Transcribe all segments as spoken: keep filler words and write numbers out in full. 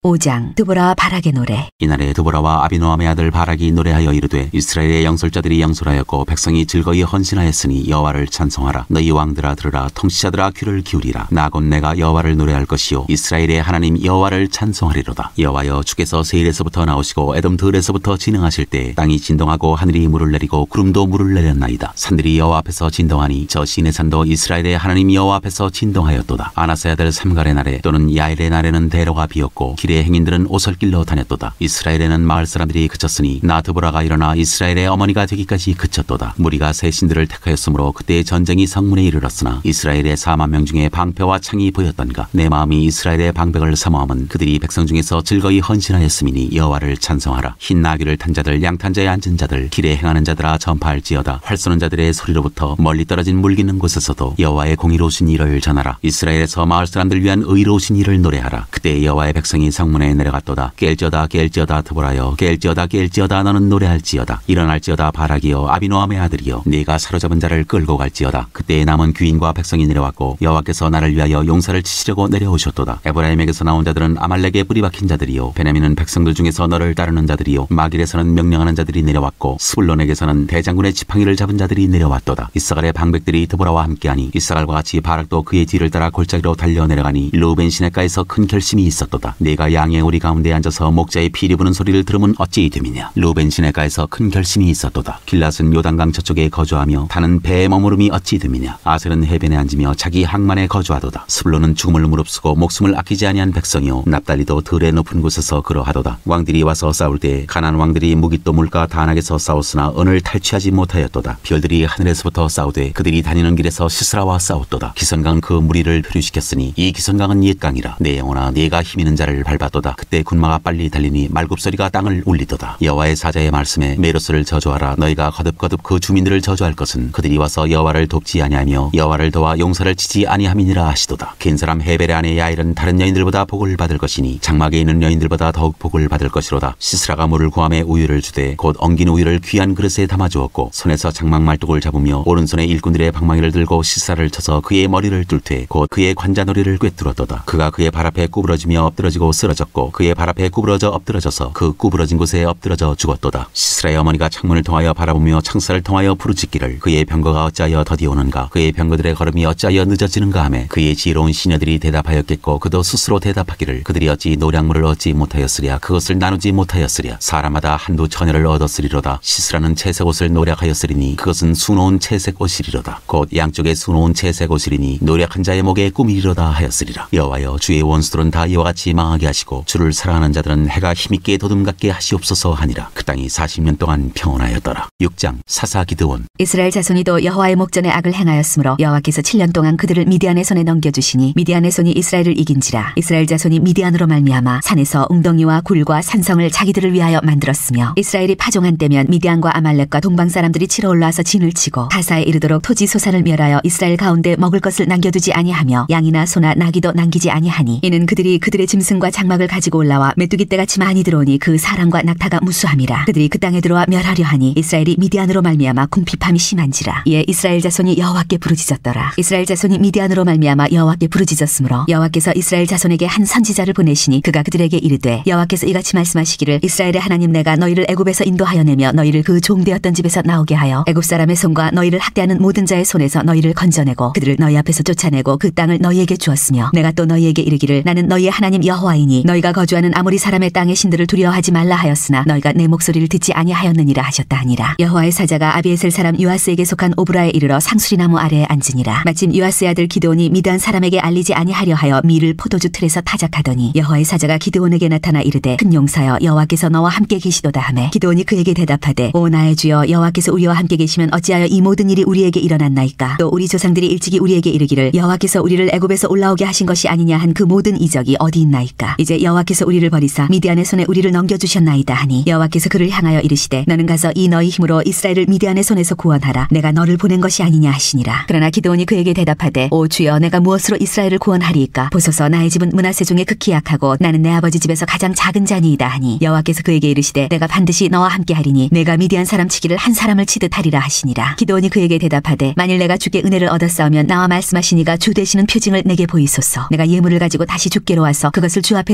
오 장 드보라와 바락의 노래. 이날에 드보라와 아비노함의 아들 바락이 노래하여 이르되 이스라엘의 영솔자들이 영솔하였고 백성이 즐거이 헌신하였으니 여호와를 찬송하라. 너희 왕들아 들으라. 통치자들아 귀를 기울이라. 나 곧 내가 여호와를 노래할 것이요 이스라엘의 하나님 여호와를 찬송하리로다. 여호와여 주께서 세일에서부터 나오시고 에돔 들에서부터 진행하실 때 땅이 진동하고 하늘이 물을 내리고 구름도 물을 내렸나이다. 산들이 여호와 앞에서 진동하니 저 시내 산도 이스라엘의 하나님 여호와 앞에서 진동하였도다. 아나스의 아들 삼갈의 날에 또는 야엘의 날에는 대로가 비었고 길의 행인들은 오솔길로 다녔도다. 이스라엘에는 마을 사람들이 그쳤으니 나 드보라가 일어나 이스라엘의 어머니가 되기까지 그쳤도다. 무리가 새 신들을 택하였으므로 그때 전쟁이 성문에 이르렀으나 이스라엘의 사만 명 중에 방패와 창이 보였던가. 내 마음이 이스라엘의 방백을 사모함은 그들이 백성 중에서 즐거이 헌신하였음이니 여호와를 찬송하라. 흰 나귀를 탄 자들 양탄 자에 앉은 자들 길에 행하는 자들아 전파할지어다. 활 쏘는 자들의 소리로부터 멀리 떨어진 물기는 곳에서도 여호와의 공의로우신 일을 전하라. 이스라엘에서 마을 사람들 위한 의로우신 일을 노래하라. 그때 여호와의 백성이 성문에 내려갔도다. 깰지어다 깰지어다 드보라여 깰지어다 깰지어다 너는 노래할지어다. 일어날지어다 바락이여 아비노함의 아들이여 네가 사로잡은 자를 끌고 갈지어다. 그때 남은 귀인과 백성이 내려왔고 여호와께서 나를 위하여 용사를 치시려고 내려오셨도다. 에브라임에게서 나온 자들은 아말렉에 뿌리 박힌 자들이요 베냐민은 백성들 중에서 너를 따르는 자들이요 마길에서는 명령하는 자들이 내려왔고 스불론에게서는 대장군의 지팡이를 잡은 자들이 내려왔도다. 이사갈의 방백들이 드보라와 함께하니 이사갈과 같이 바락도 그의 뒤를 따라 골짜기로 달려 내려가니 루벤 시냇가에서 큰 결심이 있었도다. 네가 양의 오리 가운데 앉아서 목자의 피리 부는 소리를 들으면 어찌 됨이냐. 루벤 시냇가에서 큰 결심이 있었도다. 길랏은 요단강 저쪽에 거주하며 다는 배의 머무름이 어찌 됨이냐. 아셀은 해변에 앉으며 자기 항만에 거주하도다. 스불론은 죽음을 무릅쓰고 목숨을 아끼지 아니한 백성이요 납달리도 들의 높은 곳에서 그러하도다. 왕들이 와서 싸울 때 가나안 왕들이 무깃도 물가 다낙에서 싸웠으나 은을 탈취하지 못하였도다. 별들이 하늘에서부터 싸우되 그들이 다니는 길에서 시스라와 싸웠도다. 기선강은 그 무리를 표류시켰으니 이 기선강은 옛강이라. 내 영혼아 네가 힘있는 자를 밟았도다. 그때 군마가 빨리 달리니 말굽소리가 땅을 울리도다. 여호와의 사자의 말씀에 메로스를 저주하라. 너희가 거듭거듭 그 주민들을 저주할 것은 그들이 와서 여호와를 돕지 아니하며 여호와를 도와 용사를 치지 아니함이니라 하시도다. 겐사람 헤벨의 아내 야일은 다른 여인들보다 복을 받을 것이니 장막에 있는 여인들보다 더욱 복을 받을 것이로다. 시스라가 물을 구함에 우유를 주되 곧 엉긴 우유를 귀한 그릇에 담아주었고 손에서 장막 말뚝을 잡으며 오른손에 일꾼들의 방망이를 들고 시스라를 쳐서 그의 머리를 뚫되 곧 그의 관자놀이를 꿰뚫었도다. 그가 그의 발 앞에 구부러지며 엎드러지고 쓰러졌고 그의 발 앞에 구부러져 엎드러져서 그 구부러진 곳에 엎드러져 죽었도다. 시스라의 어머니가 창문을 통하여 바라보며 창살을 통하여 부르짖기를 그의 병거가 어찌하여 더디오는가 그의 병거들의 걸음이 어찌하여 늦어지는가 하매 그의 지혜로운 시녀들이 대답하였겠고 그도 스스로 대답하기를 그들이 어찌 노량물을 얻지 못하였으랴 그것을 나누지 못하였으랴 사람마다 한두 처녀를 얻었으리로다. 시스라는 채색 옷을 노략하였으리니 그것은 수놓은 채색 옷이리로다. 곧 양쪽에 수놓은 채색 옷이리니 노략한 자의 목에 꿈이리로다 하였으리라. 여호와여 주의 원수들은 다 이와 같이 망하게 하시고 주를 사랑하는 자들은 해가 힘있게 도둠같게 하시옵소서 하니라. 그 땅이 사십 년 동안 평온하였더라. 육 장 사사 기드온. 이스라엘 자손이 또 여호와의 목전에 악을 행하였으므로 여호와께서 칠 년 동안 그들을 미디안의 손에 넘겨주시니 미디안의 손이 이스라엘을 이긴지라. 이스라엘 자손이 미디안으로 말미암아 산에서 웅덩이와 굴과 산성을 자기들을 위하여 만들었으며 이스라엘이 파종한 때면 미디안과 아말렉과 동방 사람들이 치러 올라와서 진을 치고 가사에 이르도록 토지 소산을 멸하여 이스라엘 가운데 먹을 것을 남겨두지 아니하며 양이나 소나 나귀도 남기지 아니하니 이는 그들이 그들의 짐승과 장막을 가지고 올라와 메뚜기 떼같이 많이 들어오니 그 사람과 낙타가 무수함이라. 그들이 그 땅에 들어와 멸하려 하니 이스라엘이 미디안으로 말미암아 궁핍함이 심한지라. 이에 이스라엘 자손이 여호와께 부르짖었더라. 이스라엘 자손이 미디안으로 말미암아 여호와께 부르짖었으므로 여호와께서 이스라엘 자손에게 한 선지자를 보내시니 그가 그들에게 이르되 여호와께서 이같이 말씀하시기를 이스라엘의 하나님 내가 너희를 애굽에서 인도하여 내며 너희를 그 종되었던 집에서 나오게 하여 애굽 사람의 손과 너희를 학대하는 모든 자의 손에서 너희를 건져내고 그들을 너희 앞에서 쫓아내고 그 땅을 너희에게 주었으며 내가 또 너희에게 이르기를 나는 너희의 하나님 여호와이니 너희가 거주하는 아모리 사람의 땅의 신들을 두려워하지 말라 하였으나 너희가 내 목소리를 듣지 아니하였느니라 하셨다 하니라. 여호와의 사자가 아비에셀 사람 요아스에게 속한 오브라에 이르러 상수리나무 아래에 앉으니라. 마침 요아스의 아들 기드온이 미드안 사람에게 알리지 아니하려 하여 밀을 포도주 틀에서 타작하더니 여호와의 사자가 기드온에게 나타나 이르되 큰 용사여 여호와께서 너와 함께 계시도다 하매 기드온이 그에게 대답하되 오 나의 주여 여호와께서 우리와 함께 계시면 어찌하여 이 모든 일이 우리에게 일어났나이까. 또 우리 조상들이 일찍이 우리에게 이르기를 여호와께서 우리를 애굽에서 올라오게 하신 것이 아니냐 한 그 모든 이적이 어디 있나이까. 이제 여호와께서 우리를 버리사 미디안의 손에 우리를 넘겨주셨나이다 하니 여호와께서 그를 향하여 이르시되 너는 가서 이 너희 힘으로 이스라엘을 미디안의 손에서 구원하라. 내가 너를 보낸 것이 아니냐 하시니라. 그러나 기드온이 그에게 대답하되 오 주여 내가 무엇으로 이스라엘을 구원하리이까. 보소서 나의 집은 므낫세 중에 극히 약하고 나는 내 아버지 집에서 가장 작은 자니이다 하니 여호와께서 그에게 이르시되 내가 반드시 너와 함께 하리니 내가 미디안 사람 치기를 한 사람을 치듯 하리라 하시니라. 기드온이 그에게 대답하되 만일 내가 주께 은혜를 얻었사오면 나와 말씀하시니가 주 되시는 표징을 내게 보이소서. 내가 예물을 가지고 다시 주께로 와서 그것을 주 앞에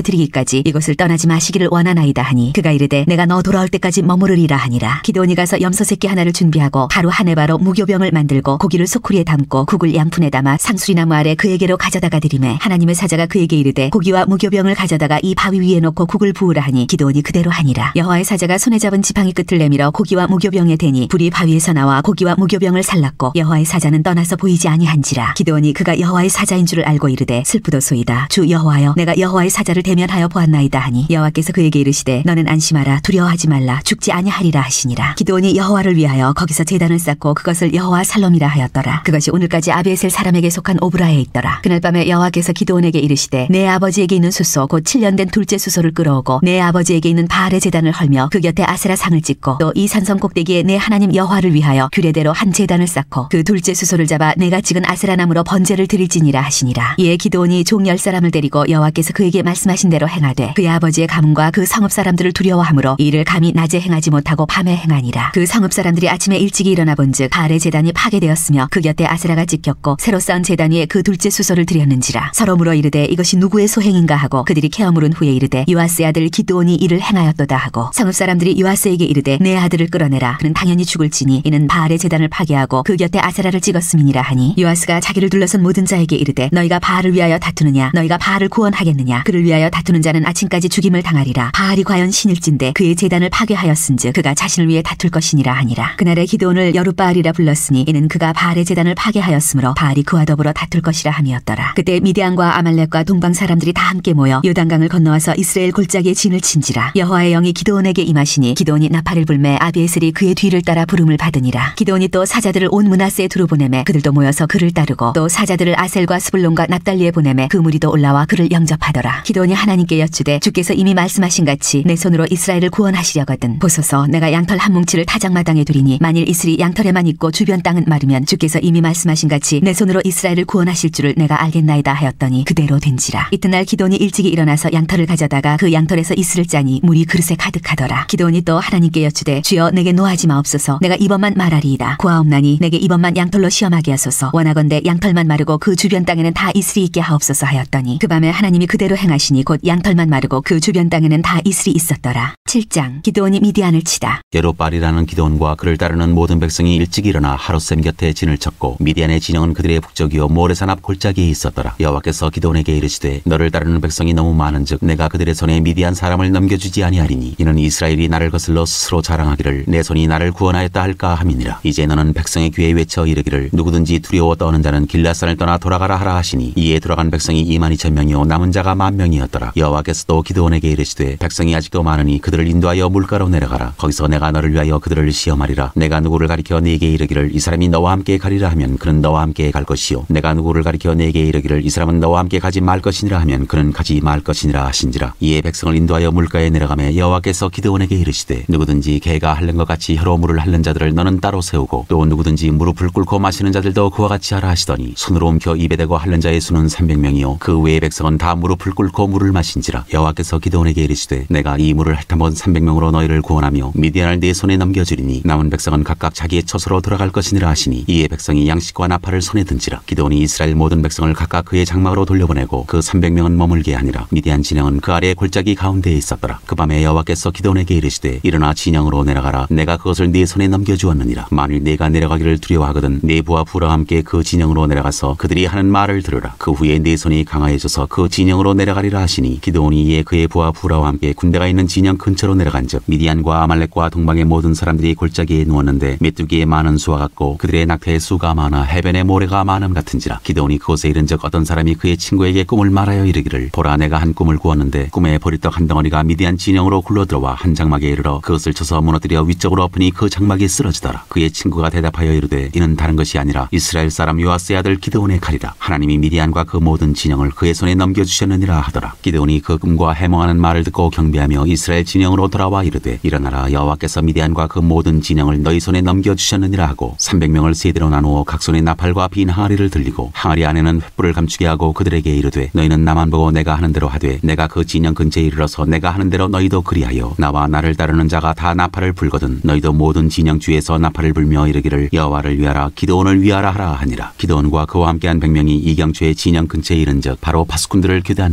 드리기까지 이곳을 떠나지 마시기를 원하나이다 하니 그가 이르되 내가 너 돌아올 때까지 머무르리라 하니라. 기드온이 가서 염소 새끼 하나를 준비하고 바로 한 해바로 무교병을 만들고 고기를 소쿠리에 담고 국을 양푼에 담아 상수리나무 아래 그에게로 가져다가 드리매 하나님의 사자가 그에게 이르되 고기와 무교병을 가져다가 이 바위 위에 놓고 국을 부으라 하니 기드온이 그대로 하니라. 여호와의 사자가 손에 잡은 지팡이 끝을 내밀어 고기와 무교병에 대니 불이 바위에서 나와 고기와 무교병을 살랐고 여호와의 사자는 떠나서 보이지 아니한지라. 기드온이 그가 여호와의 사자인 줄을 알고 이르되 슬프도소이다. 주 여호와여 내가 여호와의 사자를 대면하여 보았나이다 하니 여호와께서 그에게 이르시되 너는 안심하라 두려워하지 말라 죽지 아니하리라 하시니라. 기드온이 여호와를 위하여 거기서 제단을 쌓고 그것을 여호와 살롬이라 하였더라. 그것이 오늘까지 아비에셀 사람에게 속한 오브라에 있더라. 그날 밤에 여호와께서 기드온에게 이르시되 내 아버지에게 있는 수소 곧 칠 년 된 둘째 수소를 끌어오고 내 아버지에게 있는 바알의 제단을 헐며 그 곁에 아세라 상을 찍고 또 이 산성 꼭대기에 내 하나님 여호와를 위하여 규례대로 한 제단을 쌓고 그 둘째 수소를 잡아 내가 찍은 아세라 나무로 번제를 드릴지니라 하시니라. 이에 기드온이 종 열 사람을 데리고 여호와께서 그에게 말씀하신 대로 행하되 그의 아버지의 가문과 그 성읍 사람들을 두려워하므로 이를 감히 낮에 행하지 못하고 밤에 행하니라. 그 성읍 사람들이 아침에 일찍이 일어나 본즉 바알의 제단이 파괴되었으며 그 곁에 아세라가 찍혔고 새로 쌓은 제단 위에 그 둘째 수소를 드렸는지라. 서로 물어 이르되 이것이 누구의 소행인가 하고 그들이 캐어 물은 후에 이르되 요아스의 아들 기드온이 이를 행하였도다 하고 성읍 사람들이 요아스에게 이르되 내 아들을 끌어내라. 그는 당연히 죽을지니 이는 바알의 제단을 파괴하고 그 곁에 아세라를 찍었음이니라 하니 요아스가 자기를 둘러선 모든 자에게 이르되 너희가 바알을 위하여 다투느냐 너희가 바알을 구원하겠느냐. 그를 위하여 다투는 자는 아침까지 죽임을 당하리라. 바알이 과연 신일진데 그의 제단을 파괴하였은즉 그가 자신을 위해 다툴 것이니라 하니라. 그날에 기드온을 여룻바알이라 불렀으니 이는 그가 바알의 제단을 파괴하였으므로 바알이 그와 더불어 다툴 것이라 함이었더라. 그때 미디안과 아말렉과 동방 사람들이 다 함께 모여 요단강을 건너와서 이스라엘 골짜기에 진을 친지라. 여호와의 영이 기드온에게 임하시니 기드온이 나팔을 불매 아비에셀이 그의 뒤를 따라 부름을 받으니라. 기드온이 또 사자들을 온 므낫세에 두루 보내매 그들도 모여서 그를 따르고 또 사자들을 아셀과 스불론과 납달리에 보내매 그 무리도 올라와 그를 영접하더라. 기드온이 하나님께 여쭈되 주께서 이미 말씀하신 같이 내 손으로 이스라엘을 구원하시려거든 보소서 내가 양털 한 뭉치를 타작마당에 두리니 만일 이슬이 양털에만 있고 주변 땅은 마르면 주께서 이미 말씀하신 같이 내 손으로 이스라엘을 구원하실 줄을 내가 알겠나이다 하였더니 그대로 된지라. 이튿날 기드온이 일찍이 일어나서 양털을 가져다가 그 양털에서 이슬을 짜니 물이 그릇에 가득하더라. 기드온이 또 하나님께 여쭈되 주여 내게 노하지 마옵소서 내가 이번만 말하리이다. 구하옵나니 내게 이번만 양털로 시험하게 하소서. 원하건대 양털만 마르고 그 주변 땅에는 다 이슬이 있게 하옵소서 하였더니 그 밤에 하나님이 그대로 행하시니 곧 양털만 마르고 그 주변 땅에는 다 이슬이 있었더라. 칠 장 기드온이 미디안을 치다. 여룻바알이라는 기드온과 그를 따르는 모든 백성이 일찍 일어나 하롯셈 곁에 진을 쳤고 미디안의 진영은 그들의 북쪽이요 모레산 앞 골짜기에 있었더라. 여호와께서 기드온에게 이르시되 너를 따르는 백성이 너무 많은즉 내가 그들의 손에 미디안 사람을 넘겨주지 아니하리니 이는 이스라엘이 나를 거슬러 스스로 자랑하기를 내 손이 나를 구원하였다 할까 함이니라. 이제 너는 백성의 귀에 외쳐 이르기를 누구든지 두려워 떠는 자는 길앗산을 떠나 돌아가라 하라 하시니 이에 돌아간 백성이 이만 이천 명이요 남은 자가 만 명이었더라. 여호와께서도 기드온에게 이르시되 백성이 아직도 많으니 그들을 인도하여 물가로 내려가라. 거기서 내가 너를 위하여 그들을 시험하리라. 내가 누구를 가리켜 네게 이르기를 이 사람이 너와 함께 가리라 하면 그는 너와 함께 갈 것이요 내가 누구를 가리켜 네게 이르기를 이 사람은 너와 함께 가지 말 것이니라 하면 그는 가지 말 것이니라 하신지라. 이에 백성을 인도하여 물가에 내려가매 여호와께서 기드온에게 이르시되 누구든지 개가 핥는 것 같이 혀로 물을 핥는 자들을 너는 따로 세우고 또 누구든지 무릎을 꿇고 마시는 자들도 그와 같이 하라 하시더니 손으로 옮겨 입에 대고 핥는 자의 수는 삼백 명이요 그 외의 백성은 다 무릎을 꿇고 물을 마신지라. 여호와께서 기드온에게 이르시되 내가 이 물을 핥아본 삼백 명으로 너희를 구원하며 미디안을 네 손에 넘겨주리니 남은 백성은 각각 자기의 처소로 돌아갈 것이니라 하시니 이에 백성이 양식과 나팔을 손에 든지라. 기드온이 이스라엘 모든 백성을 각각 그의 장막으로 돌려보내고 그 삼백 명은 머물게 하니라. 미디안 진영은 그 아래 골짜기 가운데에 있었더라. 그 밤에 여호와께서 기드온에게 이르시되 일어나 진영으로 내려가라. 내가 그것을 네 손에 넘겨주었느니라. 만일 네가 내려가기를 두려워하거든 네 부하 부라 함께 그 진영으로 내려가서 그들이 하는 말을 들으라. 그 후에 네 손이 강하여져서 그 진영으로 내려가리라 하시니 기드온이 이에 그의 부하 부라와 함께 군대가 있는 진영 근처로 내려간즉 미디안과 아말렉과 동방의 모든 사람들이 골짜기에 누웠는데 메뚜기의 많은 수와 같고 그들의 낙태의 수가 많아 해변의 모래가 많음 같은지라. 기드온이 그곳에 이른즉 어떤 사람이 그의 친구에게 꿈을 말하여 이르기를 보라 내가 한 꿈을 꾸었는데 꿈에 보리떡 한 덩어리가 미디안 진영으로 굴러들어와 한 장막에 이르러 그것을 쳐서 무너뜨려 위쪽으로 엎으니 그 장막이 쓰러지더라. 그의 친구가 대답하여 이르되 이는 다른 것이 아니라 이스라엘 사람 요아스의 아들 기드온의 칼이라. 하나님이 미디안과 그 모든 진영을 그의 손에 넘겨주셨느니라 하더라. 기드온이 그 꿈과 해몽하는 말을 듣고 경배하며 이스라엘 진영으로 돌아와 이르되 일어나라 여호와께서 미디안과 그 모든 진영을 너희 손에 넘겨주셨느니라 하고 삼백 명을 세대로 나누어 각 손에 나팔과 빈 항아리를 들리고 항아리 안에는 횃불을 감추게 하고 그들에게 이르되 너희는 나만 보고 내가 하는 대로 하되 내가 그 진영 근처에 이르러서 내가 하는 대로 너희도 그리하여 나와 나를 따르는 자가 다 나팔을 불거든 너희도 모든 진영 주에서 나팔을 불며 이르기를 여호와를 위하라 기드온을 위하라 하라 하니라. 기드온과 그와 함께한 백 명이 이경초의 진영 근처에 이른즉 바로 파수꾼들을 교대한 때라. 그들이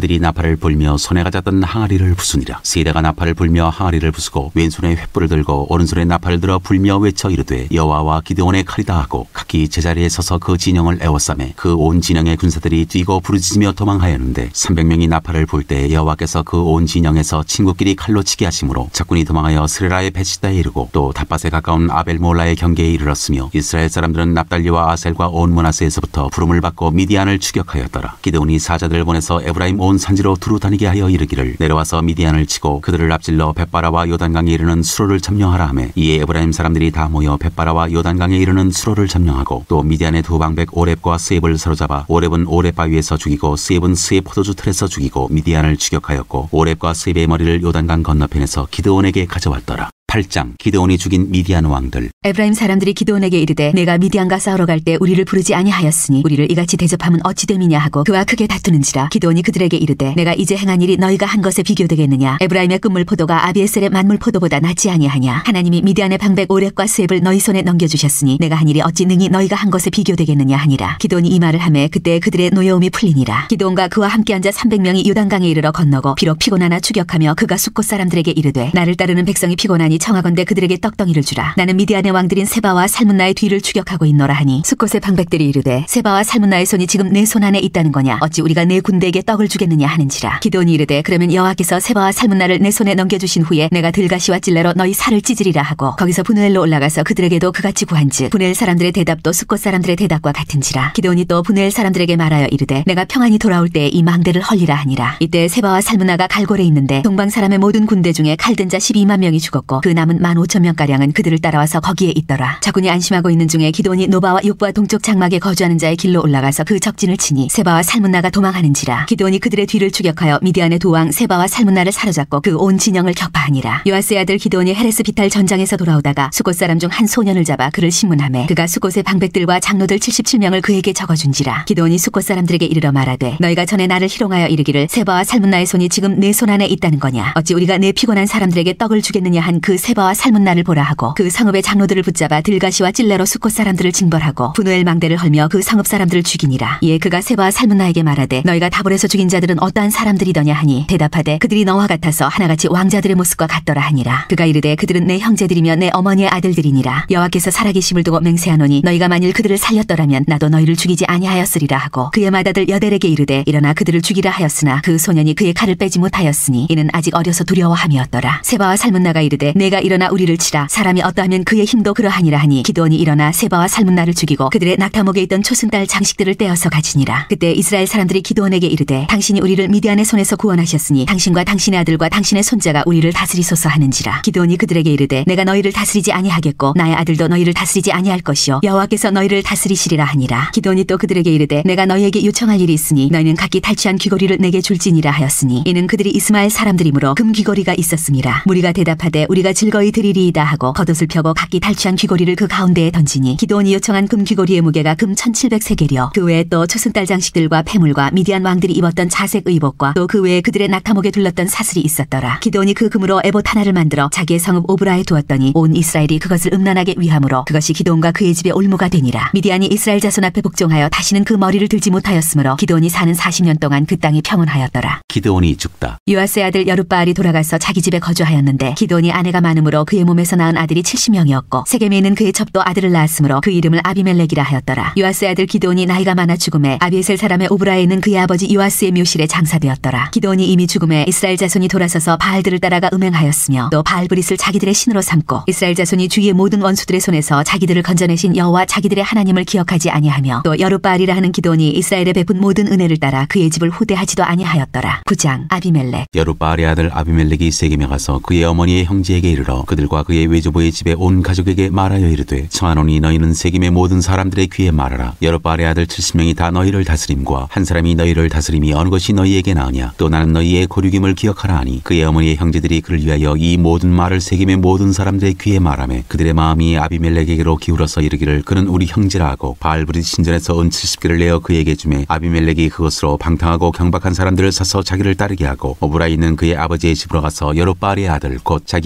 그들이 나팔을 불며 손에 가졌던 항아리를 부수니라. 세대가 나팔을 불며 항아리를 부수고 왼손에 횃불을 들고 오른손에 나팔을 들어 불며 외쳐 이르되 여호와와 기드온의 칼이다 하고 각기 제자리에 서서 그 진영을 에워싸매 그 온 진영의 군사들이 뛰고 부르짖으며 도망하였는데 삼백 명이 나팔을 불 때 여호와께서 그 온 진영에서 친구끼리 칼로 치게 하심으로 적군이 도망하여 스레라의 베시다에 이르고 또 닷밭에 가까운 아벨몰라의 경계에 이르렀으며 이스라엘 사람들은 납달리와 아셀과 온 므낫세에서부터 부름을 받고 미디안을 추격하였더라. 기드온이 사자들을 보내서 에브라임 온 산지로 두루 다니게 하여 이르기를 내려와서 미디안을 치고 그들을 앞질러 벳바라와 요단강에 이르는 수로를 점령하라 하매 이에 에브라임 사람들이 다 모여 벳바라와 요단강에 이르는 수로를 점령하고 또 미디안의 두 방백 오렙과 스엡을 사로잡아 오렙은 오렙 바위에서 죽이고 스엡은 스엡 포도주 틀에서 죽이고 미디안을 추격하였고 오렙과 스엡의 머리를 요단강 건너편에서 기드온에게 가져왔더라. 팔 장 기드온이 죽인 미디안 왕들. 에브라임 사람들이 기드온에게 이르되 내가 미디안과 싸우러 갈 때 우리를 부르지 아니하였으니 우리를 이같이 대접함은 어찌 됨이냐 하고 그와 크게 다투는지라. 기드온이 그들에게 이르되 내가 이제 행한 일이 너희가 한 것에 비교되겠느냐. 에브라임의 끝물 포도가 아비에셀의 만물 포도보다 낫지 아니하냐. 하나님이 미디안의 방백 오렙과 스엡을 너희 손에 넘겨주셨으니 내가 한 일이 어찌 능히 너희가 한 것에 비교되겠느냐 하니라. 기드온이 이 말을 하매 그때 그들의 노여움이 풀리니라. 기드온과 그와 함께 앉아 삼백 명이 요단강에 이르러 건너고 비록 피곤하나 추격하며 그가 숫곳 사람들에게 이르되 나를 따르는 백성이 피곤하니 청하건대 그들에게 떡덩이를 주라. 나는 미디안의 왕들인 세바와 살문나의 뒤를 추격하고 있노라 하니 숫곳의 방백들이 이르되 세바와 살문나의 손이 지금 내 손 안에 있다는 거냐. 어찌 우리가 내 군대에게 떡을 주겠느냐 하는지라. 기드온이 이르되 그러면 여호와께서 세바와 살문나를 내 손에 넘겨주신 후에 내가 들가시와 찔레로 너희 살을 찢으리라 하고 거기서 브누엘로 올라가서 그들에게도 그같이 구한즉 브누엘 사람들의 대답도 숫곳 사람들의 대답과 같은지라. 기드온이 또 브누엘 사람들에게 말하여 이르되 내가 평안히 돌아올 때 이 망대를 헐리라 하니라. 이때 세바와 살문나가 갈골에 있는데 동방 사람의 모든 군대 중에 칼든 자 십이만 명이 죽었고 그 남은 만 오천 명가량은 그들을 따라와서 거기에 있더라. 적군이 안심하고 있는 중에 기드온이 노바와 육부와 동쪽 장막에 거주하는 자의 길로 올라가서 그 적진을 치니 세바와 살문나가 도망하는지라. 기드온이 그들의 뒤를 추격하여 미디안의 두 왕 세바와 살문나를 사로잡고 그 온 진영을 격파하니라. 요아스의 아들 기드온이 헤레스 비탈 전장에서 돌아오다가 숫곳 사람 중 한 소년을 잡아 그를 신문하매 그가 숫곳의 방백들과 장로들 칠십칠 명을 그에게 적어준지라. 기드온이 숫곳 사람들에게 이르러 말하되 너희가 전에 나를 희롱하여 이르기를 세바와 살문나의 손이 지금 내 손 안에 있다는 거냐. 어찌 우리가 내 피곤한 사람들에게 떡을 주겠느냐 한 그 세바와 살문나를 보라 하고 그 성읍의 장로들을 붙잡아 들가시와 찔레로 숫곳 사람들을 징벌하고 브누엘 망대를 헐며 그 성읍 사람들을 죽이니라. 이에 그가 세바와 살문나에게 말하되 너희가 다볼에서 죽인 자들은 어떠한 사람들이더냐 하니 대답하되 그들이 너와 같아서 하나같이 왕자들의 모습과 같더라 하니라. 그가 이르되 그들은 내 형제들이며 내 어머니의 아들들이니라. 여호와께서 살아계심을 두고 맹세하노니 너희가 만일 그들을 살렸더라면 나도 너희를 죽이지 아니하였으리라 하고 그의 맏아들 여델에게 이르되 일어나 그들을 죽이라 하였으나 그 소년이 그의 칼을 빼지 못하였으니 이는 아직 어려서 두려워함이었더라. 세바와 살문나가 이르되 내가 일어나 우리를 치라. 사람이 어떠하면 그의 힘도 그러하니라 하니 기드온이 일어나 세바와 살문나를 죽이고 그들의 낙타목에 있던 초승달 장식들을 떼어서 가지니라. 그때 이스라엘 사람들이 기드온에게 이르되 당신이 우리를 미디안의 손에서 구원하셨으니 당신과 당신의 아들과 당신의 손자가 우리를 다스리소서 하는지라. 기드온이 그들에게 이르되 내가 너희를 다스리지 아니하겠고 나의 아들도 너희를 다스리지 아니할 것이요 여호와께서 너희를 다스리시리라 하니라. 기드온이 또 그들에게 이르되 내가 너희에게 요청할 일이 있으니 너희는 각기 탈취한 귀고리를 내게 줄지니라 하였으니 이는 그들이 이스마엘 사람들이므로 금 귀고리가 있었음이라. 무리가 대답하되 우리가 즐거이 드리리이다 하고 겉옷을 펴고 각기 탈취한 귀고리를 그 가운데에 던지니 기드온이 요청한 금 귀고리의 무게가 금 천칠백 세겔이요 그 외에 또 초승달 장식들과 패물과 미디안 왕들이 입었던 자색 의복과 또 그 외에 그들의 낙타목에 둘렀던 사슬이 있었더라. 기드온이 그 금으로 에봇 하나를 만들어 자기의 성읍 오브라에 두었더니 온 이스라엘이 그것을 음란하게 위함으로 그것이 기드온과 그의 집의 올무가 되니라. 미디안이 이스라엘 자손 앞에 복종하여 다시는 그 머리를 들지 못하였으므로 기드온이 사는 사십 년 동안 그 땅이 평온하였더라. 기드온이 죽다. 요아스의 아들 여룻바알이 돌아가서 자기 집에 거주하였는데 기드온이 아내가 많으므로 그의 몸에서 낳은 아들이 칠십 명이었고 세겜에 있는 그의 첩도 아들을 낳았으므로 그 이름을 아비멜렉이라 하였더라. 요아스의 아들 기드온이 나이가 많아 죽음에 아비에셀 사람의 오브라에 있는 그의 아버지 요아스의 묘실에 장사되었더라. 기드온이 이미 죽음에 이스라엘 자손이 돌아서서 바알들을 따라가 음행하였으며 또 바알브릿을 자기들의 신으로 삼고 이스라엘 자손이 주위의 모든 원수들의 손에서 자기들을 건져내신 여호와 자기들의 하나님을 기억하지 아니하며 또 여룻바알이라 하는 기드온이 이스라엘에 베푼 모든 은혜를 따라 그의 집을 후대하지도 아니하였더라. 구 장 아비멜렉. 여룻바알의 아들 아비멜렉이 세겜에 가서 그의 어머니의 형제에게 이르러 그들과 그의 외조부의 집에 온 가족에게 말하여 이르되 청하노니 너희는 세겜의 모든 사람들의 귀에 말하라. 여룻바알의 아들 칠십 명이 다 너희를 다스림과 한 사람이 너희를 다스림이 어느 것이 너희에게 나으냐. 또 나는 너희의 고륙임을 기억하라 하니 그의 어머니의 형제들이 그를 위하여 이 모든 말을 세겜의 모든 사람들의 귀에 말하며 그들의 마음이 아비멜렉에게로 기울어서 이르기를 그는 우리 형제라 하고 바알브릿 신전에서 은 칠십 개를 내어 그에게 주매 아비멜렉이 그것으로 방탕하고 경박한 사람들을 사서 자기를 따르게 하고 오브라에 있는 그의 아버지의 집으로 가서 여룻바알의 아들 곧 자기 형제 칠십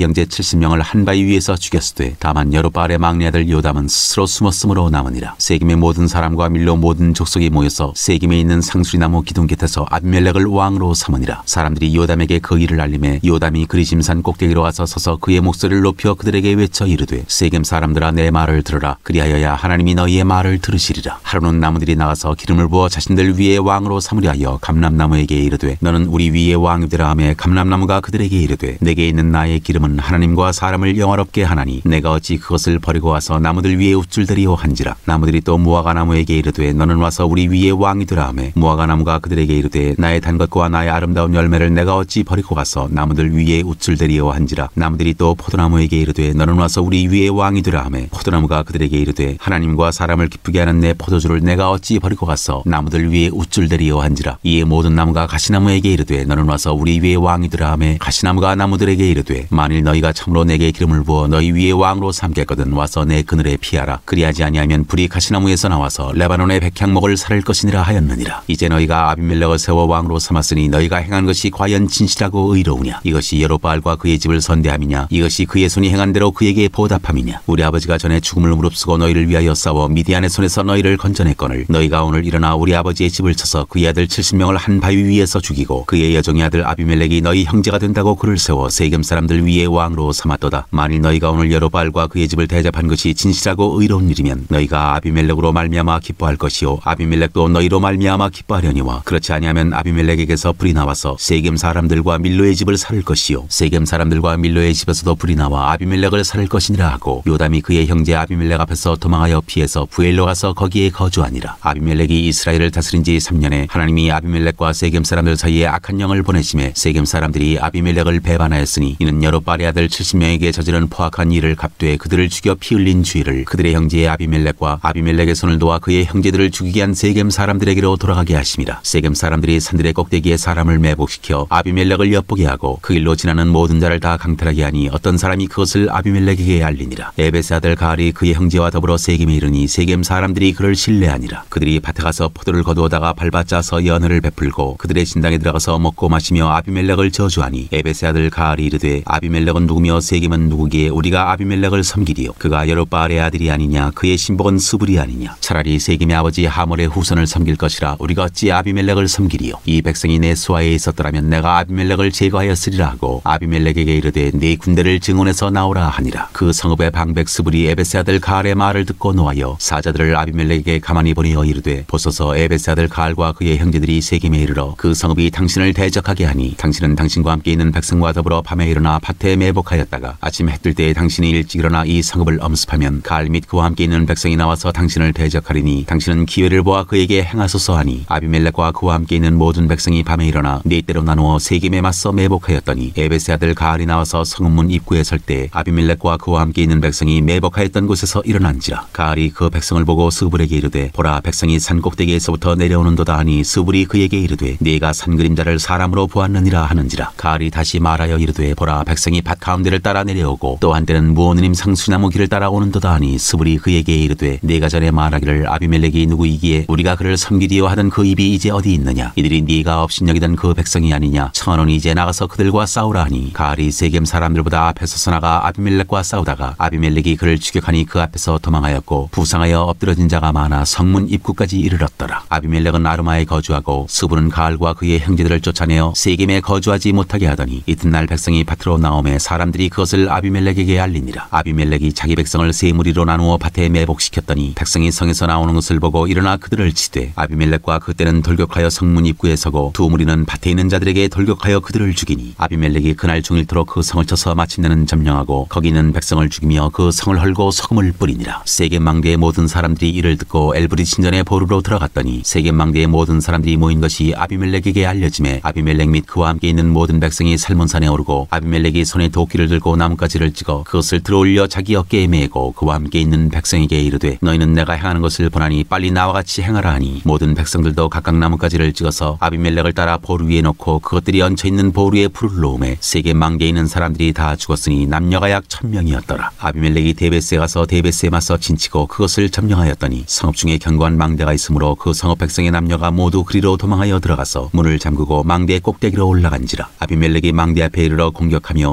칠십 명을 한 바위 위에서 죽였으되 다만 여룻바알의 막내 아들 요담은 스스로 숨었으므로 남으니라. 세겜의 모든 사람과 밀로 모든 족속이 모여서 세겜에 있는 상수리나무 기둥 곁에서 아비멜렉을 왕으로 삼으니라. 사람들이 요담에게 그 일을 알림해 요담이 그리심산 꼭대기로 와서 서서 그의 목소리를 높여 그들에게 외쳐 이르되 세겜 사람들아 내 말을 들으라. 그리하여야 하나님이 너희의 말을 들으시리라. 하루는 나무들이 나가서 기름을 부어 자신들 위에 왕으로 삼으려 하여 감람나무에게 이르되 너는 우리 위에 왕이 되라 하매 감람나무가 그들에게 이르되 내게 있는 나의 기름은 하나님과 사람을 영화롭게 하나니 내가 어찌 그것을 버리고 와서 나무들 위에 우쭐대리오 한지라. 나무들이 또 무화과 나무에게 이르되 너는 와서 우리 위에 왕이 되라 하매 무화과 나무가 그들에게 이르되 나의 단 것과 나의 아름다운 열매를 내가 어찌 버리고 가서 나무들 위에 우쭐대리오 한지라. 나무들이 또 포도나무에게 이르되 너는 와서 우리 위에 왕이 되라 하매 포도나무가 그들에게 이르되 하나님과 사람을 기쁘게 하는 내 포도주를 내가 어찌 버리고 가서 나무들 위에 우쭐대리오 한지라. 이에 모든 나무가 가시나무에게 이르되 너는 와서 우리 위에 왕이 되라 하매 가시나무가 나무들에게 이르되 만일 너희가 참으로 내게 기름을 부어 너희 위에 왕으로 삼겠거든 와서 내 그늘에 피하라. 그리하지 아니하면 불이 가시나무에서 나와서 레바논의 백향목을 살을 것이니라 하였느니라. 이제 너희가 아비멜렉을 세워 왕으로 삼았으니 너희가 행한 것이 과연 진실하고 의로우냐? 이것이 여롯바알과 그의 집을 선대함이냐? 이것이 그의 손이 행한 대로 그에게 보답함이냐? 우리 아버지가 전에 죽음을 무릅쓰고 너희를 위하여 싸워 미디안의 손에서 너희를 건져냈거늘 너희가 오늘 일어나 우리 아버지의 집을 쳐서 그의 아들 칠십 명을 한 바위 위에서 죽이고 그의 여종의 아들 아비멜렉이 너희 형제가 된다고 그를 세워 세겜 사람들 위에 왕으로 삼았도다. 만일 너희가 오늘 여롯바알과 그의 집을 대접한 것이 진실하고 의로운 일이면 너희가 아비멜렉으로 말미암아 기뻐할 것이요 아비멜렉도 너희로 말미암아 기뻐하려니와 그렇지 아니하면 아비멜렉에게서 불이 나와서 세겜 사람들과 밀로의 집을 살을 것이요 세겜 사람들과 밀로의 집에서도 불이 나와 아비멜렉을 살을 것이니라 하고 요담이 그의 형제 아비멜렉 앞에서 도망하여 피해서 부엘로 가서 거기에 거주하니라. 아비멜렉이 이스라엘을 다스린 지 삼 년에 하나님이 아비멜렉과 세겜 사람들 사이에 악한 영을 보내심에 세겜 사람들이 아비멜렉을 배반하였으니 이는 여롯바알의 아들 칠십 명에게 저지른 포악한 일을 갚되 그들을 죽여 피 흘린 죄를 그들의 형제 아비멜렉과 아비멜렉의 손을 도와 그의 형제들을 죽이게 한 세겜 사람들에게로 돌아가게 하심이라. 세겜 사람들이 산들의 꼭대기에 사람을 매복시켜 아비멜렉을 엿보게 하고 그 일로 지나는 모든 자를 다 강탈하게 하니 어떤 사람이 그것을 아비멜렉에게 알리니라. 에벳의 아들 가알이 그의 형제와 더불어 세겜에 이르니 세겜 사람들이 그를 신뢰하니라. 그들이 밭에 가서 포도를 거두어다가 밟아짜서 연회를 베풀고 그들의 신당에 들어가서 먹고 마시며 아비멜렉을 저주하니 에벳의 아들 가알이 이르되 아비멜렉은 누구며 세겜은 누구기에 우리가 아비멜렉을 섬기리요? 그가 여롯바알의 아들이 아니냐? 그의 신복은 스불이 아니냐? 차라리 세겜의 아버지 하몰의 후손을 섬길 것이라 우리가 어찌 아비멜렉을 섬기리요? 이 백성이 내 수하에 있었더라면 내가 아비멜렉을 제거하였으리라 하고 아비멜렉에게 이르되 네 군대를 증온해서 나오라 하니라. 그 성읍의 방백 스불이 에벳의 아들 가알의 말을 듣고 노하여 사자들을 아비멜렉에게 가만히 보내어 이르되 보소서 에벳의 아들 가알과 그의 형제들이 세겜에 이르러 그 성읍이 당신을 대적하게 하니 당신은 당신과 함께 있는 백성과 더불어 밤에 일어나 밭에 매복하였다가 아침 해 뜰 때에 당신이 일찍 일어나 이 성읍을 엄습하면 가알 및 그와 함께 있는 백성이 나와서 당신을 대적하리니 당신은 기회를 보아 그에게 행하소서 하니 아비멜렉과 그와 함께 있는 모든 백성이 밤에 일어나 네 때로 나누어 세겜에 맞서 매복하였더니 에벳의 아들 가알이 나와서 성읍문 입구에 설 때 아비멜렉과 그와 함께 있는 백성이 매복하였던 곳에서 일어난지라. 가알이 그 백성을 보고 스불에게 이르되 보라 백성이 산 꼭대기에서부터 내려오는도다 하니 스불이 그에게 이르되 네가 산 그림자를 사람으로 보았느니라 하는지라. 가알이 다시 말하여 이르되 보라 백성이 밭 가운데를 따라 내려오고 또 한때는 무오느님 상수나무 길을 따라 오는도다 하니 스불이 그에게 이르되 네가 전에 말하기를 아비멜렉이 누구이기에 우리가 그를 섬기리요 하던 그 입이 이제 어디 있느냐? 이들이 네가 업신여기던 그 백성이 아니냐? 청하노니 이제 나가서 그들과 싸우라 하니 가알이 세겜 사람들보다 앞에 서서 나가 아비멜렉과 싸우다가 아비멜렉이 그를 추격하니 그 앞에서 도망하였고 부상하여 엎드러진 자가 많아 성문 입구까지 이르렀더라. 아비멜렉은 아르마에 거주하고 스불은 가알과 그의 형제들을 쫓아내어 세겜에 거주하지 못하게 하더니 이튿날 백성이 밭으로 나오매 사람들이 그것을 아비멜렉에게 알리니라. 아비멜렉이 자기 백성을 세 무리로 나누어 밭에 매복시켰더니 백성이 성에서 나오는 것을 보고 일어나 그들을 치되 아비멜렉과 그때는 돌격하여 성문 입구에 서고 두 무리는 밭에 있는 자들에게 돌격하여 그들을 죽이니 아비멜렉이 그날 중일토록 그 성을 쳐서 마침내는 점령하고 거기 있는 백성을 죽이며 그 성을 헐고 소금을 뿌리니라. 세겜 망대의 모든 사람들이 이를 듣고 엘브릿 신전의 보루로 들어갔더니 세겜 망대의 모든 사람들이 모인 것이 아비멜렉에게 알려지매 아비멜렉 및 그와 함께 있는 모든 백성이 살몬산에 오르고 아비멜렉이 손에 도끼를 들고 나뭇가지를 찍어 그것을 들어올려 자기 어깨에 메고 그와 함께 있는 백성에게 이르되 너희는 내가 행하는 것을 보나니 빨리 나와 같이 행하라 하니 모든 백성들도 각각 나뭇가지를 찍어서 아비멜렉을 따라 보루 위에 놓고 그것들이 얹혀있는 보루에 불을 놓음에 세겜 망대에 있는 사람들이 다 죽었으니 남녀가 약 천명이었더라. 아비멜렉이 데베스에 가서 데베스에 맞서 진치고 그것을 점령하였더니 성읍 중에 견고한 망대가 있으므로 그 성읍 백성의 남녀가 모두 그리로 도망하여 들어가서 문을 잠그고 망대의 꼭대기로 올라간지라. 아비멜렉이 망대 앞에 이르러 공격하며 망대의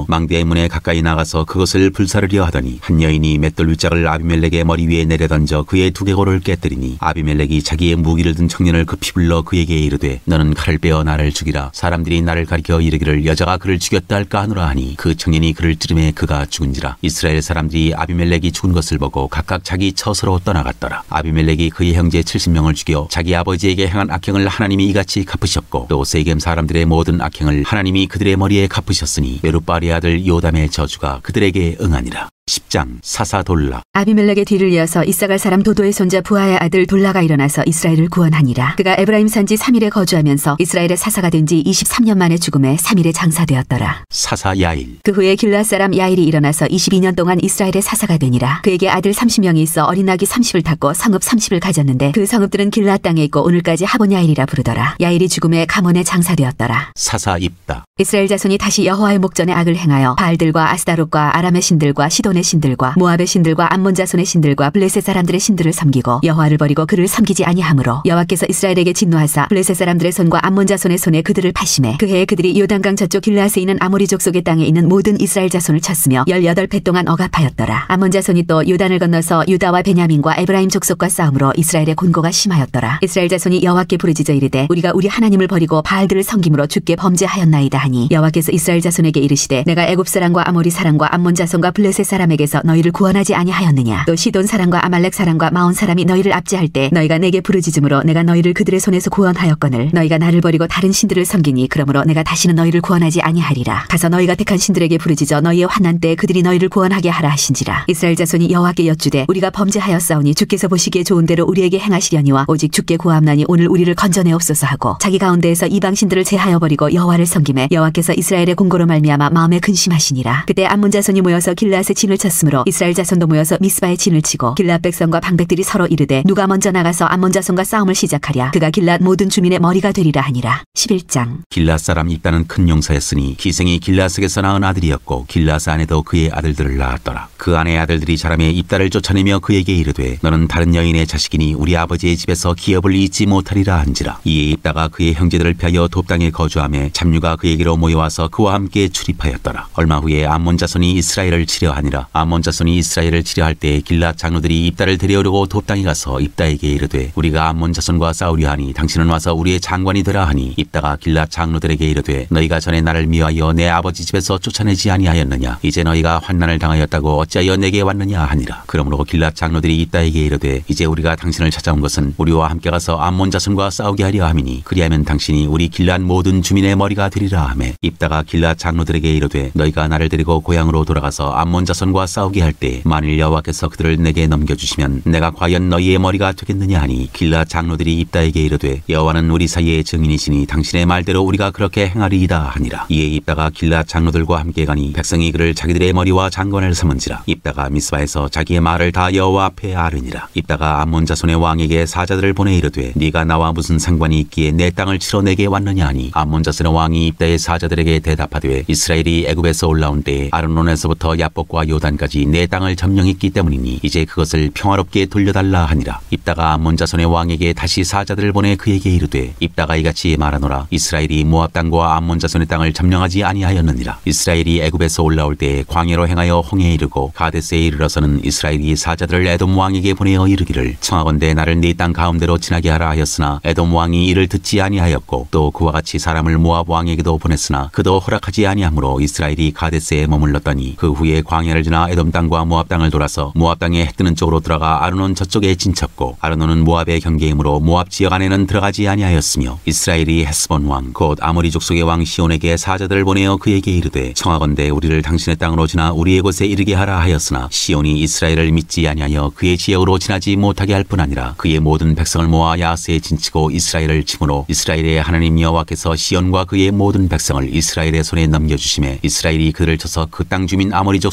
문에 가까이 나가서 그것을 불사르려 하더니 한 여인이 맷돌 윗짝을 아비멜렉의 머리 위에 내려던져 그의 두개골을 깨뜨리니 아비멜렉이 자기의 무기를 든 청년을 급히 불러 그에게 이르되 너는 칼을 빼어 나를 죽이라. 사람들이 나를 가리켜 이르기를 여자가 그를 죽였다 할까 하노라 하니 그 청년이 그를 찌르매 그가 죽은지라. 이스라엘 사람들이 아비멜렉이 죽은 것을 보고 각각 자기 처소로 떠나갔더라. 아비멜렉이 그의 형제 칠십 명을 죽여 자기 아버지에게 행한 악행을 하나님이 이같이 갚으셨고 또 세겜 사람들의 모든 악행을 하나님이 그들의 머리에 갚으셨으니 여룻바알의 아들 요담의 저주가 그들에게 응하니라. 십 장 사사돌라. 아비멜렉의 뒤를 이어서 이사갈 사람 도도의 손자 부하의 아들 돌라가 일어나서 이스라엘을 구원하니라. 그가 에브라임 산지 삼 일에 거주하면서 이스라엘의 사사가 된 지 이십삼 년 만에 죽음에 삼 일에 장사되었더라. 사사 야일. 그 후에 길앗 사람 야일이 일어나서 이십이 년 동안 이스라엘의 사사가 되니라. 그에게 아들 삼십 명이 있어 어린 아기 삼십을 탔고 성읍 삼십을 가졌는데 그 성읍들은 길앗 땅에 있고 오늘까지 하본 야일이라 부르더라. 야일이 죽음에 가몬에 장사되었더라. 사사 입다. 이스라엘 자손이 다시 여호와의 목전에 악을 행하여 바알들과 아스타롯과 아람의 신들과 시돈의 신들과 모압의 신들과 암몬 자손의 신들과 블레셋 사람들의 신들을 섬기고 여호와를 버리고 그를 섬기지 아니하므로 여호와께서 이스라엘에게 진노하사 블레셋 사람들의 손과 암몬 자손의 손에 그들을 파심해 그 해에 그들이 요단강 저쪽 길르앗에 있는 아모리 족속의 땅에 있는 모든 이스라엘 자손을 쳤으며 열여덟 배 동안 억압하였더라. 암몬 자손이 또 요단을 건너서 유다와 베냐민과 에브라임 족속과 싸움으로 이스라엘의 곤고가 심하였더라. 이스라엘 자손이 여호와께 부르짖어 이르되 우리가 우리 하나님을 버리고 바알들을 섬김으로 주께 범죄하였나이다 하니 여호와께서 이스라엘 자손에게 이르시되 내가 애굽 사람과 아모리 사람과 암몬 자손과 블레셋 사람에게서 너희를 구원하지 아니하였느냐. 또 시돈 사람과 아말렉 사람과 마온 사람이 너희를 압제할 때 너희가 내게 부르짖음으로 내가 너희를 그들의 손에서 구원하였거늘 너희가 나를 버리고 다른 신들을 섬기니 그러므로 내가 다시는 너희를 구원하지 아니하리라. 가서 너희가 택한 신들에게 부르짖어 너희의 환난 때 그들이 너희를 구원하게 하라 하신지라. 이스라엘 자손이 여호와께 여쭈되 우리가 범죄하였사오니 주께서 보시기에 좋은 대로 우리에게 행하시려니와 오직 주께 구하옵나니 오늘 우리를 건져내옵소서 하고 자기 가운데에서 이방 신들을 제하여 버리고 여호와를 섬김에 여호와께서 이스라엘의 공고로 말미암아 마음에 근심하시니라. 그때 암몬 자손이 모여서 길르앗에 진을 쳤으므로 이스라엘 자손도 모여서 미스바에 진을 치고 길르앗 백성과 방백들이 서로 이르되 누가 먼저 나가서 암몬 자손과 싸움을 시작하랴. 그가 길르앗 모든 주민의 머리가 되리라 하니라. 십일 장. 길르앗 사람 입다는 큰 용사였으니 기생이 길르앗에게서 낳은 아들이었고 길르앗 아내도 그의 아들들을 낳았더라. 그 아내의 아들들이 자라매 입다를 쫓아내며 그에게 이르되 너는 다른 여인의 자식이니 우리 아버지의 집에서 기업을 잊지 못하리라 한지라. 이에 입다가 그의 형제들을 피하여 돕당에 거주하며 잡류가 그에게로 모여와서 그와 함께 출입하였더라. 얼마 후에 암몬 자손이 이스라엘을 치려하니라. 암몬 자손이 이스라엘을 치려할 때 길르앗 장로들이 입다를 데려오려고 돕당에 가서 입다에게 이르되 우리가 암몬 자손과 싸우려 하니 당신은 와서 우리의 장관이 되라 하니 입다가 길르앗 장로들에게 이르되 너희가 전에 나를 미워하여 내 아버지 집에서 쫓아내지 아니하였느냐. 이제 너희가 환난을 당하였다고 어찌하여 내게 왔느냐 하니라. 그러므로 길르앗 장로들이 입다에게 이르되 이제 우리가 당신을 찾아온 것은 우리와 함께 가서 암몬 자손과 싸우게 하려 함이니 그리하면 당신이 우리 길르앗 모든 주민의 머리가 되리라 하매 입다가 길르앗 장로들에게 이르되 너희가 나를 데리고 고향으로 돌아가서 암몬 자손과 싸우게 할 때 만일 여호와께서 그들을 내게 넘겨주시면 내가 과연 너희의 머리가 되겠느냐 하니 길르앗 장로들이 입다에게 이르되 여호와는 우리 사이의 증인이시니 당신의 말대로 우리가 그렇게 행하리이다 하니라. 이에 입다가 길르앗 장로들과 함께 가니 백성이 그를 자기들의 머리와 장관을 삼은지라. 입다가 미스바에서 자기의 말을 다 여호와 앞에 아르니라. 입다가 암몬 자손의 왕에게 사자들을 보내 이르되 네가 나와 무슨 상관이 있기에 내 땅을 치러 내게 왔느냐 하니 암몬 자손의 왕이 입다의 사자들에게 대답하되 이스라엘이 애굽에서 올라온 때에 아르논에서부터 야복과 요단까지 내 땅을 점령했기 때문이니 이제 그것을 평화롭게 돌려달라 하니라. 입다가 암몬 자손의 왕에게 다시 사자들을 보내 그에게 이르되 입다가 이같이 말하노라. 이스라엘이 모압 땅과 암몬 자손의 땅을 점령하지 아니하였느니라. 이스라엘이 애굽에서 올라올 때에 광야로 행하여 홍해에 이르고 가데스에 이르러서는 이스라엘이 사자들을 에돔 왕에게 보내어 이르기를 청하건대 나를 네 땅 가운데로 지나게 하라 하였으나 에돔 왕이 이를 듣지 아니하였고 또 그와 같이 사람을 모압 왕에게도 보냈으나 그도 허락하지 아니하므로 이스라엘이 가데스에 머물렀더니 그 후에 광야를 지나 에돔 땅과 모압 땅을 돌아서 모압 땅에 해 뜨는 쪽으로 들어가 아르논 저쪽에 진쳤고 아르논은 모압의 경계이므로 모압 지역 안에는 들어가지 아니하였으며 이스라엘이 헤스본 왕 곧 아모리 족속의 왕 시온에게 사자들을 보내어 그에게 이르되 청하건대 우리를 당신의 땅으로 지나 우리의 곳에 이르게 하라 하였으나 시온이 이스라엘을 믿지 아니하여 그의 지역으로 지나지 못하게 할 뿐 아니라 그의 모든 백성을 모아 야스에 진치고 이스라엘을 치므로 이스라엘의 하나님 여호와께서 시온과 그의 모든 백성을 이스라엘의 손에 넘겨주심에 이스라엘이 그를 쳐서 그 땅 주민 아모리 족속의 온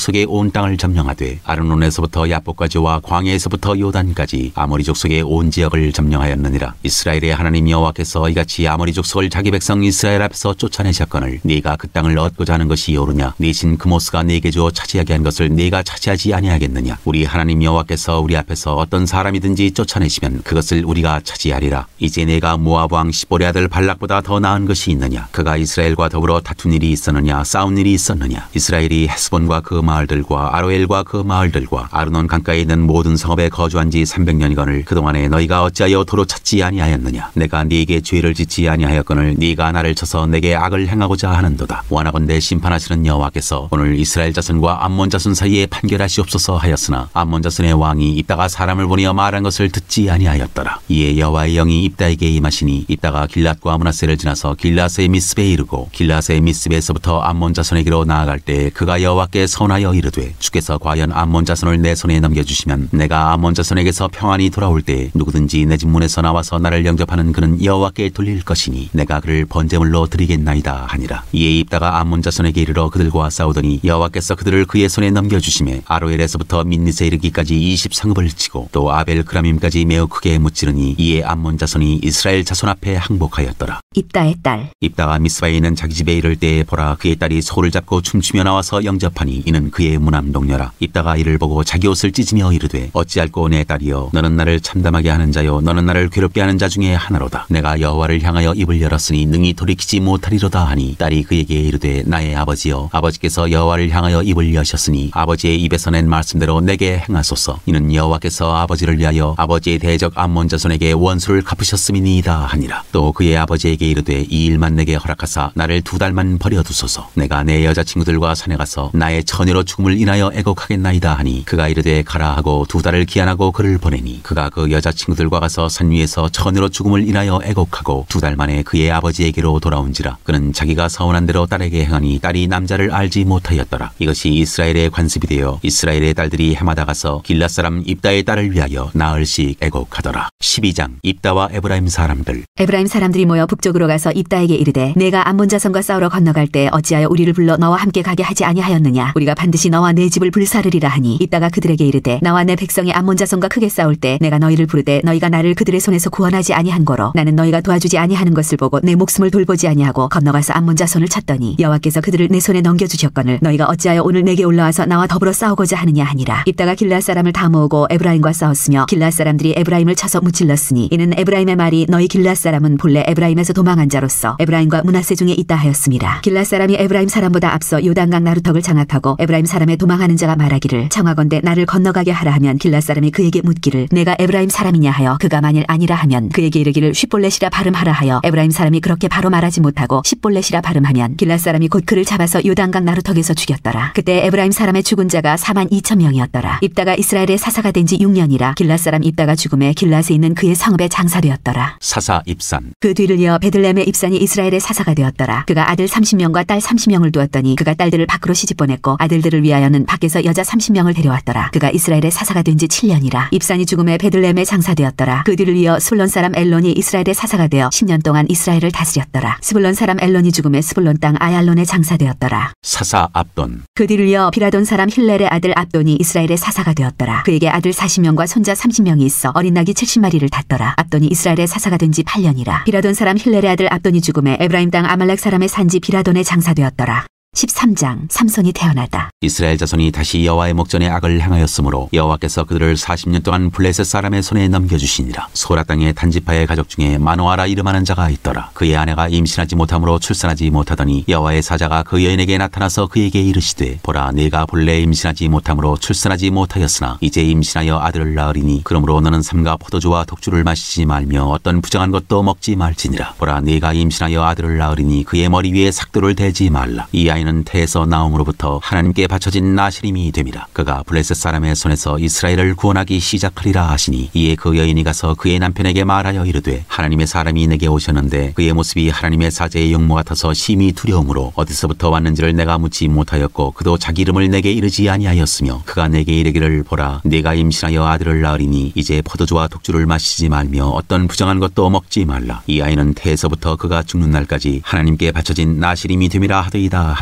온 땅을 점령하되 아르논에서부터 야복까지와 광야에서부터 요단까지 아모리 족속의 온 지역을 점령하였느니라. 이스라엘의 하나님 여호와께서 이같이 아모리 족속을 자기 백성 이스라엘 앞에서 쫓아내셨거늘 네가 그 땅을 얻고자 하는 것이 옳으냐? 네 신 그모스가 네게 주어 차지하게 한 것을 네가 차지하지 아니하겠느냐? 우리 하나님 여호와께서 우리 앞에서 어떤 사람이든지 쫓아내시면 그것을 우리가 차지하리라. 이제 내가 모압 왕 시볼의 아들 발락보다 더 나은 것이 있느냐? 그가 이스라엘과 더불어 다툰 일이 있었느냐? 싸운 일이 있었느냐? 이스라엘이 헤스본과 그 마을들과 아로엘과 그 마을들과 아르논 강가에 있는 모든 성읍에 거주한 지 삼백 년이거늘 그동안에 너희가 어찌하여 도로 찾지 아니하였느냐? 내가 네게 죄를 짓지 아니하였거늘 네가 나를 쳐서 내게 악을 행하고자 하는도다. 원하건대 심판하시는 여호와께서 오늘 이스라엘 자손과 암몬 자손 사이에 판결하시옵소서 하였으나 암몬 자손의 왕이 입다가 사람을 보내어 말한 것을 듣지 아니하였더라. 이에 여호와의 영이 입다에게 임하시니 입다가 길랏과 므낫세를 지나서 길랏의 미스베에 이르고 길랏의 미스베에서부터 암몬 자손에게로 나아갈 때 그가 여호와께 선하여 이르되 주께서 과연 암몬 자손을 내 손에 넘겨주시면 내가 암몬 자손에게서 평안히 돌아올 때 누구든지 내 집 문에서 나와서 나를 영접하는 그는 여호와께 돌릴 것이니 내가 그를 번제물로 드리겠나이다 하니라. 이에 입다가 암몬 자손에게 이르러 그들과 싸우더니 여호와께서 그들을 그의 손에 넘겨주시매 아로엘에서부터 민니세 이르기까지 이십 성읍을 치고 또 아벨 그라밈까지 매우 크게 무찌르니 이에 암몬 자손이 이스라엘 자손 앞에 항복하였더라. 입다의 딸 입다가 미스바에 있는 자기 집에 이를 때에 보라 그의 딸이 소를 잡고 춤추며 나와서 영접하니 이는 그의 무남 동료라. 입다가 이를 보고 자기 옷을 찢으며 이르되 어찌할꼬 내 딸이여 너는 나를 참담하게 하는 자요 너는 나를 괴롭게 하는 자 중에 하나로다. 내가 여호와를 향하여 입을 열었으니 능히 돌이키지 못하리로다 하니 딸이 그에게 이르되 나의 아버지여 아버지께서 여호와를 향하여 입을 여셨으니 아버지의 입에서 낸 말씀대로 내게 행하소서. 이는 여호와께서 아버지를 위하여 아버지의 대적 암몬 자손에게 원수를 갚으셨음이니이다 하니라. 또 그의 아버지에게 이르되 이 일만 내게 허락하사 나를 두 달만 버려두소서. 내가 내 여자친구들과 산에 가서 나의 처녀로 죽음을 인하여 애곡하겠나이다 하니 그가 이르되 가라 하고 두 달을 기한하고 그를 보내니 그가 그 여자친구들과 가서 산 위에서 처녀로 죽음을 인하여 애곡하고 두 달 만에 그의 아버지에게로 돌아온지라. 그는 자기가 서운한 대로 딸에게 행하니 딸이 남자를 알지 못하였더라. 이것이 이스라엘의 관습이 되어 이스라엘의 딸들이 해마다 가서 길랏 사람 입다의 딸을 위하여 나흘씩 애곡하더라. 십이 장 입다와 에브라임 사람들. 에브라임 사람들이 모여 북쪽으로 가서 입다에게 이르되 내가 암몬 자손과 싸우러 건너갈 때 어찌하여 우리를 불러 너와 함께 가게 하지 아니하였느냐? 우리가 반드시 너와 내 집을 불사르리라 하니 입다가 그들에게 이르되 나와 내 백성이 암몬 자손과 크게 싸울 때 내가 너희를 부르되 너희가 나를 그들의 손에서 구원하지 아니한 거로 나는 너희가 도와주지 아니하는 것을 보고 내 목숨을 돌보지 아니하고 건너가서 암몬 자손을 쳤더니 여호와께서 그들을 내 손에 넘겨주셨거늘 너희가 어찌하여 오늘 내게 올라와서 나와 더불어 싸우고자 하느냐 하니라. 입다가 길랏 사람을 다 모으고 에브라임과 싸웠으며 길랏 사람들이 에브라임을 쳐서 무찔렀으니 이는 에브라임의 말이 너희 길랏 사람은 본래 에브라임에서 도망한 자로서 에브라임과 므낫세 중에 있다 하였습니다. 길랏 사람이 에브라임 사람보다 앞서 요단강 나루턱을 장악하고 에브라임 사람의 도망하는 자가 말하기를 청하건대 나를 건너가게 하라 하면 길랏 사람이 그에게 묻기를 내가 에브라임 사람이냐 하여 그가 만일 아니라 하면 그에게 이르기를 쉿볼렛이라 발음하라 하여 에브라임 사람이 그렇게 바로 말하지 못하고 쉿볼렛이라 발음하면 길랏 사람이 곧 그를 잡아서 요단강 나루턱에서 죽였더라. 그때 에브라임 사람의 죽은 자가 사만 이천 명이었더라. 입다가 이스라엘의 사사가 된 지 육 년이라 길랏 사람 입다가 죽음에 길랏에 있는 그의 성읍에 장사되었더라. 사사 입산. 그 뒤를 이어 베들레헴의 입산이 이스라엘의 사사가 되었더라. 그가 아들 삼십 명과 딸 삼십 명을 두었더니 그가 딸들을 밖으로 시집보냈고 아들들을 위하여는 밖에서 여자 삼십 명을 데려왔더라. 그가 이스라엘의 사사가 된 지 칠 년이라. 입산이 죽음에 베들레헴에 장사되었더라. 그 뒤를 이어 스불론 사람 엘론이 이스라엘의 사사가 되어 십 년 동안 이스라엘을 다스렸더라. 스불론 사람 엘론이 죽음에 스불론 땅 아얄론에 장사되었더라. 사사 압돈. 그 뒤를 이어 비라돈 사람 힐렐의 아들 압돈이 이스라엘의 사사가 되었더라. 그에게 아들 사십 명과 손자 삼십 명이 있어 어린 낙이 칠십 마리를 탔더라. 압돈이 이스라엘의 사사가 된 지 팔 년이라. 비라돈 사람 힐렐의 아들 압돈이 죽음에 에브라임 땅 아말렉 사람의 산지 비라돈에 장사되었더라. 십삼 장 삼손이 태어나다. 이스라엘 자손이 다시 여호와의 목전에 악을 행하였으므로 여호와께서 그들을 사십 년 동안 블레셋 사람의 손에 넘겨주시니라. 소라 땅의 단지파의 가족 중에 마노아라 이름하는 자가 있더라. 그의 아내가 임신하지 못함으로 출산하지 못하더니 여호와의 사자가 그 여인에게 나타나서 그에게 이르시되 보라 네가 본래 임신하지 못함으로 출산하지 못하였으나 이제 임신하여 아들을 낳으리니 그러므로 너는 삼가 포도주와 독주를 마시지 말며 어떤 부정한 것도 먹지 말지니라. 보라 네가 임신하여 아들을 낳으리니 그의 머리 위에 삭도를 대지 말라. 이 아이는 태에서 나옴으로부터 하나님께 바쳐진 나시림이 됨이라. 그가 블레셋 사람의 손에서 이스라엘을 구원하기 시작하리라 하시니 이에 그 여인이 가서 그의 남편에게 말하여 이르되 하나님의 사람이 내게 오셨는데 그의 모습이 하나님의 사제의 용모 같아서 심히 두려움으로 어디서부터 왔는지를 내가 묻지 못하였고 그도 자기 이름을 내게 이르지 아니하였으며 그가 내게 이르기를 보라 네가 임신하여 아들을 낳으리니 이제 포도주와 독주를 마시지 말며 어떤 부정한 것도 먹지 말라. 이 아이는 태에서부터 그가 죽는 날까지 하나님께 바쳐진 나시림이 됨이라 하더이다 하니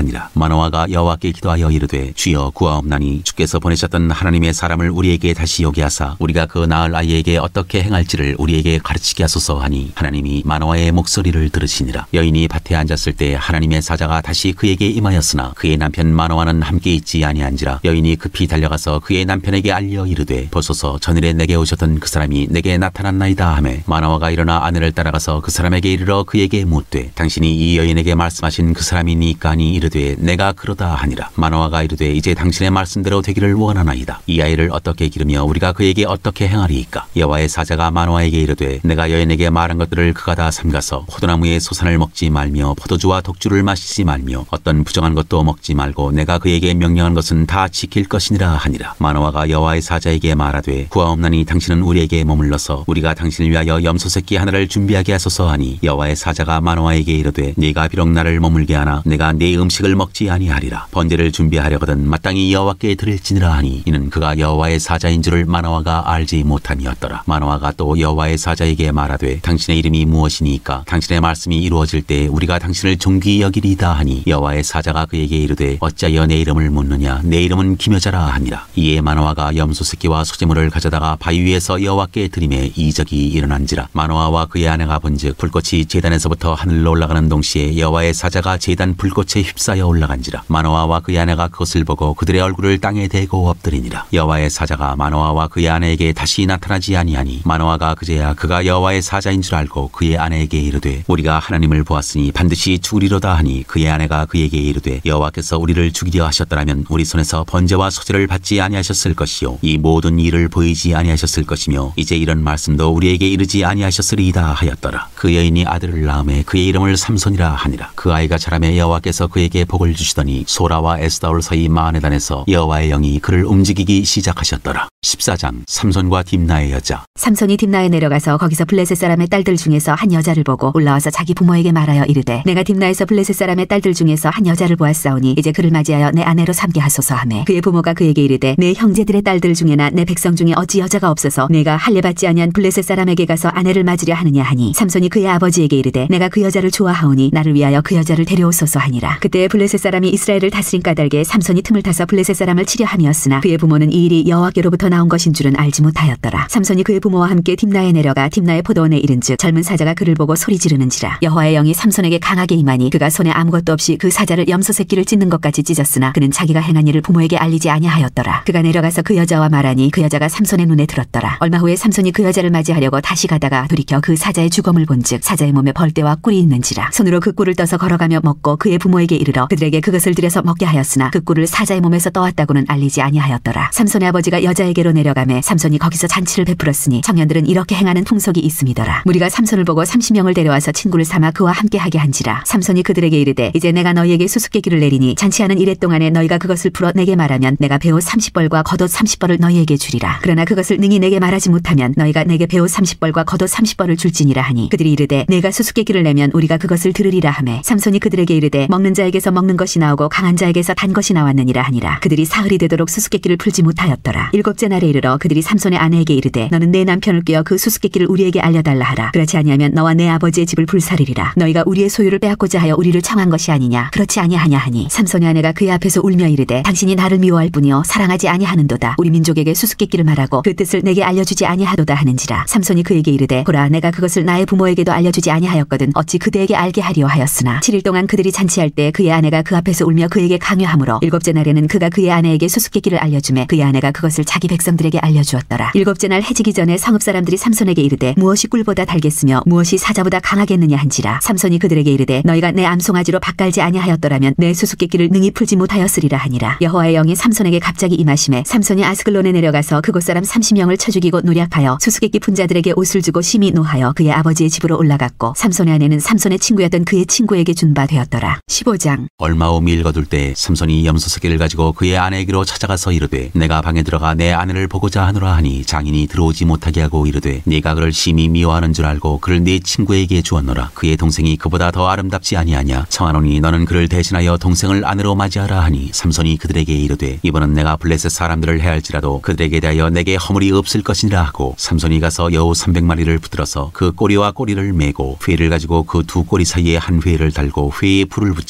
하니라. 마노아가 여호와께 기도하여 이르되 주여 구하옵나니 주께서 보내셨던 하나님의 사람을 우리에게 다시 오게 하사 우리가 그 낳을 아이에게 어떻게 행할지를 우리에게 가르치게 하소서 하니 하나님이 마노아의 목소리를 들으시니라. 여인이 밭에 앉았을 때 하나님의 사자가 다시 그에게 임하였으나 그의 남편 마노아는 함께 있지 아니한지라. 여인이 급히 달려가서 그의 남편에게 알려 이르되 보소서 전일에 내게 오셨던 그 사람이 내게 나타났나이다 하매 마노아가 일어나 아내를 따라가서 그 사람에게 이르러 그에게 묻되 당신이 이 여인에게 말씀하신 그 사람이니까 하니 이르되 내가 그러다 하니라. 마노아가 이르되 이제 당신의 말씀대로 되기를 원하나이다. 이 아이를 어떻게 기르며 우리가 그에게 어떻게 행하리이까. 여호와의 사자가 마노아에게 이르되 내가 여인에게 말한 것들을 그가 다 삼가서 포도나무의 소산을 먹지 말며 포도주와 독주를 마시지 말며 어떤 부정한 것도 먹지 말고 내가 그에게 명령한 것은 다 지킬 것이니라 하니라. 마노아가 여호와의 사자에게 말하되 구하옵나니 당신은 우리에게 머물러서 우리가 당신을 위하여 염소 새끼 하나를 준비하게 하소서 하니 여호와의 사자가 마노아에게 이르되 네가 비록 나를 머물게 하나 내가 네 음식을 먹지 아니하리라. 번제를 준비하려거든 마땅히 여호와께 드릴지니라 하니 이는 그가 여호와의 사자인 줄을 마노아가 알지 못함이었더라. 마노아가 또 여호와의 사자에게 말하되 당신의 이름이 무엇이니까 당신의 말씀이 이루어질 때 우리가 당신을 존귀히 여기리이다 하니 여호와의 사자가 그에게 이르되 어찌하여 내 이름을 묻느냐 내 이름은 기묘자라 하니라. 이에 마노아가 염소 새끼와 소재물을 가져다가 바위 위에서 여호와께 드림에 이적이 일어난지라. 마노아와 그의 아내가 본즉 불꽃이 제단에서부터 하늘로 올라가는 동시에 여호와의 사자가 제단 불꽃에 휩싸여 올라간지라. 마노아와 그의 아내가 그것을 보고 그들의 얼굴을 땅에 대고 엎드리니라. 여호와의 사자가 마노아와 그의 아내에게 다시 나타나지 아니하니 마노아가 그제야 그가 여호와의 사자인 줄 알고 그의 아내에게 이르되 우리가 하나님을 보았으니 반드시 죽으리로다 하니 그의 아내가 그에게 이르되 여호와께서 우리를 죽이려 하셨더라면 우리 손에서 번제와 소제를 받지 아니하셨을 것이요 이 모든 일을 보이지 아니하셨을 것이며 이제 이런 말씀도 우리에게 이르지 아니하셨으리이다 하였더라. 그 여인이 아들을 낳음에 그의 이름을 삼손이라 하니라. 그 아이가 자라매 여호와께서 그에게 복을 주시더니 소라와 에스다올 사이 마하네단에서 여호와의 영이 그를 움직이기 시작하셨더라. 십사 장 삼손과 딥나의 여자. 삼손이 딥나에 내려가서 거기서 블레셋 사람의 딸들 중에서 한 여자를 보고 올라와서 자기 부모에게 말하여 이르되 내가 딥나에서 블레셋 사람의 딸들 중에서 한 여자를 보았사오니 이제 그를 맞이하여 내 아내로 삼게 하소서 하매 그의 부모가 그에게 이르되 내 형제들의 딸들 중에나 내 백성 중에 어찌 여자가 없어서 내가 할례받지 아니한 블레셋 사람에게 가서 아내를 맞으려 하느냐 하니 삼손이 그의 아버지에게 이르되 내가 그 여자를 좋아하오니 나를 위하여 그 여자를 데려오소서 하니라. 그때 블레셋 사람이 이스라엘을 다스린 까닭에 삼손이 틈을 타서 블레셋 사람을 치려 함이었으나 그의 부모는 이 일이 여호와께로부터 나온 것인 줄은 알지 못하였더라. 삼손이 그의 부모와 함께 딥나에 내려가 딥나의 포도원에 이른즉 젊은 사자가 그를 보고 소리 지르는지라. 여호와의 영이 삼손에게 강하게 임하니 그가 손에 아무것도 없이 그 사자를 염소 새끼를 찢는 것까지 찢었으나 그는 자기가 행한 일을 부모에게 알리지 아니하였더라. 그가 내려가서 그 여자와 말하니 그 여자가 삼손의 눈에 들었더라. 얼마 후에 삼손이 그 여자를 맞이하려고 다시 가다가 돌이켜 그 사자의 주검을 본즉 사자의 몸에 벌떼와 꿀이 있는지라. 손으로 그 꿀을 떠서 걸어가며 먹고 그의 부모에게 이르러 그들에게 그것을 들여서 먹게 하였으나 그 꿀을 사자의 몸에서 떠왔다고는 알리지 아니하였더라. 삼손의 아버지가 여자에게로 내려가매 삼손이 거기서 잔치를 베풀었으니 청년들은 이렇게 행하는 풍속이 있음이더라. 무리가 삼손을 보고 삼십 명을 데려와서 친구를 삼아 그와 함께하게 한지라. 삼손이 그들에게 이르되 이제 내가 너희에게 수수께끼를 내리니 잔치하는 이래 동안에 너희가 그것을 풀어 내게 말하면 내가 배옷 삼십 벌과 겉옷 삼십 벌을 너희에게 주리라. 그러나 그것을 능히 내게 말하지 못하면 너희가 내게 배옷 삼십 벌과 겉옷 삼십 벌을 줄지니라 하니 그들이 이르되 내가 수수께끼를 내면 우리가 그것을 들으리라 하매 삼손이 그들에게 이르되 먹는 자에게서 먹는 것이 나오고 강한 자에게서 단 것이 나왔느니라 하니라. 그들이 사흘이 되도록 수수께끼를 풀지 못하였더라. 일곱째 날에 이르러 그들이 삼손의 아내에게 이르되 너는 내 남편을 꿰어 그 수수께끼를 우리에게 알려달라 하라. 그렇지 아니하면 너와 내 아버지의 집을 불사르리라. 너희가 우리의 소유를 빼앗고자 하여 우리를 청한 것이 아니냐. 그렇지 아니하냐 하니 삼손의 아내가 그의 앞에서 울며 이르되 당신이 나를 미워할 뿐이요 사랑하지 아니하는도다. 우리 민족에게 수수께끼를 말하고 그 뜻을 내게 알려주지 아니하도다 하는지라. 삼손이 그에게 이르되 보라 내가 그것을 나의 부모에게도 알려주지 아니하였거든 어찌 그대에게 알게 하리오 하였으나 칠 일 동안 그들이 잔치할 때 그의 아내가 그 앞에서 울며 그에게 강요하므로 일곱째 날에는 그가 그의 아내에게 수수께끼를 알려주매 그의 아내가 그것을 자기 백성들에게 알려주었더라. 일곱째 날 해지기 전에 성읍 사람들이 삼손에게 이르되 무엇이 꿀보다 달겠으며 무엇이 사자보다 강하겠느냐 한지라. 삼손이 그들에게 이르되 너희가 내 암송아지로 밭갈지 아니하였더라면 내 수수께끼를 능히 풀지 못하였으리라 하니라. 여호와의 영이 삼손에게 갑자기 임하심에 삼손이 아스글론에 내려가서 그곳 사람 삼십 명을 쳐 죽이고 노략하여 수수께끼 푼 자들에게 옷을 주고 심히 노하여 그의 아버지의 집으로 올라갔고 삼손의 아내는 삼손의 친구였던 그의 친구에게 준 바 되었더라. 십오 장. 얼마 후 밀 거둘 때 삼손이 염소 새끼를 가지고 그의 아내에게로 찾아가서 이르되 내가 방에 들어가 내 아내를 보고자 하노라 하니 장인이 들어오지 못하게 하고 이르되 네가 그를 심히 미워하는 줄 알고 그를 네 친구에게 주었노라. 그의 동생이 그보다 더 아름답지 아니하냐. 청하노니 너는 그를 대신하여 동생을 아내로 맞이하라 하니 삼손이 그들에게 이르되 이번은 내가 블레셋 사람들을 해할지라도 그들에게 대하여 내게 허물이 없을 것이니라 하고 삼손이 가서 여우 삼백 마리를 붙들어서 그 꼬리와 꼬리를 메고 회를 가지고 그 두 꼬리 사이에 한 회를 달고 회에 불을 붙이고 그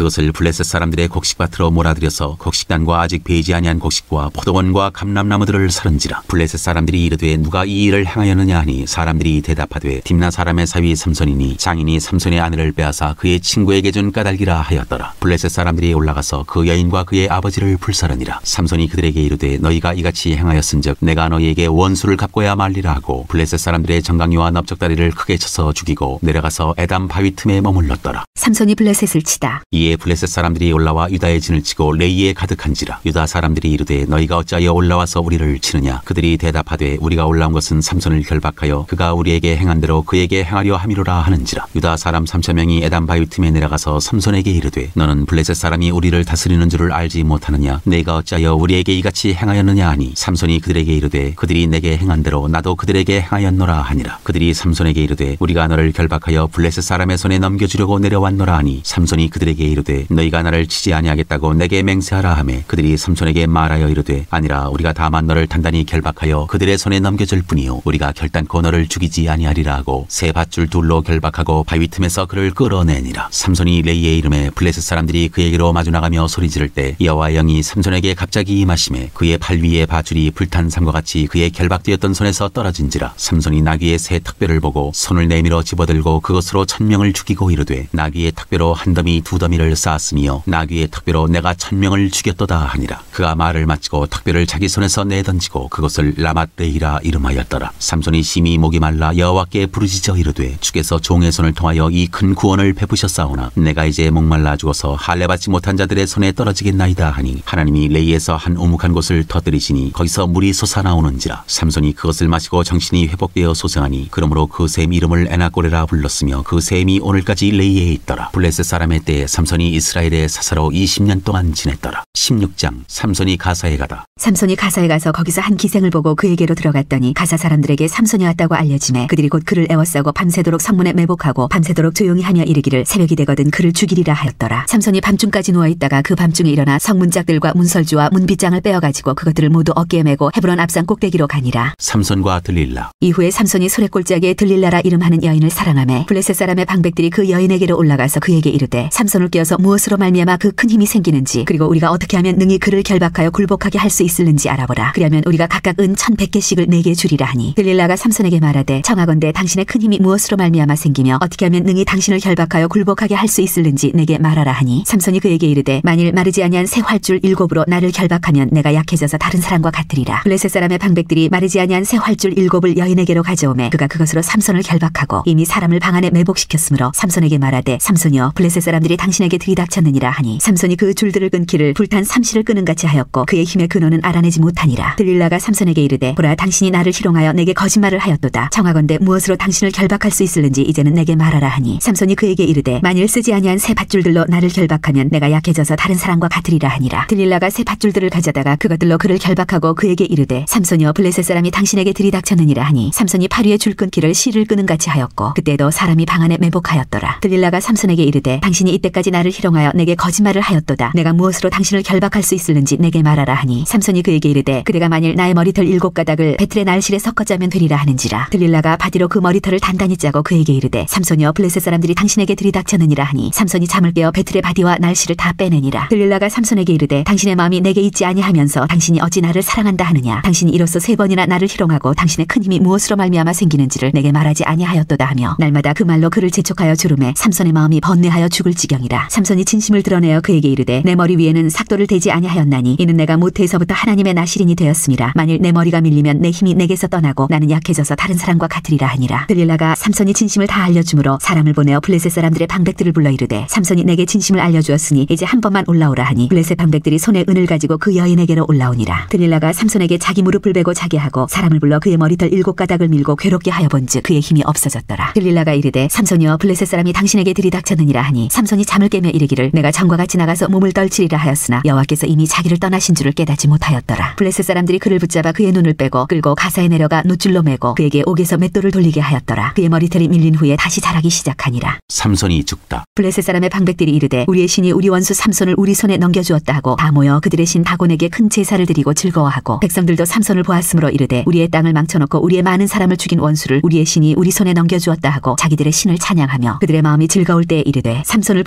그것을 블레셋 사람들의 곡식밭으로 몰아들여서 곡식단과 아직 배이지 아니한 곡식과 포도원과 감람나무들을 사른지라. 블레셋 사람들이 이르되 누가 이 일을 행하였느냐 하니 사람들이 대답하되 딥나 사람의 사위 삼손이니 장인이 삼손의 아내를 빼앗아 그의 친구에게 준 까닭이라 하였더라. 블레셋 사람들이 올라가서 그 여인과 그의 아버지를 불사르니라. 삼손이 그들에게 이르되 너희가 이같이 행하였은즉 내가 너희에게 원수를 갚고야 말리라 하고 블레셋 사람들의 정강이와 넓적다리를 크게 쳐서 죽이고 내려가서 에담 바위 틈에 머물렀더라. 삼손이 블레셋을 치다. 이에 블레셋 사람들이 올라와 유다의 진을 치고 레이에 가득한지라. 유다 사람들이 이르되 너희가 어찌하여 올라와서 우리를 치느냐. 그들이 대답하되 우리가 올라온 것은 삼손을 결박하여 그가 우리에게 행한 대로 그에게 행하려 함이로라 하는지라. 유다 사람 삼천 명이 에담 바위 틈에 내려가서 삼손에게 이르되 너는 블레셋 사람이 우리를 다스리는 줄을 알지 못하느냐. 내가 어찌하여 우리에게 이같이 행하였느냐 하니 삼손이 그들에게 이르되 그들이 내게 행한 대로 나도 그들에게 행하였노라 하니라. 그들이 삼손에게 이르되 우리가 너를 결박하여 블레셋 사람의 손에 넘겨주려고 내려왔노라 하니 삼손이 그들에게 이르되 너희가 나를 치지 아니하겠다고 내게 맹세하라 하매 그들이 삼손에게 말하여 이르되 아니라 우리가 다만 너를 단단히 결박하여 그들의 손에 넘겨줄 뿐이요 우리가 결단코 너를 죽이지 아니하리라 하고 새 밧줄 둘로 결박하고 바위 틈에서 그를 끌어내니라. 삼손이 레이의 이름에 블레셋 사람들이 그에게로 마주 나가며 소리 지를 때 여호와의 영이 삼손에게 갑자기 임하심에 그의 팔 위에 밧줄이 불탄 삼과 같이 그의 결박되었던 손에서 떨어진지라. 삼손이 나귀의 새 턱뼈를 보고 손을 내밀어 집어들고 그것으로 천명을 죽이고 이르되 나귀의 턱뼈로 한 더미 두 더미를 쌓았으며 나귀의 턱뼈로 내가 천명을 죽였도다 하니라. 그가 말을 마치고 턱뼈를 자기 손에서 내던지고 그것을 라맛레이라 이름하였더라. 삼손이 심히 목이 말라 여호와께 부르짖어 이르되 주께서 종의 손을 통하여 이 큰 구원을 베푸셨사오나 내가 이제 목말라 죽어서 할례받지 못한 자들의 손에 떨어지겠나이다 하니 하나님이 레이에서 한 우묵한 곳을 터뜨리시니 거기서 물이 솟아나오는지라. 삼손이 그것을 마시고 정신이 회복되어 소생하니 그러므로 그 샘 이름을 에나꼬레라 불렀으며 그 샘이 오늘까지 레이에 있더라. 블레셋 사람의 때에 삼손이 이스라엘의 사사로 이십 년 동안 지냈더라. 십육 장 삼손이 가사에 가다. 삼손이 가사에 가서 거기서 한 기생을 보고 그에게로 들어갔더니 가사 사람들에게 삼손이 왔다고 알려지매 그들이 곧 그를 애워싸고 밤새도록 성문에 매복하고 밤새도록 조용히 하며 이르기를 새벽이 되거든 그를 죽이리라 하였더라. 삼손이 밤중까지 누워있다가 그 밤중에 일어나 성문짝들과 문설주와 문빗장을 빼어가지고 그것들을 모두 어깨에 메고 헤브론 앞산 꼭대기로 가니라. 삼손과 들릴라. 이후에 삼손이 소래골짜기에 들릴라라 이름하는 여인을 사랑하매 블레셋 사람의 방백들이 그 여인에게로 올라가서 그에게 이르되 삼손을 깨어서 무엇으로 말미암아 그 큰 힘이 생기는지 그리고 우리가 어떻게 하면 능히 그를 결박하여 굴복하게 할 수 있을는지 알아보라. 그러면 우리가 각각 은 천백 개씩을 내게 주리라 하니 들릴라가 삼손에게 말하되 청하건대 당신의 큰 힘이 무엇으로 말미암아 생기며 어떻게 하면 능히 당신을 결박하여 굴복하게 할 수 있을는지 내게 말하라 하니 삼손이 그에게 이르되 만일 마르지 아니한 새 활줄 일곱으로 나를 결박하면 내가 약해져서 다른 사람과 같으리라. 블레셋 사람의 방백들이 마르지 아니한 새 활줄 일곱을 여인에게로 가져오매 그가 그것으로 삼손을 결박하고 이미 사람을 방 안에 매복시켰으므로 삼손에게 말하되 삼손이여 블레셋 사람들이 당신에게 들이닥쳤느니라 하니 삼손이 그 줄들을 끊기를 불탄 삼시를 끄는 같이 하였고 그의 힘의 근원은 알아내지 못하니라. 들릴라가 삼손에게 이르되 보라 당신이 나를 희롱하여 내게 거짓말을 하였도다. 청하건대 무엇으로 당신을 결박할 수 있을는지 이제는 내게 말하라 하니 삼손이 그에게 이르되 만일 쓰지 아니한 새 밧줄들로 나를 결박하면 내가 약해져서 다른 사람과 같으리라 하니라. 들릴라가 새 밧줄들을 가져다가 그것들로 그를 결박하고 그에게 이르되 삼손이여 블레셋 사람이 당신에게 들이닥쳤느니라 하니 삼손이 팔 위에 줄 끊기를 실을 끄는 같이 하였고 그때도 사람이 방 안에 매복하였더라. 들릴라가 삼손에게 이르되 당신이 이때까지 나를 희롱하여 내게 거짓말을 하였도다. 내가 무엇으로 당신을 결박할 수 있을는지 내게 말하라 하니 삼손이 그에게 이르되 그대가 만일 나의 머리털 일곱 가닥을 배틀의 날실에 섞어 짜면 되리라 하는지라. 들릴라가 바디로 그 머리털을 단단히 짜고 그에게 이르되 삼손이여 블레셋 사람들이 당신에게 들이닥쳤느니라 하니 삼손이 잠을 깨어 배틀의 바디와 날실을 다 빼내니라. 들릴라가 삼손에게 이르되 당신의 마음이 내게 있지 아니하면서 당신이 어찌 나를 사랑한다 하느냐. 당신이 이로써 세 번이나 나를 희롱하고 당신의 큰 힘이 무엇으로 말미암아 생기는지를 내게 말하지 아니하였도다 하며 날마다 그 말로 그를 재촉하여 주름에 삼손의 마음이 번뇌하여 죽을 지경이라. 삼손이 진심을 드러내어 그에게 이르되 내 머리 위에는 삭도를 대지 아니하였나니 이는 내가 모태에서부터 하나님의 나실인이 되었음이라. 만일 내 머리가 밀리면 내 힘이 내게서 떠나고 나는 약해져서 다른 사람과 같으리라 하니라. 들릴라가 삼손이 진심을 다 알려주므로 사람을 보내어 블레셋 사람들의 방백들을 불러 이르되 삼손이 내게 진심을 알려주었으니 이제 한 번만 올라오라 하니 블레셋 방백들이 손에 은을 가지고 그 여인에게로 올라오니라. 들릴라가 삼손에게 자기 무릎을 베고 자게 하고 사람을 불러 그의 머리털 일곱 가닥을 밀고 괴롭게 하여 본즉 그의 힘이 없어졌더라. 들릴라가 이르되 삼손이여 블레셋 사람이 당신에게 들이닥쳤느니라 하니 삼손이 잠을 깨며 이르기를 내가 전과 같이 나가서 몸을 떨치리라 하였으나 여호와께서 이미 자기를 떠나신 줄을 깨닫지 못하였더라. 블레셋 사람들이 그를 붙잡아 그의 눈을 빼고 끌고 가사에 내려가 노줄로 매고 그에게 옥에서 맷돌을 돌리게 하였더라. 그의 머리털이 밀린 후에 다시 자라기 시작하니라. 삼손이 죽다. 블레셋 사람의 방백들이 이르되 우리의 신이 우리 원수 삼손을 우리 손에 넘겨주었다 하고 다 모여 그들의 신 다곤에게 큰 제사를 드리고 즐거워하고 백성들도 삼손을 보았으므로 이르되 우리의 땅을 망쳐놓고 우리의 많은 사람을 죽인 원수를 우리의 신이 우리 손에 넘겨주었다 하고 자기들의 신을 찬양하며 그들의 마음이 즐거울 때에 이르되 삼손을 불러다가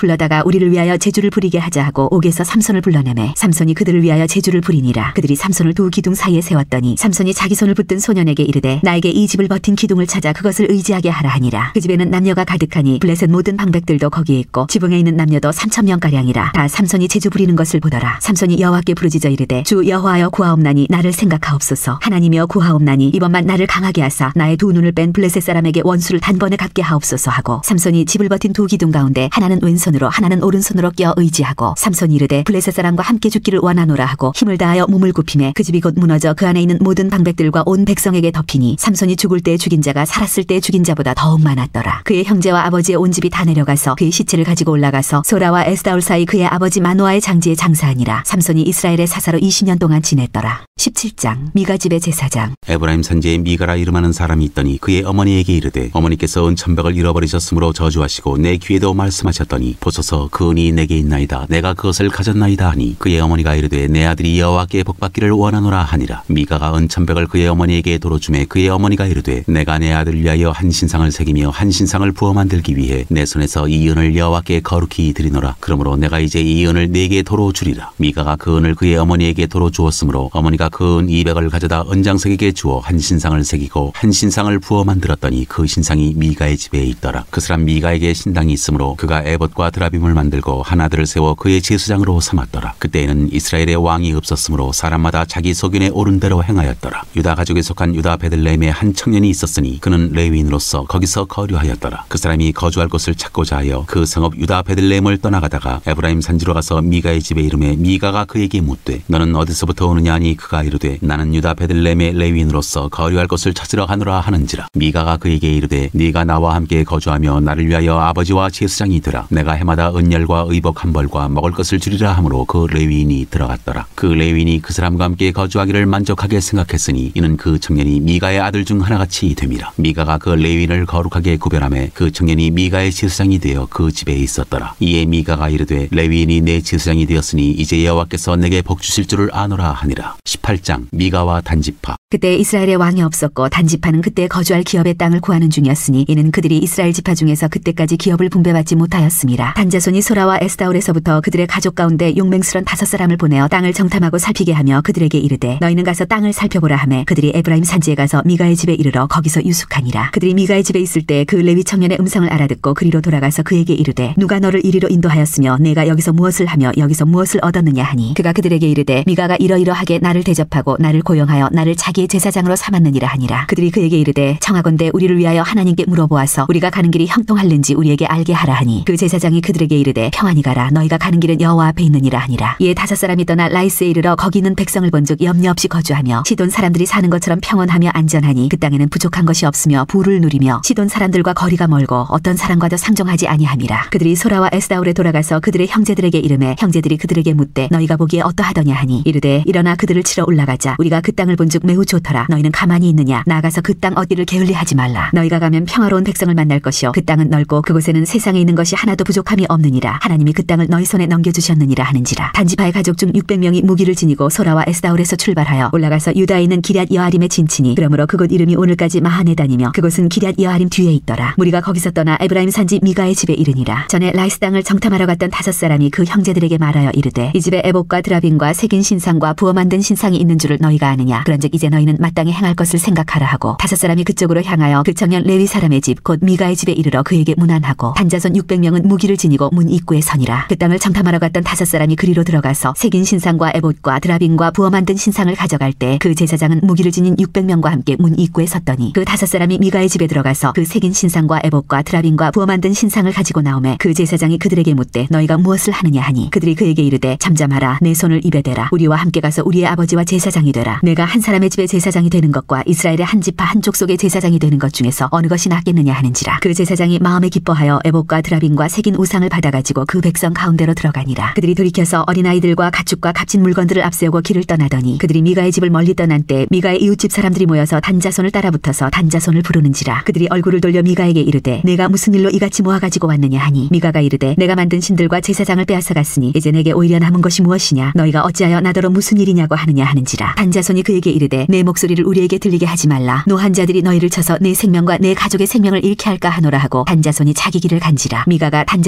우리를 위하여 제주를 부리게 하자 하고 옥에서 삼손을 불러내매 삼손이 그들을 위하여 제주를 부리니라. 그들이 삼손을 두 기둥 사이에 세웠더니 삼손이 자기 손을 붙든 소년에게 이르되 나에게 이 집을 버틴 기둥을 찾아 그것을 의지하게 하라 하니라. 그 집에는 남녀가 가득하니 블레셋 모든 방백들도 거기에 있고 지붕에 있는 남녀도 삼천 명가량이라. 다 삼손이 제주 부리는 것을 보더라. 삼손이 여호와께 부르짖어 이르되 주 여호와여 구하옵나니 나를 생각하옵소서. 하나님이여 구하옵나니 이번만 나를 강하게 하사 나의 두 눈을 뺀 블레셋 사람에게 원수를 단번에 갚게 하옵소서 하고 삼손이 집을 버틴 두 기둥 가운데 하나는 왼손으로 하나는 오른손으로 껴 의지하고 삼손이 이르되 블레셋 사람과 함께 죽기를 원하노라 하고 힘을 다하여 몸을 굽히매 그 집이 곧 무너져 그 안에 있는 모든 방백들과 온 백성에게 덮이니 삼손이 죽을 때 죽인 자가 살았을 때 죽인 자보다 더욱 많았더라. 그의 형제와 아버지의 온 집이 다 내려가서 그의 시체를 가지고 올라가서 소라와 에스다올 사이 그의 아버지 마노아의 장지에 장사하니라. 삼손이 이스라엘의 사사로 이십 년 동안 지냈더라. 십칠 장 미가 집의 제사장. 에브라임 산지에 미가라 이름하는 사람이 있더니 그의 어머니에게 이르되 어머니께서 은천백을 잃어버리셨으므로 저주하시고 내 귀에도 말씀하셨더니 보소서 그 은이 내게 있나이다. 내가 그것을 가졌나이다 하니 그의 어머니가 이르되 내 아들이 여호와께 복받기를 원하노라 하니라. 미가가 은천백을 그의 어머니에게 도로 주매 그의 어머니가 이르되 내가 내 아들을 위하여 한 신상을 새기며 한 신상을 부어 만들기 위해 내 손에서 이 은을 여호와께 거룩히 드리노라. 그러므로 내가 이제 이 은을 네게 도로 주리라. 미가가 그 은을 그의 어머니에게 도로 주었으므로 어머니가 그 은 이백을 가져다 은장색에게 주어 한 신상을 새기고 한 신상을 부어 만들었더니 그 신상이 미가의 집에 있더라. 그 사람 미가에게 신당이 있으므로 그가 에봇과 드라빔을 만들고 한 아들을 세워 그의 제수장으로 삼았더라. 그때에는 이스라엘의 왕이 없었으므로 사람마다 자기 소견에 옳은 대로 행하였더라. 유다 가족에 속한 유다 베들레헴에 한 청년이 있었으니 그는 레위인으로서 거기서 거류하였더라. 그 사람이 거주할 곳을 찾고자 하여 그 성읍 유다 베들레헴을 떠나가다가 에브라임 산지로 가서 미가의 집에 이르매 미가가 그에게 묻되 너는 어디서부터 오느냐 하니 그가 이르되 나는 유다 베들레헴의 레위인으로서 거류할 곳을 찾으러 가노라 하는지라. 미가가 그에게 이르되 네가 나와 함께 거주하며 나를 위하여 아버지와 제사장이 되라. 내가 해마다 은열과 의복 한 벌과 먹을 것을 주리라 하므로 그 레위인이 들어갔더라. 그 레위인이 그 사람과 함께 거주하기를 만족하게 생각했으니 이는 그 청년이 미가의 아들 중 하나같이 됨이라. 미가가 그 레위인을 거룩하게 구별하매 그 청년이 미가의 제사장이 되어 그 집에 있었더라. 이에 미가가 이르되 레위인이 내 제사장이 되었으니 이제 여호와께서 내게 복 주실 줄을 아노라 하니라. 십팔 장 미가와 단지파. 그때 이스라엘의 왕이 없었고 단지파는 그때 거주할 기업의 땅을 구하는 중이었으니 이는 그들이 이스라엘 지파 중에서 그때까지 기업을 분배받지 못하였음이라. 단자손이 소라와 에스다올에서부터 그들의 가족 가운데 용맹스런 다섯 사람을 보내어 땅을 정탐하고 살피게 하며 그들에게 이르되 너희는 가서 땅을 살펴보라 하매 그들이 에브라임 산지에 가서 미가의 집에 이르러 거기서 유숙하니라. 그들이 미가의 집에 있을 때 그 레위 청년의 음성을 알아듣고 그리로 돌아가서 그에게 이르되 누가 너를 이리로 인도하였으며 내가 여기서 무엇을 하며 여기서 무엇을 얻었느냐 하니 그가 그들에게 이르되 미가가 이러이러하게 나를 대접하고 나를 고용하여 나를 자기의 제사장으로 삼았느니라 하니라. 그들이 그에게 이르되 청하건대 우리를 위하여 하나님께 물어보아서 우리가 가는 길이 형통할는지 우리에게 알게 하라 하니 그 제사장이 그들에게 이르되 평안히 가라. 너희가 가는 길은 여호와 앞에 있느니라 하니라. 이에 다섯 사람이 떠나 라이스에 이르러 거기 있는 백성을 본즉 염려 없이 거주하며 시돈 사람들이 사는 것처럼 평온하며 안전하니 그 땅에는 부족한 것이 없으며 부를 누리며 시돈 사람들과 거리가 멀고 어떤 사람과도 상종하지 아니함이라. 그들이 소라와 에스다올에 돌아가서 그들의 형제들에게 이르매 형제들이 그들에게 묻되 너희가 보기에 어떠하더냐 하니 이르되 일어나 그들을 치러 올라가자. 우리가 그 땅을 본즉 매우 좋더라. 너희는 가만히 있느냐. 나가서 그 땅 얻기를 게을리하지 말라. 너희가 가면 평화로운 백성을 만날 것이요 그 땅은 넓고 그곳에는 세상에 있는 것이 하나도 부족함이 없느니라. 하나님이 그 땅을 너희 손에 넘겨주셨느니라 하는지라. 단지파의 가족 중 육백 명이 무기를 지니고 소라와 에스다올에서 출발하여 올라가서 유다에 있는 기럇 여아림에 진치니 그러므로 그곳 이름이 오늘까지 마하네단이며 그곳은 기럇 여아림 뒤에 있더라. 무리가 거기서 떠나 에브라임 산지 미가의 집에 이르니라. 전에 라이스 땅을 정탐하러 갔던 다섯 사람이 그 형제들에게 말하여 이르되 이 집에 에봇과 드라빔과 새긴 신상과 부어 만든 신상이 있는 줄을 너희가 아느냐. 그런즉 이제 너희는 마땅히 행할 것을 생각하라 하고 다섯 사람이 그쪽으로 향하여 그 청년 레위 사람의 집 곧 미가의 집에 이르러 그에게 문안하고 단자손 육백 명은 무기를 지니고 문 입구에 서니라. 그 땅을 정탐하러 갔던 다섯 사람이 그리로 들어가서 새긴 신상과 에봇과 드라빔과 부어 만든 신상을 가져갈 때 그 제사장은 무기를 지닌 육백 명과 함께 문 입구에 섰더니 그 다섯 사람이 미가의 집에 들어가서 그 새긴 신상과 에봇과 드라빔과 부어 만든 신상을 가지고 나오매 그 제사장이 그들에게 묻되 너희가 무엇을 하느냐 하니 그들이 그에게 이르되 잠잠하라. 내 손을 입에 대라. 우리와 함께 가서 우리의 아버지와 제사장이 되라. 내가 한 사람의 집에 제사장이 되는 것과 이스라엘의 한 지파 한 족속의 제사장이 되는 것 중에서 어느 것이 낫겠느냐 하는지라. 그 제사장이 마음에 기뻐하여 에봇과 드라빔과 새긴 우상을 받아가지고 그 백성 가운데로 들어가니라. 그들이 돌이켜서 어린아이들과 가축과 값진 물건들을 앞세우고 길을 떠나더니 그들이 미가의 집을 멀리 떠난 때 미가의 이웃집 사람들이 모여서 단자손을 따라붙어서 단자손을 부르는지라. 그들이 얼굴을 돌려 미가에게 이르되 내가 무슨 일로 이같이 모아가지고 왔느냐 하니 미가가 이르되 내가 만든 신들과 제사장을 빼앗아 갔으니 이제 내게 오히려 남은 것이 무엇이냐. 너희가 어찌하여 나더러 무슨 일이냐고 하느냐 하는지라. 단자손이 그에게 이르되 내 목소리를 우리에게 들리게 하지 말라. 노한 자들이 너희를 쳐서 내 생명과 내 가족의 생명을 잃게 할까 하노라 하고 단자손이 자기 길을 간지라. 미가가 단자손이 자기보다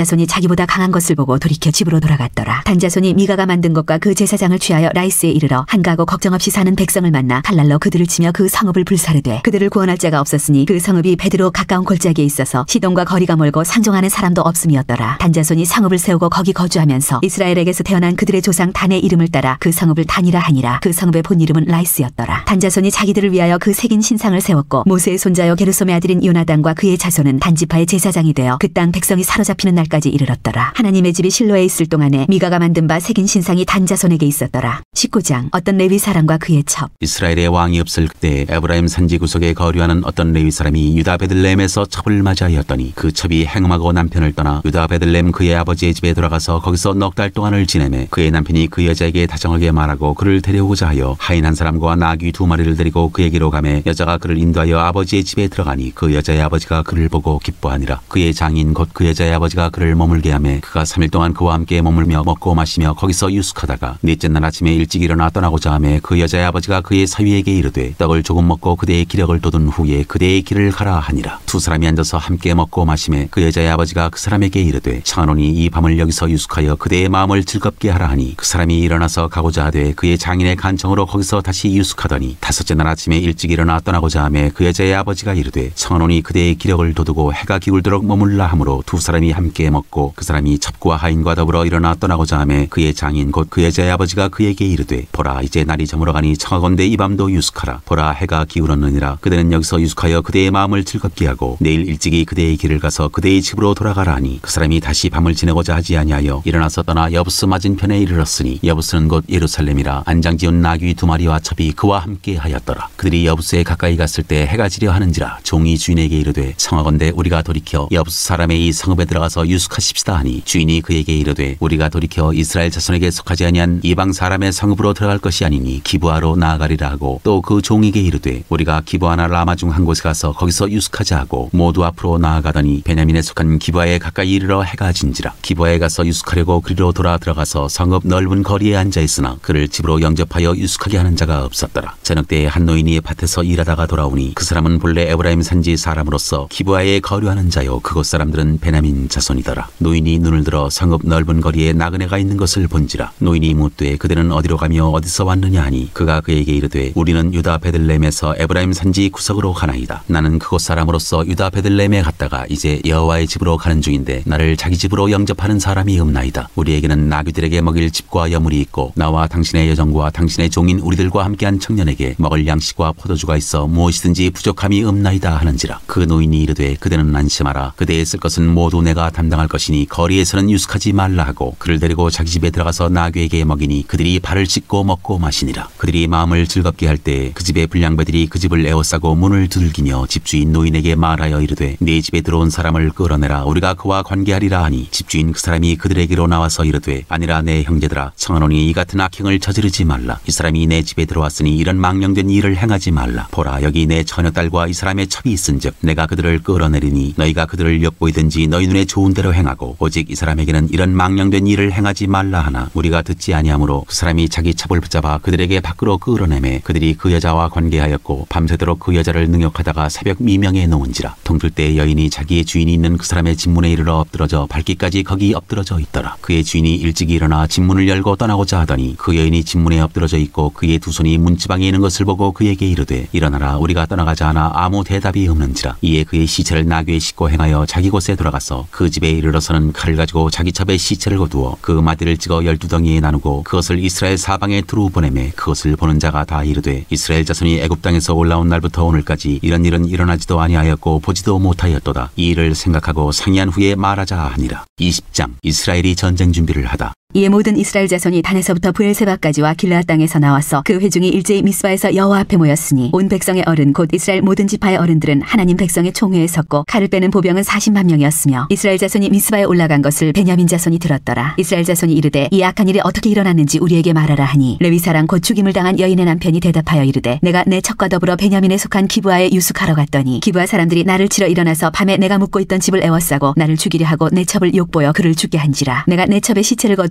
자기보다 강한 것을 보고 돌이켜 집으로 돌아갔더라. 단 자손이 미가가 만든 것과 그 제사장을 취하여 라이스에 이르러 한가하고 걱정 없이 사는 백성을 만나 칼날로 그들을 치며 그 성읍을 불사르되 그들을 구원할 자가 없었으니 그 성읍이 베드로 가까운 골짜기에 있어서 시돈과 거리가 멀고 상종하는 사람도 없음이었더라. 단 자손이 성읍을 세우고 거기 거주하면서 이스라엘에게서 태어난 그들의 조상 단의 이름을 따라 그 성읍을 단이라 하니라. 그 성읍의 본 이름은 라이스였더라. 단 자손이 자기들을 위하여 그 새긴 신상을 세웠고 모세의 손자요 게르솜의 아들인 요나단과 그의 자손은 단지파의 제사장이 되어 그 땅 백성이 사로잡히는 날까지 이르렀더라. 하나님의 집이 실로에 있을 동안에 미가가 만든 바 새긴 신상이 단 자손에게 있었더라. 십구 장. 어떤 레위 사람과 그의 첩. 이스라엘의 왕이 없을 그때 에브라임 산지 구석에 거류하는 어떤 레위 사람이 유다 베들레헴에서 첩을 맞이하였더니 그 첩이 행음하고 남편을 떠나 유다 베들레헴 그의 아버지의 집에 돌아가서 거기서 넉 달 동안을 지내매 그의 남편이 그 여자에게 다정하게 말하고 그를 데려오고자 하여 하인 한 사람과 나귀 두 마리를 데리고 그에게로 가매 여자가 그를 인도하여 아버지의 집에 들어가니 그 여자의 아버지가 그를 보고 기뻐하니라. 그의 장인 곧 그 여자의 아버지가 그를 머물게 하매 그가 삼 일 동안 그와 함께 머물며 먹고 마시며 거기서 유숙하다가 넷째 날 아침에 일찍 일어나 떠나고자 하매 그 여자의 아버지가 그의 사위에게 이르되 떡을 조금 먹고 그대의 기력을 돋은 후에 그대의 길을 가라 하니라. 두 사람이 앉아서 함께 먹고 마시매 그 여자의 아버지가 그 사람에게 이르되 청하노니 이 밤을 여기서 유숙하여 그대의 마음을 즐겁게 하라 하니 그 사람이 일어나서 가고자 하되 그의 장인의 간청으로 거기서 다시 유숙하더니 다섯째 날 아침에 일찍 일어나 떠나고자 하매 그 여자의 아버지가 이르되 청하노니 그대의 기력을 돋우고 해가 기울도록 머물라 하므로 두 사람이 함께 먹고 그 사람이 첩과 하인과 더불어 일어나 떠나고자 하매 그의 장인 곧 그 여자의 아버지가 그에게 이르되 보라 이제 날이 저물어가니 청하건대 이 밤도 유숙하라. 보라 해가 기울었느니라. 그대는 여기서 유숙하여 그대의 마음을 즐겁게 하고 내일 일찍이 그대의 길을 가서 그대의 집으로 돌아가라 하니 그 사람이 다시 밤을 지내고자 하지 아니하여 일어나서 떠나 여부스 맞은편에 이르렀으니 여부스는 곧 예루살렘이라. 안장지은 나귀 두 마리와 첩이 그와 함께 하였더라. 그들이 여부스에 가까이 갔을 때 해가 지려 하는지라 종이 주인에게 이르되 청하건대 우리가 돌이켜 여부스 사람의 이 성읍에 들어가서 유숙하십시다 하니 주인이 그에게 이르되 우리가 돌이켜 이스라엘 자손에게 속하지 아니한 이방 사람의 성읍으로 들어갈 것이 아니니 기브아로 나아가리라 하고 또 그 종에게 이르되 우리가 기브아나 라마 중 한 곳에 가서 거기서 유숙하자 하고 모두 앞으로 나아가더니 베냐민에 속한 기브아에 가까이 이르러 해가 진지라. 기브아에 가서 유숙하려고 그리로 돌아 들어가서 성읍 넓은 거리에 앉아 있으나 그를 집으로 영접하여 유숙하게 하는 자가 없었더라. 저녁 때에 한 노인이 밭에서 일하다가 돌아오니 그 사람은 본래 에브라임 산지 사람으로서 기브아에 거류하는 자요 그곳 사람들은 베냐민 자손이더라. 노인이 눈을 들어 성읍 넓은 거리에 나그네가 있는 것을 본지라. 노인이 묻되 그들은 어디로 가며 어디서 왔느냐 하니 그가 그에게 이르되 우리는 유다 베들레헴에서 에브라임 산지 구석으로 가나이다. 나는 그곳 사람으로서 유다 베들레헴에 갔다가 이제 여호와의 집으로 가는 중인데 나를 자기 집으로 영접하는 사람이 없나이다. 우리에게는 나귀들에게 먹일 집과 여물이 있고 나와 당신의 여종과 당신의 종인 우리들과 함께한 청년에게 먹을 양식과 포도주가 있어 무엇이든지 부족함이 없나이다 하는지라. 그 노인이 이르되 그대는 안심하라. 그대의 쓸 것은 모두 내가 담당할 것이니 거리에서는 유숙하지 말라 하고 그를 데리고 자기 집에 들어가서 나귀에게 먹이니 그들이 발을 씻고 먹고 마시니라. 그들이 마음을 즐겁게 할 때 그 집의 불량배들이 그 집을 에워싸고 문을 두들기며 집주인 노인에게 말하여 이르되 네 집에 들어온 사람을 끌어내라. 우리가 그와 관계하리라 하니 집주인 그 사람이 그들에게로 나와서 이르되 아니라 내 형제들아 청하노니 이 같은 악행을 저지르지 말라. 이 사람이 내 집에 들어왔으니 이런 망령된 일을 행하지 말라. 보라 여기 내 처녀딸과 이 사람의 첩이 있은즉 내가 그들을 끌어내리니 너희가 그들을 엿보이든지 너희 눈에 좋은 대로 행하고 오직 이 사람에게는 이런 망령된 일을 행하지 말라 하나 우리가 듣지 아니하므로 그 사람이 자기 첩을 붙잡아 그들에게 밖으로 끌어내매 그들이 그 여자와 관계하였고 밤새도록 그 여자를 능욕하다가 새벽 미명에 놓은지라. 동틀 때 여인이 자기의 주인이 있는 그 사람의 집문에 이르러 엎드러져 밝기까지 거기 엎드러져 있더라. 그의 주인이 일찍 일어나 집문을 열고 떠나고자 하더니 그 여인이 집문에 엎드러져 있고 그의 두 손이 문지방에 있는 것을 보고 그에게 이르되 일어나라 우리가 떠나가자 하나 아무 대답이 없는지라. 이에 그의 시체를 나귀에 싣고 행하여 자기 곳에 돌아가서 그 집에 이르러서는 칼을 가지고 자기 첩의 시체를 거두어 그 마디를 찍어 열두 덩이에 나누고 그것을 이스라엘 사방에 두루 보내매 그것을 보는 자가 다 이르되 이스라엘 자손이 애굽 땅에서 올라온 날부터 오늘까지 이런 일은 일어나지도 아니하였고 보지도 못하였도다. 이 일을 생각하고 상의한 후에 말하자 하니라. 이십 장. 이스라엘이 전쟁 준비를 하다. 이에 모든 이스라엘 자손이 단에서부터 브엘세바까지와 길르앗 땅에서 나와서 그 회중이 일제히 미스바에서 여호와 앞에 모였으니 온 백성의 어른 곧 이스라엘 모든 지파의 어른들은 하나님 백성의 총회에 섰고 칼을 빼는 보병은 사십만 명이었으며 이스라엘 자손이 미스바에 올라간 것을 베냐민 자손이 들었더라. 이스라엘 자손이 이르되 이 악한 일이 어떻게 일어났는지 우리에게 말하라 하니 레위 사람 곧 죽임을 당한 여인의 남편이 대답하여 이르되 내가 내 첩과 더불어 베냐민에 속한 기브아에 유숙하러 갔더니 기브아 사람들이 나를 치러 일어나서 밤에 내가 묵고 있던 집을 에워싸고 나를 죽이려 하고 내 첩을 욕보여 그를 죽게 한지라. 내가 내 첩의 시체를 거두어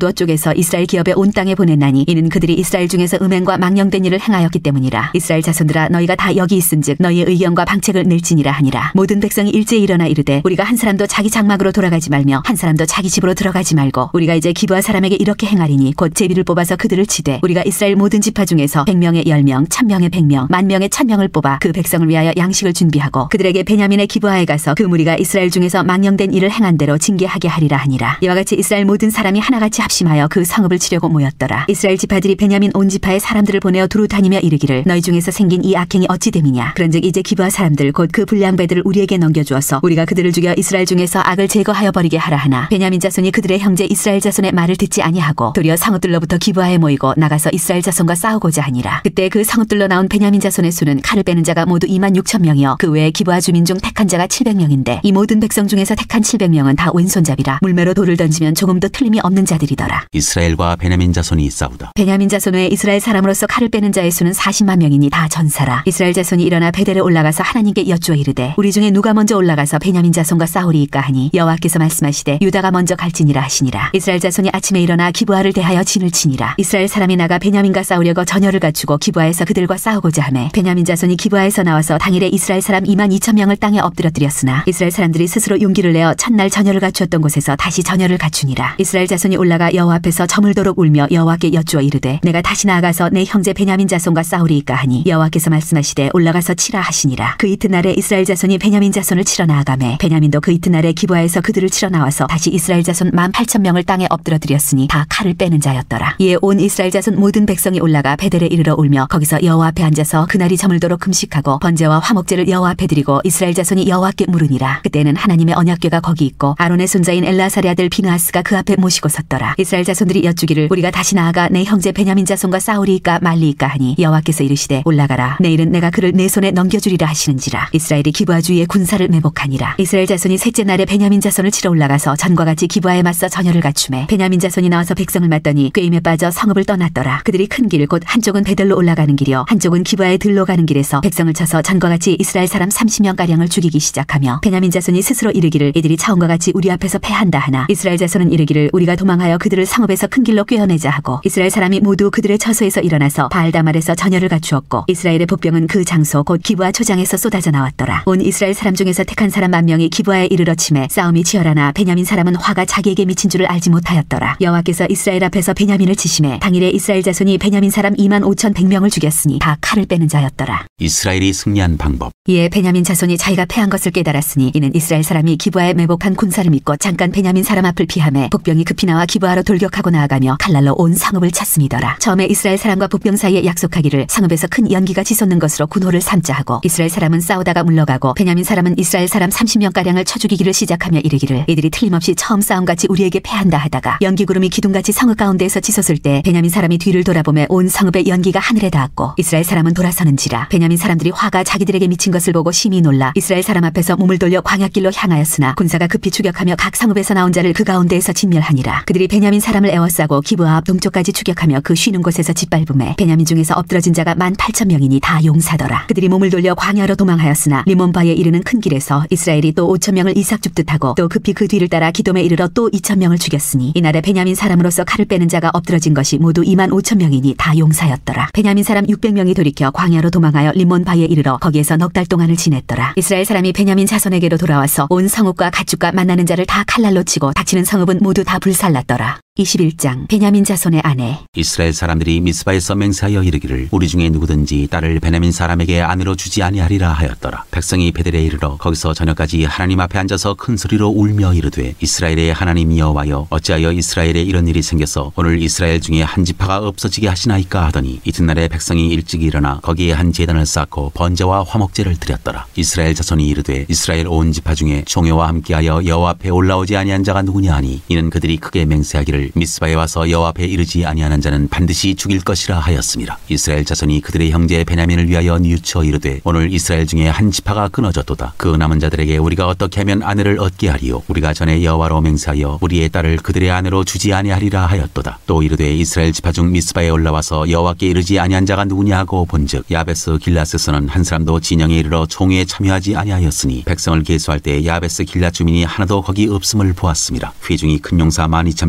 애굽도 쪽에서 이스라엘 기업에 온 땅에 보냈나니 이는 그들이 이스라엘 중에서 음행과 망령된 일을 행하였기 때문이라. 이스라엘 자손들아 너희가 다 여기 있은즉 너희의 의견과 방책을 낼지니라 하니라. 모든 백성이 일제히 일어나 이르되 우리가 한 사람도 자기 장막으로 돌아가지 말며 한 사람도 자기 집으로 들어가지 말고 우리가 이제 기브아 사람에게 이렇게 행하리니 곧 제비를 뽑아서 그들을 치되 우리가 이스라엘 모든 지파 중에서 백 명의 열 명, 천 명의 백 명, 만 명의 천 명을 뽑아 그 백성을 위하여 양식을 준비하고 그들에게 베냐민의 기브아에 가서 그 무리가 이스라엘 중에서 망령된 일을 행한 대로 징계하게 하리라 하니라. 이와 같이 이스라엘 모든 사람이 하나같이 합심하여 그 성읍을 치려고 모였더라. 이스라엘 지파들이 베냐민 온 지파의 사람들을 보내어 두루 다니며 이르기를 너희 중에서 생긴 이 악행이 어찌 됨이냐. 그런즉 이제 기브아 사람들 곧 그 불량배들을 우리에게 넘겨주어서 우리가 그들을 죽여 이스라엘 중에서 악을 제거하여 버리게 하라 하나 베냐민 자손이 그들의 형제 이스라엘 자손의 말을 듣지 아니하고 도리어 성읍들로부터 기브아에 모이고 나가서 이스라엘 자손과 싸우고자 하니라. 그때 그 성읍들로 나온 베냐민 자손의 수는 칼을 빼는 자가 모두 이만 육천 명이요 그 외에 기브아 주민 중 택한 자가 칠백 명인데 이 모든 백성 중에서 택한 칠백 명은 다 왼손잡이라 물매로 돌을 던지면 조금도 틀림이 없는 자들이더라. 이스라엘과 베냐민 자손이 싸우다. 베냐민 자손 외에 이스라엘 사람으로서 칼을 빼는 자의 수는 사십만 명이니 다 전사라. 이스라엘 자손이 일어나 베델에 올라가서 하나님께 여쭈어 이르되 우리 중에 누가 먼저 올라가서 베냐민 자손과 싸우리이까 하니 여호와께서 말씀하시되 유다가 먼저 갈지니라 하시니라. 이스라엘 자손이 아침에 일어나 기브아를 대하여 진을 치니라. 이스라엘 사람이 나가 베냐민과 싸우려고 전열을 갖추고 기브아에서 그들과 싸우고자 하매 베냐민 자손이 기브아에서 나와서 당일에 이스라엘 사람 이만 이천 명을 땅에 엎드려뜨렸으나 이스라엘 사람들이 스스로 용기를 내어 첫날 전열을 갖추었던 곳에서 다시 전열을 갖추니라. 이스라엘 자손이 올라가 여호와 앞에서 저물도록 울며 여호와께 여쭈어 이르되 내가 다시 나아가서 내 형제 베냐민 자손과 싸우리이까 하니 여호와께서 말씀하시되 올라가서 치라 하시니라. 그 이튿날에 이스라엘 자손이 베냐민 자손을 치러 나아가매 베냐민도 그 이튿날에 기브아에서 그들을 치러 나와서 다시 이스라엘 자손 만 팔천 명을 땅에 엎드려뜨렸으니 다 칼을 빼는 자였더라. 이에 온 이스라엘 자손 모든 백성이 올라가 베델에 이르러 울며 거기서 여호와 앞에 앉아서 그날이 저물도록 금식하고 번제와 화목제를 여호와 앞에 드리고 이스라엘 자손이 여호와께 물으니라. 그때는 하나님의 언약궤가 거기 있고 아론의 손자인 엘라사리 아들 비느하스가 그 앞에 모시고 섰더라. 이스라엘 자손들이 여쭈기를 우리가 다시 나아가 내 형제 베냐민 자손과 싸우리이까 말리이까 하니 여호와께서 이르시되 올라가라. 내일은 내가 그를 내 손에 넘겨주리라 하시는지라. 이스라엘이 기브아 주위에 군사를 매복하니라. 이스라엘 자손이 셋째 날에 베냐민 자손을 치러 올라가서 전과 같이 기브아에 맞서 전열을 갖추매 베냐민 자손이 나와서 백성을 맞더니 꾀임에 빠져 성읍을 떠났더라. 그들이 큰 길 곧 한쪽은 베델로 올라가는 길이요 한쪽은 기브아에 들로 가는 길에서 백성을 쳐서 전과 같이 이스라엘 사람 삼십 명가량을 죽이기 시작하며 베냐민 자손이 스스로 이르기를 이들이 차원과 같이 우리 앞에서 패한다 하나 이스라엘 자손은 이르기를 우리가 도망하여 그들을 성읍에서 큰 길로 꿰어내자 하고 이스라엘 사람이 모두 그들의 처소에서 일어나서 바알다말에서 전열을 갖추었고 이스라엘의 복병은 그 장소 곧 기브아 초장에서 쏟아져 나왔더라. 온 이스라엘 사람 중에서 택한 사람 만 명이 기브아에 이르러 치매 싸움이 치열하나 베냐민 사람은 화가 자기에게 미친 줄을 알지 못하였더라. 여호와께서 이스라엘 앞에서 베냐민을 치심해 당일에 이스라엘 자손이 베냐민 사람 이만 오천 백 명을 죽였으니 다 칼을 빼는 자였더라. 이스라엘이 승리한 방법. 이에 베냐민 자손이 자기가 패한 것을 깨달았으니 이는 이스라엘 사람이 기브아에 매복한 군사를 믿고 잠깐 베냐민 사람 앞을 피하매 복병이 급히 나와 기브아로 돌격하고 나아가며 칼날로 온 성읍을 찼음이더라. 처음에 이스라엘 사람과 복병 사이에 약속하기를 성읍에서 큰 연기가 치솟는 것으로 군호를 삼자 하고 이스라엘 사람은 싸우다가 물러가고 베냐민 사람은 이스라엘 사람 삼십 명가량을 쳐 죽이기를 시작하며 이르기를 이들이 틀림없이 처음 싸움같이 우리에게 패한다 하다가 연기구름이 기둥같이 성읍 가운데에서 치솟을 때 베냐민 사람이 뒤를 돌아보매 온 성읍의 연기가 하늘에 닿았고 이스라엘 사람은 돌아서는지라. 베냐민 사람들이 화가 자기들에게 미친 것을 보고 심히 놀라 이스라엘 사람 앞에서 몸을 돌려 광야길로 향하였으나 군사가 급히 추격하며 각 성읍에서 나온 자를 그 가운데에서 진멸하니라. 그들이 베냐민 사람을 에워싸고 기브아 앞 동쪽까지 추격하며 그 쉬는 곳에서 짓밟음에 베냐민 중에서 엎드러진 자가 만 팔천 명이니 다 용사더라. 그들이 몸을 돌려 광야로 도망하였으나 리몬바에 이르는 큰 길에서 이스라엘이 또 오천 명을 이삭 줍듯 하고 또 급히 그 뒤를 따라 기돔에 이르러 또 이천 명을 죽였으니 이날에 베냐민 사람으로서 칼을 빼는 자가 엎드러진 것이 모두 이만 오천 명이니 다 용사였더라. 베냐민 사람 육백 명이 돌이켜 광야로 도망하여 리몬바에 이르러 거기에서 넉 달 동안을 지냈더라. 이스라엘 사람이 베냐민 자손에게로 돌아와서 온 성읍과 가축과 만나는 자를 다 칼날로 치고 닥치는 성읍은 모두 다 불살랐더라. 이십일 장 베냐민 자손의 아내. 이스라엘 사람들이 미스바에서 맹세하여 이르기를 우리 중에 누구든지 딸을 베냐민 사람에게 아내로 주지 아니하리라 하였더라. 백성이 베델에 이르러 거기서 저녁까지 하나님 앞에 앉아서 큰 소리로 울며 이르되 이스라엘의 하나님 여호와여 어찌하여 이스라엘에 이런 일이 생겨서 오늘 이스라엘 중에 한 지파가 없어지게 하시나이까 하더니 이튿날에 백성이 일찍 일어나 거기에 한 제단을 쌓고 번제와 화목제를 드렸더라. 이스라엘 자손이 이르되 이스라엘 온 지파 중에 종회와 함께하여 여호와 앞에 올라오지 아니한 자가 누구냐 하니 이는 그들이 크게 맹세하기를 미스바에 와서 여호와 앞에 이르지 아니하는 자는 반드시 죽일 것이라 하였습니다. 이스라엘 자손이 그들의 형제 베냐민을 위하여 뉘우쳐 이르되 오늘 이스라엘 중에 한 지파가 끊어졌도다. 그 남은 자들에게 우리가 어떻게 하면 아내를 얻게 하리요. 우리가 전에 여호와로 맹세하여 우리의 딸을 그들의 아내로 주지 아니하리라 하였도다. 또 이르되 이스라엘 지파 중 미스바에 올라와서 여호와께 이르지 아니한 자가 누구냐 하고 본즉 야베스 길라스에서는 한 사람도 진영에 이르러 총회에 참여하지 아니하였으니 백성을 계수할 때 야베스 길라 주민이 하나도 거기 없음을 보았습니다. 회중이 큰 용사 만 이천 명을 그리로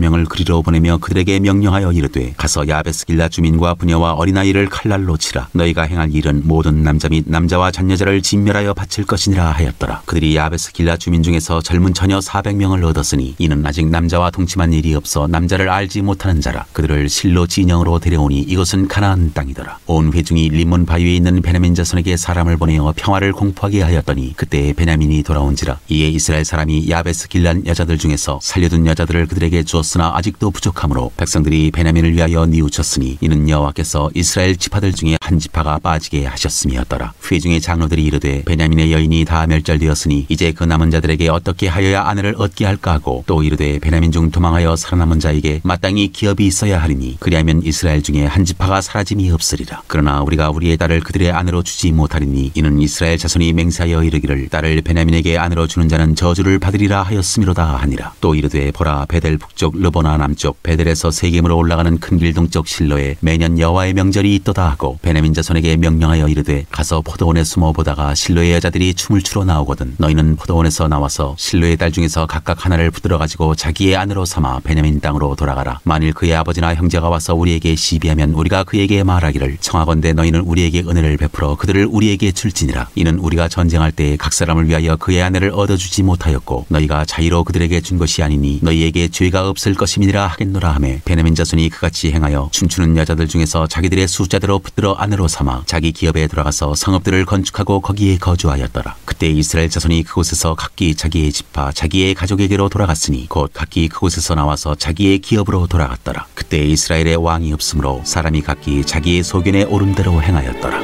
뒤로 보내며 그들에게 명령하여 이르되 가서 야베스 길앗 주민과 부녀와 어린아이를 칼날로 치라. 너희가 행할 일은 모든 남자 및 남자와 잔여자를 진멸하여 바칠 것이니라 하였더라. 그들이 야베스 길앗 주민 중에서 젊은 처녀 사백 명을 얻었으니 이는 아직 남자와 동침한 일이 없어 남자를 알지 못하는 자라. 그들을 실로 진영으로 데려오니 이것은 가나안 땅이더라. 온 회중이 림몬 바위에 있는 베냐민 자손에게 사람을 보내어 평화를 공포하게 하였더니 그때 베냐민이 돌아온지라. 이에 이스라엘 사람이 야베스 길앗 여자들 중에서 살려둔 여자들을 그들에게 주었으나 아직도 부족하므로 백성들이 베냐민을 위하여 뉘우쳤으니 이는 여호와께서 이스라엘 지파들 중에 한 지파가 빠지게 하셨음이었더라. 회중의 장로들이 이르되 베냐민의 여인이 다 멸절되었으니 이제 그 남은 자들에게 어떻게 하여야 아내를 얻게 할까 하고 또 이르되 베냐민 중 도망하여 살아남은 자에게 마땅히 기업이 있어야 하리니 그리하면 이스라엘 중에 한 지파가 사라짐이 없으리라. 그러나 우리가 우리의 딸을 그들의 아내로 주지 못하리니 이는 이스라엘 자손이 맹세하여 이르기를 딸을 베냐민에게 아내로 주는 자는 저주를 받으리라 하였음이로다 하니라. 또 이르되 보라 베델 북쪽 르보나 남쪽 베델에서 세겜으로 올라가는 큰 길 동쪽 실로에 매년 여호와의 명절이 있도다 하고 베냐민 자손에게 명령하여 이르되 가서 포도원에 숨어 보다가 실로의 여자들이 춤을 추러 나오거든 너희는 포도원에서 나와서 실로의 딸 중에서 각각 하나를 붙들어 가지고 자기의 아내로 삼아 베냐민 땅으로 돌아가라. 만일 그의 아버지나 형제가 와서 우리에게 시비하면 우리가 그에게 말하기를 청하건대 너희는 우리에게 은혜를 베풀어 그들을 우리에게 줄지니라. 이는 우리가 전쟁할 때에 각 사람을 위하여 그의 아내를 얻어주지 못하였고 너희가 자의로 그들에게 준 것이 아니니 너희에게 죄가 없을 것임이니라 하겠노라 하며 베냐민 자손이 그같이 행하여 춤추는 여자들 중에서 자기들의 숫자대로 붙들어 아내로 삼아 자기 기업에 들어가서 성읍들을 건축하고 거기에 거주하였더라. 그때 이스라엘 자손이 그곳에서 각기 자기의 집파 자기의 가족에게로 돌아갔으니 곧 각기 그곳에서 나와서 자기의 기업으로 돌아갔더라. 그때 이스라엘의 왕이 없으므로 사람이 각기 자기의 소견에 오른 대로 행하였더라.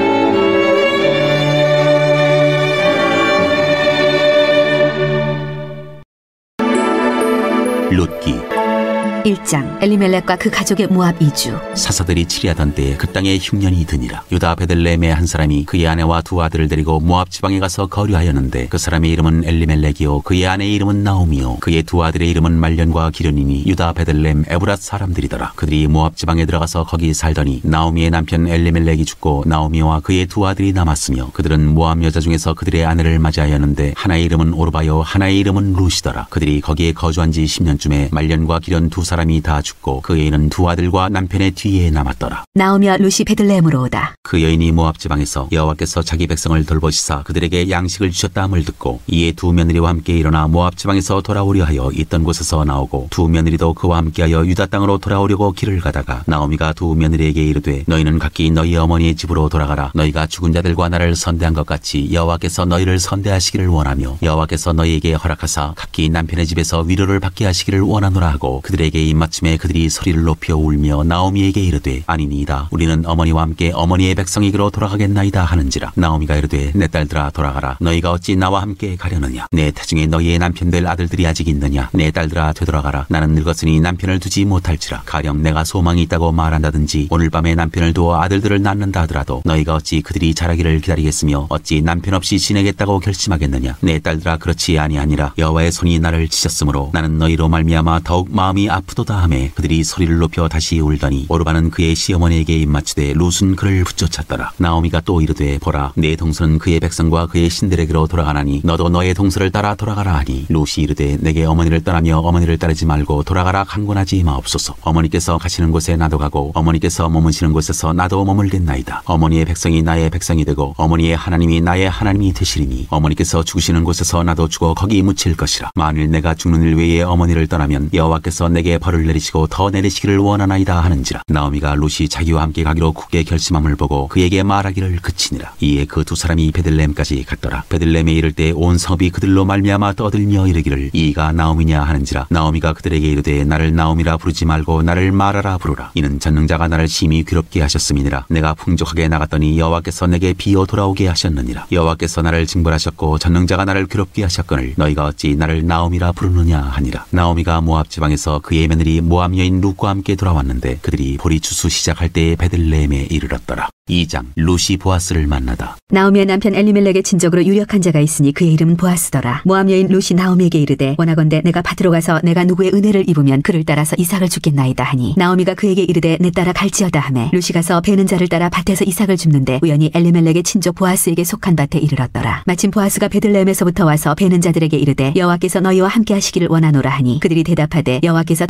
룻기 일 장 엘리멜렉과 그 가족의 모압 이주. 사사들이 치리하던 때에 그 땅에 흉년이 드니라. 유다 베들레헴의 한 사람이 그의 아내와 두 아들을 데리고 모압 지방에 가서 거류하였는데 그 사람의 이름은 엘리멜렉이요 그의 아내의 이름은 나오미요 그의 두 아들의 이름은 말련과 기련이니 유다 베들레헴 에브랏 사람들이더라. 그들이 모압 지방에 들어가서 거기 살더니 나오미의 남편 엘리멜렉이 죽고 나오미와 그의 두 아들이 남았으며 그들은 모압 여자 중에서 그들의 아내를 맞이하였는데 하나의 이름은 오르바요 하나의 이름은 룻이더라. 그들이 거기에 거주한 지 십 년쯤에 말련과 기련 두 사람 사람이 다 죽고 그 애는 두 아들과 남편의 뒤에 남았더라. 나오미와 룻이 베들레헴으로 오다. 그 여인이 모압 지방에서 여호와께서 자기 백성을 돌보시사 그들에게 양식을 주셨다함을 듣고 이에 두 며느리와 함께 일어나 모압 지방에서 돌아오려 하여 있던 곳에서 나오고 두 며느리도 그와 함께하여 유다 땅으로 돌아오려고 길을 가다가 나오미가 두 며느리에게 이르되 너희는 각기 너희 어머니의 집으로 돌아가라. 너희가 죽은 자들과 나를 선대한 것 같이 여호와께서 너희를 선대하시기를 원하며 여호와께서 너희에게 허락하사 각기 남편의 집에서 위로를 받게 하시기를 원하노라 하고 그들에게 입맞춤에 그들이 소리를 높여 울며 나오미에게 이르되 아니니이다. 우리는 어머니와 함께 어머니의 백성에게로 돌아가겠나이다 하는지라. 나오미가 이르되 내 딸들아 돌아가라. 너희가 어찌 나와 함께 가려느냐. 내 태중에 너희의 남편될 아들들이 아직 있느냐. 내 딸들아 되돌아가라. 나는 늙었으니 남편을 두지 못할지라. 가령 내가 소망이 있다고 말한다든지 오늘 밤에 남편을 두어 아들들을 낳는다 하더라도 너희가 어찌 그들이 자라기를 기다리겠으며 어찌 남편 없이 지내겠다고 결심하겠느냐. 내 딸들아 그렇지 아니하니라. 여호와의 손이 나를 치셨으므로 나는 너희로 말미암아 더욱 마음이 아프도다 하매 그들이 소리를 높여 다시 울더니 오르바는 그의 시어머니에게 입맞추되 룻은 그를 붙쫓았더라. 나오미가 또 이르되 보라 내 동서는 그의 백성과 그의 신들에게로 돌아가나니 너도 너의 동서를 따라 돌아가라 하니 룻이 이르되 내게 어머니를 떠나며 어머니를 따르지 말고 돌아가라 강권하지 마옵소서. 어머니께서 가시는 곳에 나도 가고 어머니께서 머무시는 곳에서 나도 머물겠나이다. 어머니의 백성이 나의 백성이 되고 어머니의 하나님이 나의 하나님이 되시리니 어머니께서 죽으시는 곳에서 나도 죽어 거기 묻힐 것이라. 만일 내가 죽는 일 외에 어머니를 떠나면 여호와께서 내게 벌을 내리시고 더 내리시기를 원하나이다 하는지라. 나오미가 룻이 자기와 함께 가기로 굳게 결심함을 보고 그에게 말하기를 그치니라. 이에 그 두 사람이 베들레헴까지 갔더라. 베들레헴에 이를 때 온 성읍이 그들로 말미암아 떠들며 이르기를 이가 나오미냐 하는지라. 나오미가 그들에게 이르되 나를 나오미라 부르지 말고 나를 마라라 부르라. 이는 전능자가 나를 심히 괴롭게 하셨음이니라. 내가 풍족하게 나갔더니 여호와께서 내게 비어 돌아오게 하셨느니라. 여호와께서 나를 징벌하셨고 전능자가 나를 괴롭게 하셨거늘 너희가 어찌 나를 나오미라 부르느냐 하니라. 나오미가 모압 지방에서 그의 며느리 모압 여인 룻과 함께 돌아왔는데 그들이 보리 추수 시작할 때에 베들레헴에 이르렀더라. 이 장 룻이 보아스를 만나다. 나오미의 남편 엘리멜렉의 친족으로 유력한 자가 있으니 그의 이름은 보아스더라. 모압 여인 룻이 나오미에게 이르되 원하건대 내가 밭으로 가서 내가 누구의 은혜를 입으면 그를 따라서 이삭을 줍겠나이다 하니 나오미가 그에게 이르되 내 따라 갈지어다 하매 룻이 가서 베는 자를 따라 밭에서 이삭을 줍는데 우연히 엘리멜렉의 친족 보아스에게 속한 밭에 이르렀더라. 마침 보아스가 베들레헴에서부터 와서 베는 자들에게 이르되 여호와께서 너희와 함께 하시기를 원하노라 하니 그들이 대답하되 여호와께서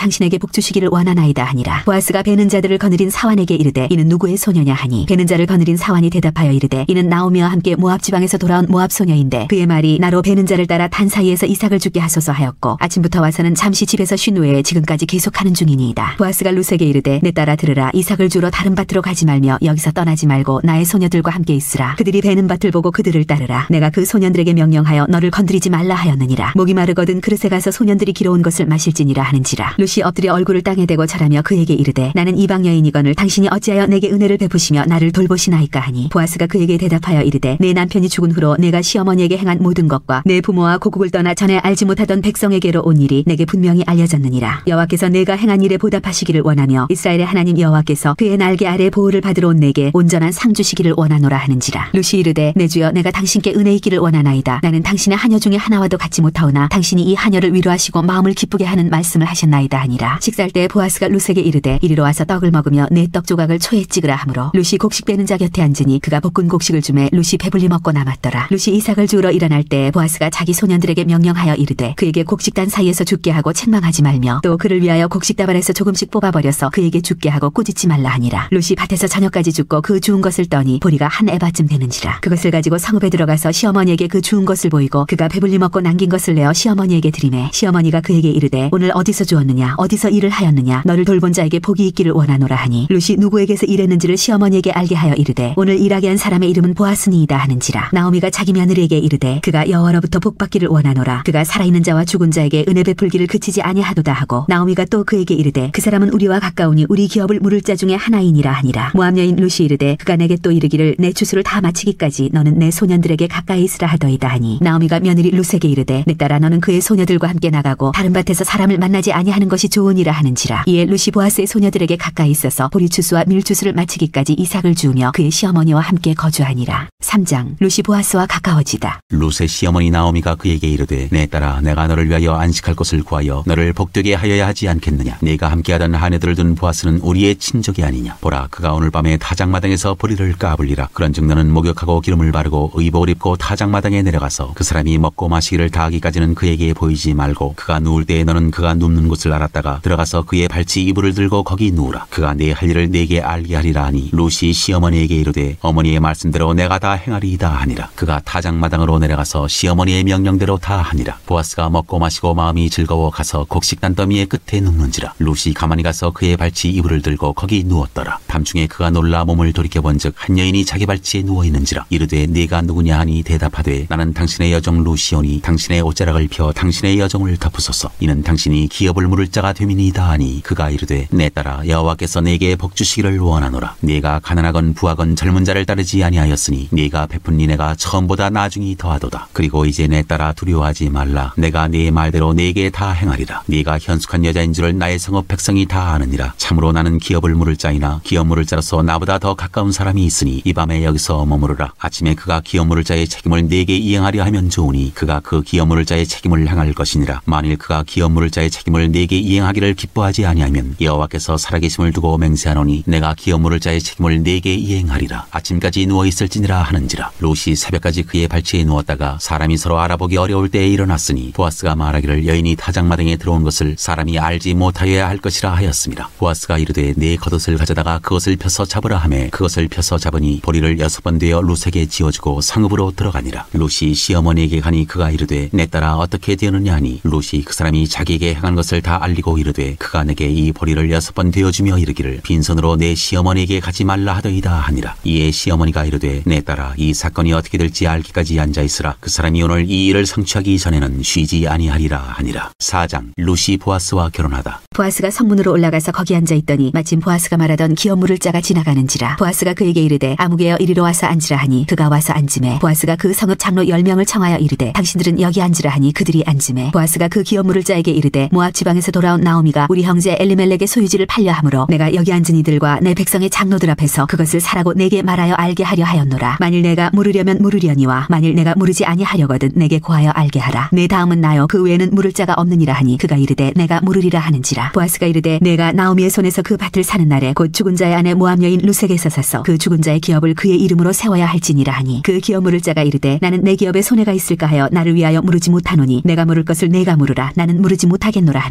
당신에게 복주시기를 원하나이다 하니라. 보아스가 베는 자들을 거느린 사환에게 이르되 이는 누구의 소녀냐 하니 베는 자를 거느린 사환이 대답하여 이르되 이는 나오미와 함께 모압 지방에서 돌아온 모압 소녀인데 그의 말이 나로 베는 자를 따라 단 사이에서 이삭을 죽게 하소서 하였고 아침부터 와서는 잠시 집에서 쉰 후에 지금까지 계속하는 중이니이다. 보아스가 룻에게 이르되 내 딸아 들으라. 이삭을 주러 다른 밭으로 가지 말며 여기서 떠나지 말고 나의 소녀들과 함께 있으라. 그들이 베는 밭을 보고 그들을 따르라. 내가 그 소년들에게 명령하여 너를 건드리지 말라 하였느니라. 목이 마르거든 그릇에 가서 소년들이 길어온 것을 마실지니라 하는지라. 룻이 엎드려 얼굴을 땅에 대고 절하며 그에게 이르되 나는 이방 여인이거늘 당신이 어찌하여 내게 은혜를 베푸시며 나를 돌보시나이까 하니 보아스가 그에게 대답하여 이르되 내 남편이 죽은 후로 내가 시어머니에게 행한 모든 것과 내 부모와 고국을 떠나 전에 알지 못하던 백성에게로 온 일이 내게 분명히 알려졌느니라. 여호와께서 내가 행한 일에 보답하시기를 원하며 이스라엘의 하나님 여호와께서 그의 날개 아래 보호를 받으러 온 내게 온전한 상 주시기를 원하노라 하는지라. 룻이 이르되 내 주여 내가 당신께 은혜 있기를 원하나이다. 나는 당신의 하녀 중에 하나와도 같지 못하오나 당신이 이 하녀를 위로하시고 마음을 기쁘게 하는 말씀을 하셨나이다 하니라. 식사할 때 보아스가 룻에게 이르되 이리로 와서 떡을 먹으며 내 떡 조각을 초에 찍으라 하므로 룻이 곡식되는 자 곁에 앉으니 그가 볶은 곡식을 주매 룻이 배불리 먹고 남았더라. 룻이 이삭을 주우러 일어날 때 보아스가 자기 소년들에게 명령하여 이르되 그에게 곡식단 사이에서 죽게 하고 책망하지 말며 또 그를 위하여 곡식다발에서 조금씩 뽑아버려서 그에게 죽게 하고 꾸짖지 말라 하니라. 룻이 밭에서 저녁까지 죽고 그 주운 것을 떠니 보리가 한 에바쯤 되는지라. 그것을 가지고 성읍에 들어가서 시어머니에게 그 주운 것을 보이고 그가 배불리 먹고 남긴 것을 내어 시어머니에게 드리매 시어머니가 그에게 이르되 오늘 어디서 주었느냐 어디서 일을 하였느냐 너를 돌본 자에게 복이 있기를 원하노라 하니 룻이 누구에게서 일했는지를 시어머니에게 알게 하여 이르되 오늘 일하게 한 사람의 이름은 보아스니이다 하는지라. 나오미가 자기 며느리에게 이르되 그가 여호와로부터 복받기를 원하노라. 그가 살아있는 자와 죽은 자에게 은혜 베풀기를 그치지 아니하도다 하고 나오미가 또 그에게 이르되 그 사람은 우리와 가까우니 우리 기업을 물을 자 중에 하나이니라 하니라. 모압 여인 룻이 이르되 그가 내게 또 이르기를 내 추수를 다 마치기까지 너는 내 소년들에게 가까이 있으라 하더이다 하니 나오미가 며느리 룻에게 이르되 내 딸아 너는 그의 소녀들과 함께 나가고 다른 밭에서 사람을 만나지 아니하는 것이 좋으니라 하는지라. 이에 룻이 보아스의 소녀들에게 가까이 있어서 보리 추수와 밀 추수를 마치기까지 이삭을 주우며 그의 시어머니와 함께 거주하니라. 삼 장 룻이 보아스와 가까워지다. 룻의 시어머니 나오미가 그에게 이르되 내 딸아 내가 너를 위하여 안식할 곳을 구하여 너를 복되게 하여야 하지 않겠느냐. 네가 함께하던 하녀들을 둔 보아스는 우리의 친족이 아니냐. 보라 그가 오늘 밤에 타작마당에서 보리를 까불리라. 그런즉 너는 목욕하고 기름을 바르고 의복을 입고 타작마당에 내려가서 그 사람이 먹고 마시기를 다하기까지는 그에게 보이지 말고 그가 누울 때에 너는 그가 눕는 곳을 알았다가 들어가서 그의 발치 이불을 들고 거기 누우라. 그가 내 할 일을 네게 알게 하리라 하니 룻이 시어머니에게 이르되 어머니의 말씀대로 내가 다 행하리이다 하니라. 그가 타작마당으로 내려가서 시어머니의 명령대로 다 하니라. 보아스가 먹고 마시고 마음이 즐거워 가서 곡식단 더미의 끝에 눕는지라. 룻이 가만히 가서 그의 발치 이불을 들고 거기 누웠더라. 밤중에 그가 놀라 몸을 돌이켜본즉 한 여인이 자기 발치에 누워있는지라. 이르되 네가 누구냐 하니 대답하되 나는 당신의 여종 룻이오니 당신의 옷자락을 펴 당신의 여종을 덮으소서. 이는 당신이 기업을 물을 자가 됨이니이다 하니 그가 이르되 내 딸아 여호와께서 네게 복주시기를 원하노라. 네가 가난하건 부하건 젊은 자를 따르지 아니하였으니 네가 베푼 인애가 처음보다 나중이 더하도다. 그리고 이제 내 딸아 두려워하지 말라. 내가 네 말대로 네게 다 행하리라. 네가 현숙한 여자인 줄을 나의 성읍 백성이 다 아느니라. 참으로 나는 기업을 물을 자이나 기업 물을 자로서 나보다 더 가까운 사람이 있으니 이 밤에 여기서 머무르라. 아침에 그가 기업 물을 자의 책임을 네게 이행하려 하면 좋으니 그가 그 기업 물을 자의 책임을 행할 것이니라. 만일 그가 기업 물을 자의 책임을 네게 이행하기를 기뻐하지 아니하면 여호와께서 살아계심을 두고 맹세하노니 내가 기업 물을 자의 책임을 네게 이행하리라. 아침까지 누워있을지니라 하는지라. 롯이 새벽까지 그의 발치에 누웠다가 사람이 서로 알아보기 어려울 때에 일어났으니 보아스가 말하기를 여인이 타작마당에 들어온 것을 사람이 알지 못하여야 할 것이라 하였습니다. 보아스가 이르되 네 겉옷을 가져다가 그것을 펴서 잡으라 하매 그것을 펴서 잡으니 보리를 여섯 번 되어 롯에게 지어주고 성읍으로 들어가니라. 롯이 시어머니에게 가니 그가 이르되 내 딸아 어떻게 되었느냐 하니 롯이 그 사람이 자기에게 행한 것을 다 알리고 이르되 그가 내게 이 보리를 여섯 번 되어주며 이르기를 빈손으로 내 시어머니에게 가지 말라 하더이다 하니라. 이에 시어머니가 이르되 내 딸아 이 사건이 어떻게 될지 알기까지 앉아있으라. 그 사람이 오늘 이 일을 성취하기 전에는 쉬지 아니하리라 하니라. 사 장 롯이 보아스와 결혼하다. 보아스가 성문으로 올라가서 거기 앉아있더니 마침 보아스가 말하던 기업 물을 자가 지나가는지라. 보아스가 그에게 이르되 아무개여 이리로 와서 앉으라 하니 그가 와서 앉음에 보아스가 그 성읍 장로 열 명을 청하여 이르되 당신들은 여기 앉으라 하니 그들이 앉음에 보아스가 그 기업 물을 자에게 이르되 모압 지방에서 돌아온 나오미가 우리 형제 엘리멜렉의 소유지를 팔려 하므로 내가 여기 앉은 이들과 내 백성의 장로들 앞에서 그것을 사라고 내게 말하여 알게 하려 하였노라. 만일 내가 물으려면 물으려니와 만일 내가 물으지 아니하려거든 내게 고하여 알게 하라. 내 다음은 나요 그 외에는 물을 자가 없느니라 하니 그가 이르되 내가 물으리라 하는지라. 보아스가 이르되 내가 나오미의 손에서 그 밭을 사는 날에 곧 죽은 자의 아내 모압 여인 룻에게서 사서 그 죽은 자의 기업을 그의 이름으로 세워야 할지니라 하니 그 기업 물을 자가 이르되 나는 내 기업에 손해가 있을까 하여 나를 위하여 물으지 못하노니 내가 물을 것을 내가 물으라. 나는 물으지 못하겠노라 하는지라.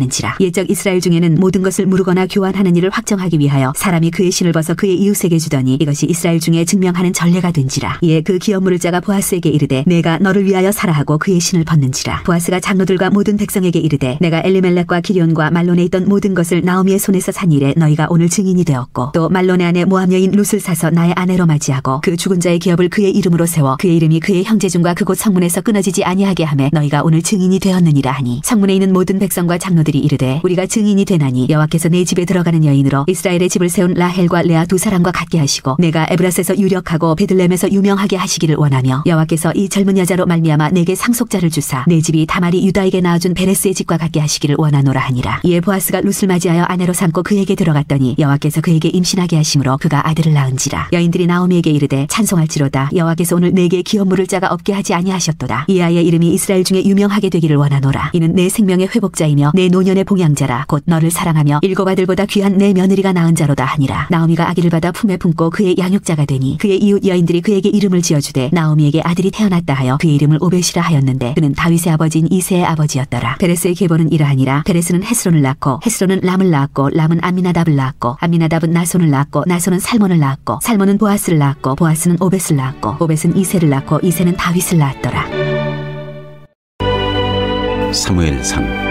옛적 이스라엘 중에는 모든 것을 무르거나 교환하는 일을 확정하기 위하여 사람이 그의 신을 벗어 그의 이웃에게 주더니 이것이 이스라엘 중에 증명하는 전례가 된지라. 이에 그 기업 물을 자가 보아스에게 이르되 내가 너를 위하여 사라 하고 그의 신을 벗는지라. 보아스가 장로들과 모든 백성에게 이르되 내가 엘리멜렉과 기리온과 말론에 있던 모든 것을 나오미의 손에서 산 일에 너희가 오늘 증인이 되었고 또 말론의 아내 모압 여인 룻을 사서 나의 아내로 맞이하고 그 죽은 자의 기업을 그의 이름으로 세워 그의 이름이 그의 형제 중과 그곳 성문에서 끊어지지 아니하게 하매 너희가 오늘 증인이 되었느니라 하니 성문에 있는 모든 백성과 장로들이 이르되 우리가 증인이 되나니 여호와께서 내 집에 들어가는 여인으로 이스라엘의 집을 세운 라헬과 레아 두 사람과 같게 하시고 내가 에브라스에서 유력하고 베들레헴에서 유명하게 하시기를 원하며 여호와께서 이 젊은 여자로 말미암아 내게 상속자를 주사 내 집이 다말이 유다에게 낳아준 베레스의 집과 같게 하시기를 원하노라 하니라. 이에 보아스가 룻을 맞이하여 아내로 삼고 그에게 들어갔더니 여호와께서 그에게 임신하게 하심으로 그가 아들을 낳은지라. 여인들이 나오미에게 이르되 찬송할지로다 여호와께서 오늘 내게 기업 물을 자가 없게 하지 아니하셨도다. 이 아이의 이름이 이스라엘 중에 유명하게 되기를 원하노라. 이는 내 생명의 회복자이며 내 노년의 봉양자라. 곧 너를 사랑하며 일곱 아들보다 귀한 내 며느리가 낳은 자로다 하니라. 나오미가 아기를 받아 품에 품고 그의 양육자가 되니 그의 이웃 여인들이 그에게 이름을 지어주되 나오미에게 아들이 태어났다 하여 그의 이름을 오벳이라 하였는데 그는 다윗의 아버지인 이새의 아버지였더라. 베레스의 계보는 이러하니라. 베레스는 헤스론을 낳고 헤스론은 람을 낳았고 람은 암미나답을 낳았고 암미나답은 나손을 낳았고 나손은 살몬을 낳았고 살몬은 보아스를 낳았고 보아스는 오벳을 낳았고 오벳은 이새를 낳고 이새는 다윗을 낳았더라. 사무엘상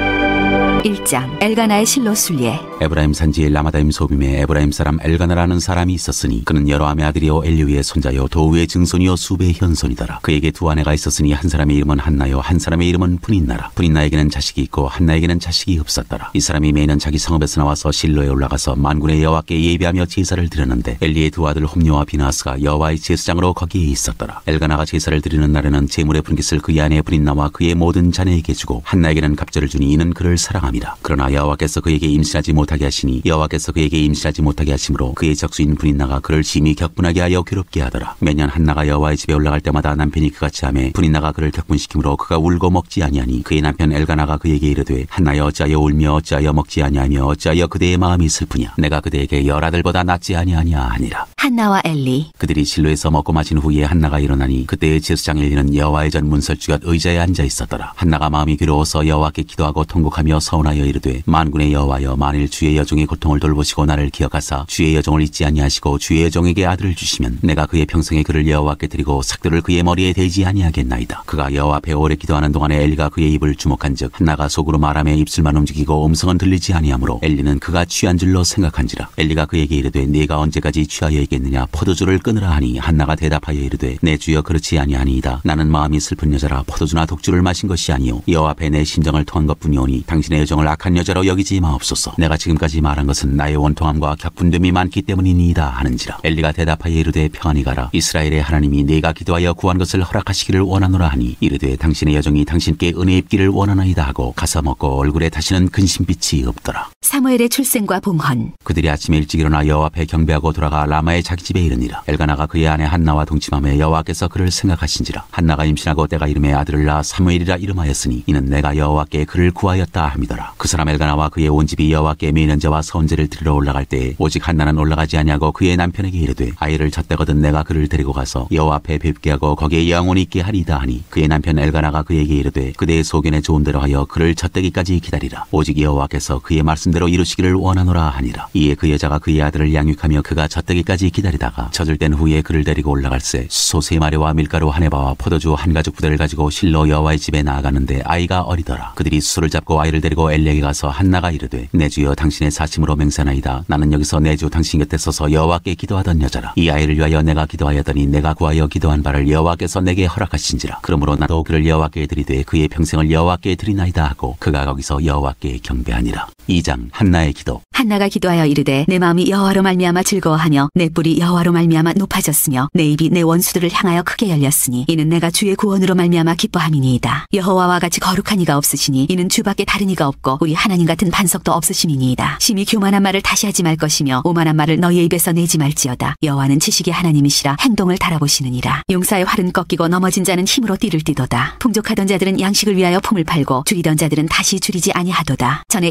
일 장. 엘가나의 실로 순례. 에브라임 산지의 라마다임 소빔에 에브라임 사람 엘가나라는 사람이 있었으니 그는 여로함의 아들이요 엘리후의 손자요 도우의 증손이요 수베의 현손이더라. 그에게 두 아내가 있었으니 한 사람의 이름은 한나요 한 사람의 이름은 분인나라. 분인나에게는 자식이 있고 한나에게는 자식이 없었더라. 이 사람이 매년 자기 성읍에서 나와서 실로에 올라가서 만군의 여호와께 예배하며 제사를 드렸는데 엘리의 두 아들 홈뇨와 비나스가 여호와의 제사장으로 거기에 있었더라. 엘가나가 제사를 드리는 날에는 제물의 분깃을 그의 아내 분인나와 그의 모든 자녀에게 주고 한나에게는 갑절을 주니 이는 그를 사랑함이라. 그러나 여호와께서 그에게 임신하지 못하게 하시니 여호와께서 그에게 임신하지 못하게 하심으로 그의 적수인 분인나가 그를 심히 격분하게 하여 괴롭게 하더라. 매년 한나가 여호와의 집에 올라갈 때마다 남편이 그같이 하매 분인나가 그를 격분시키므로 그가 울고 먹지 아니하니 그의 남편 엘가나가 그에게 이르되 한나여 어찌하여 울며 어찌하여 먹지 아니하며 어찌하여 그대의 마음이 슬프냐. 내가 그대에게 열 아들보다 낫지 아니하냐 하니라. 한나와 엘리. 그들이 실로에서 먹고 마신 후에 한나가 일어나니 그때의 제사장 엘리는 여호와의 전 문설주곁 의자에 앉아 있었더라. 한나가 마음이 괴로워서 여호와께 기도하고 통곡하며 서운하여 이르되 만군의 여호와여 만일 주의 여종의 고통을 돌보시고 나를 기억하사 주의 여종을 잊지 아니하시고 주의 여종에게 아들을 주시면 내가 그의 평생에 그를 여호와께 드리고 삭도를 그의 머리에 대지 아니하겠나이다. 그가 여호와 앞에 오래 기도하는 동안에 엘리가 그의 입을 주목한즉 한나가 속으로 말하며 입술만 움직이고 음성은 들리지 아니하므로 엘리는 그가 취한 줄로 생각한지라. 엘리가 그에게 이르되 네가 언제까지 취하여 있겠느냐 포도주를 끊으라 하니 한나가 대답하여 이르되 내 주여 그렇지 아니하니이다. 나는 마음이 슬픈 여자라 포도주나 독주를 마신 것이 아니오 여호와 앞에 내 심정을 토한 것뿐이오니 당신의 여종을 악한 여자로 여기지 마옵소서. 내가 지금까지 말한 것은 나의 원통함과 격분됨이 많기 때문이니이다 하는지라. 엘리가 대답하여 이르되 평안히 가라. 이스라엘의 하나님이 네가 기도하여 구한 것을 허락하시기를 원하노라 하니 이르되 당신의 여종이 당신께 은혜 입기를 원하나이다 하고 가서 먹고 얼굴에 다시는 근심빛이 없더라. 사무엘의 출생과 봉헌. 그들이 아침에 일찍 일어나 여호와 앞에 경배하고 돌아가 라마의 자기 집에 이르니라. 엘가나가 그의 아내 한나와 동침하며 여호와께서 그를 생각하신지라. 한나가 임신하고 때가 이름에 아들을 낳아 사무엘이라 이름하였으니 이는 내가 여호와께 그를 구하였다 함이더라. 그 사람 엘가나와 그의 온 집이 여호와께 매년제와 서은제를 드리러 올라갈 때에 오직 한나는 올라가지 아니하고 그의 남편에게 이르되 아이를 젖대거든 내가 그를 데리고 가서 여호와 앞에 뵙게 하고 거기에 영원히 있게 하리이다 하니 그의 남편 엘가나가 그에게 이르되 그대의 소견에 좋은 대로 하여 그를 젖대기까지 기다리라. 오직 여호와께서 그의 말씀대로 이루시기를 원하노라 하니라. 이에 그 여자가 그의 아들을 양육하며 그가 젖대기까지 기다리다가 젖을 땐 후에 그를 데리고 올라갈새 소 세 마리와 밀가루 한 해바와 포도주 한 가죽 부대를 가지고 실로 여호와의 집에 나아가는데 아이가 어리더라. 그들이 수소를 잡고 아이를 데리고 엘리에게 가서 한나가 이르되 내 주여 당신의 사심으로 맹세하나이다. 나는 여기서 내 주 당신 곁에 서서 여호와께 기도하던 여자라. 이 아이를 위하여 내가 기도하였더니 내가 구하여 기도한 바를 여호와께서 내게 허락하신지라. 그러므로 나도 그를 여호와께 드리되 그의 평생을 여호와께 드리나이다 하고 그가 거기서 여호와께 경배하니라. 이 장. 한나의 기도. 한나가 기도하여 이르되 내 마음이 여호와로 말미암아 즐거워하며 내 뿔이 여호와로 말미암아 높아졌으며 내 입이 내 원수들을 향하여 크게 열렸으니 이는 내가 주의 구원으로 말미암아 기뻐함이니이다. 여호와와 같이 거룩한 이가 없으시니 이는 주밖에 다른 이가 없고 우리 하나님 같은 반석도 없으심이니이다. 심히 교만한 말을 다시 하지 말 것이며 오만한 말을 너희의 입에서 내지 말지어다. 여호와는 지식의 하나님이시라 행동을 달아보시느니라. 용사의 활은 꺾이고 넘어진 자는 힘으로 띠를 띠도다. 풍족하던 자들은 양식을 위하여 품을 팔고 줄이던 자들은 다시 줄이지 아니하도다. 전에 임신하지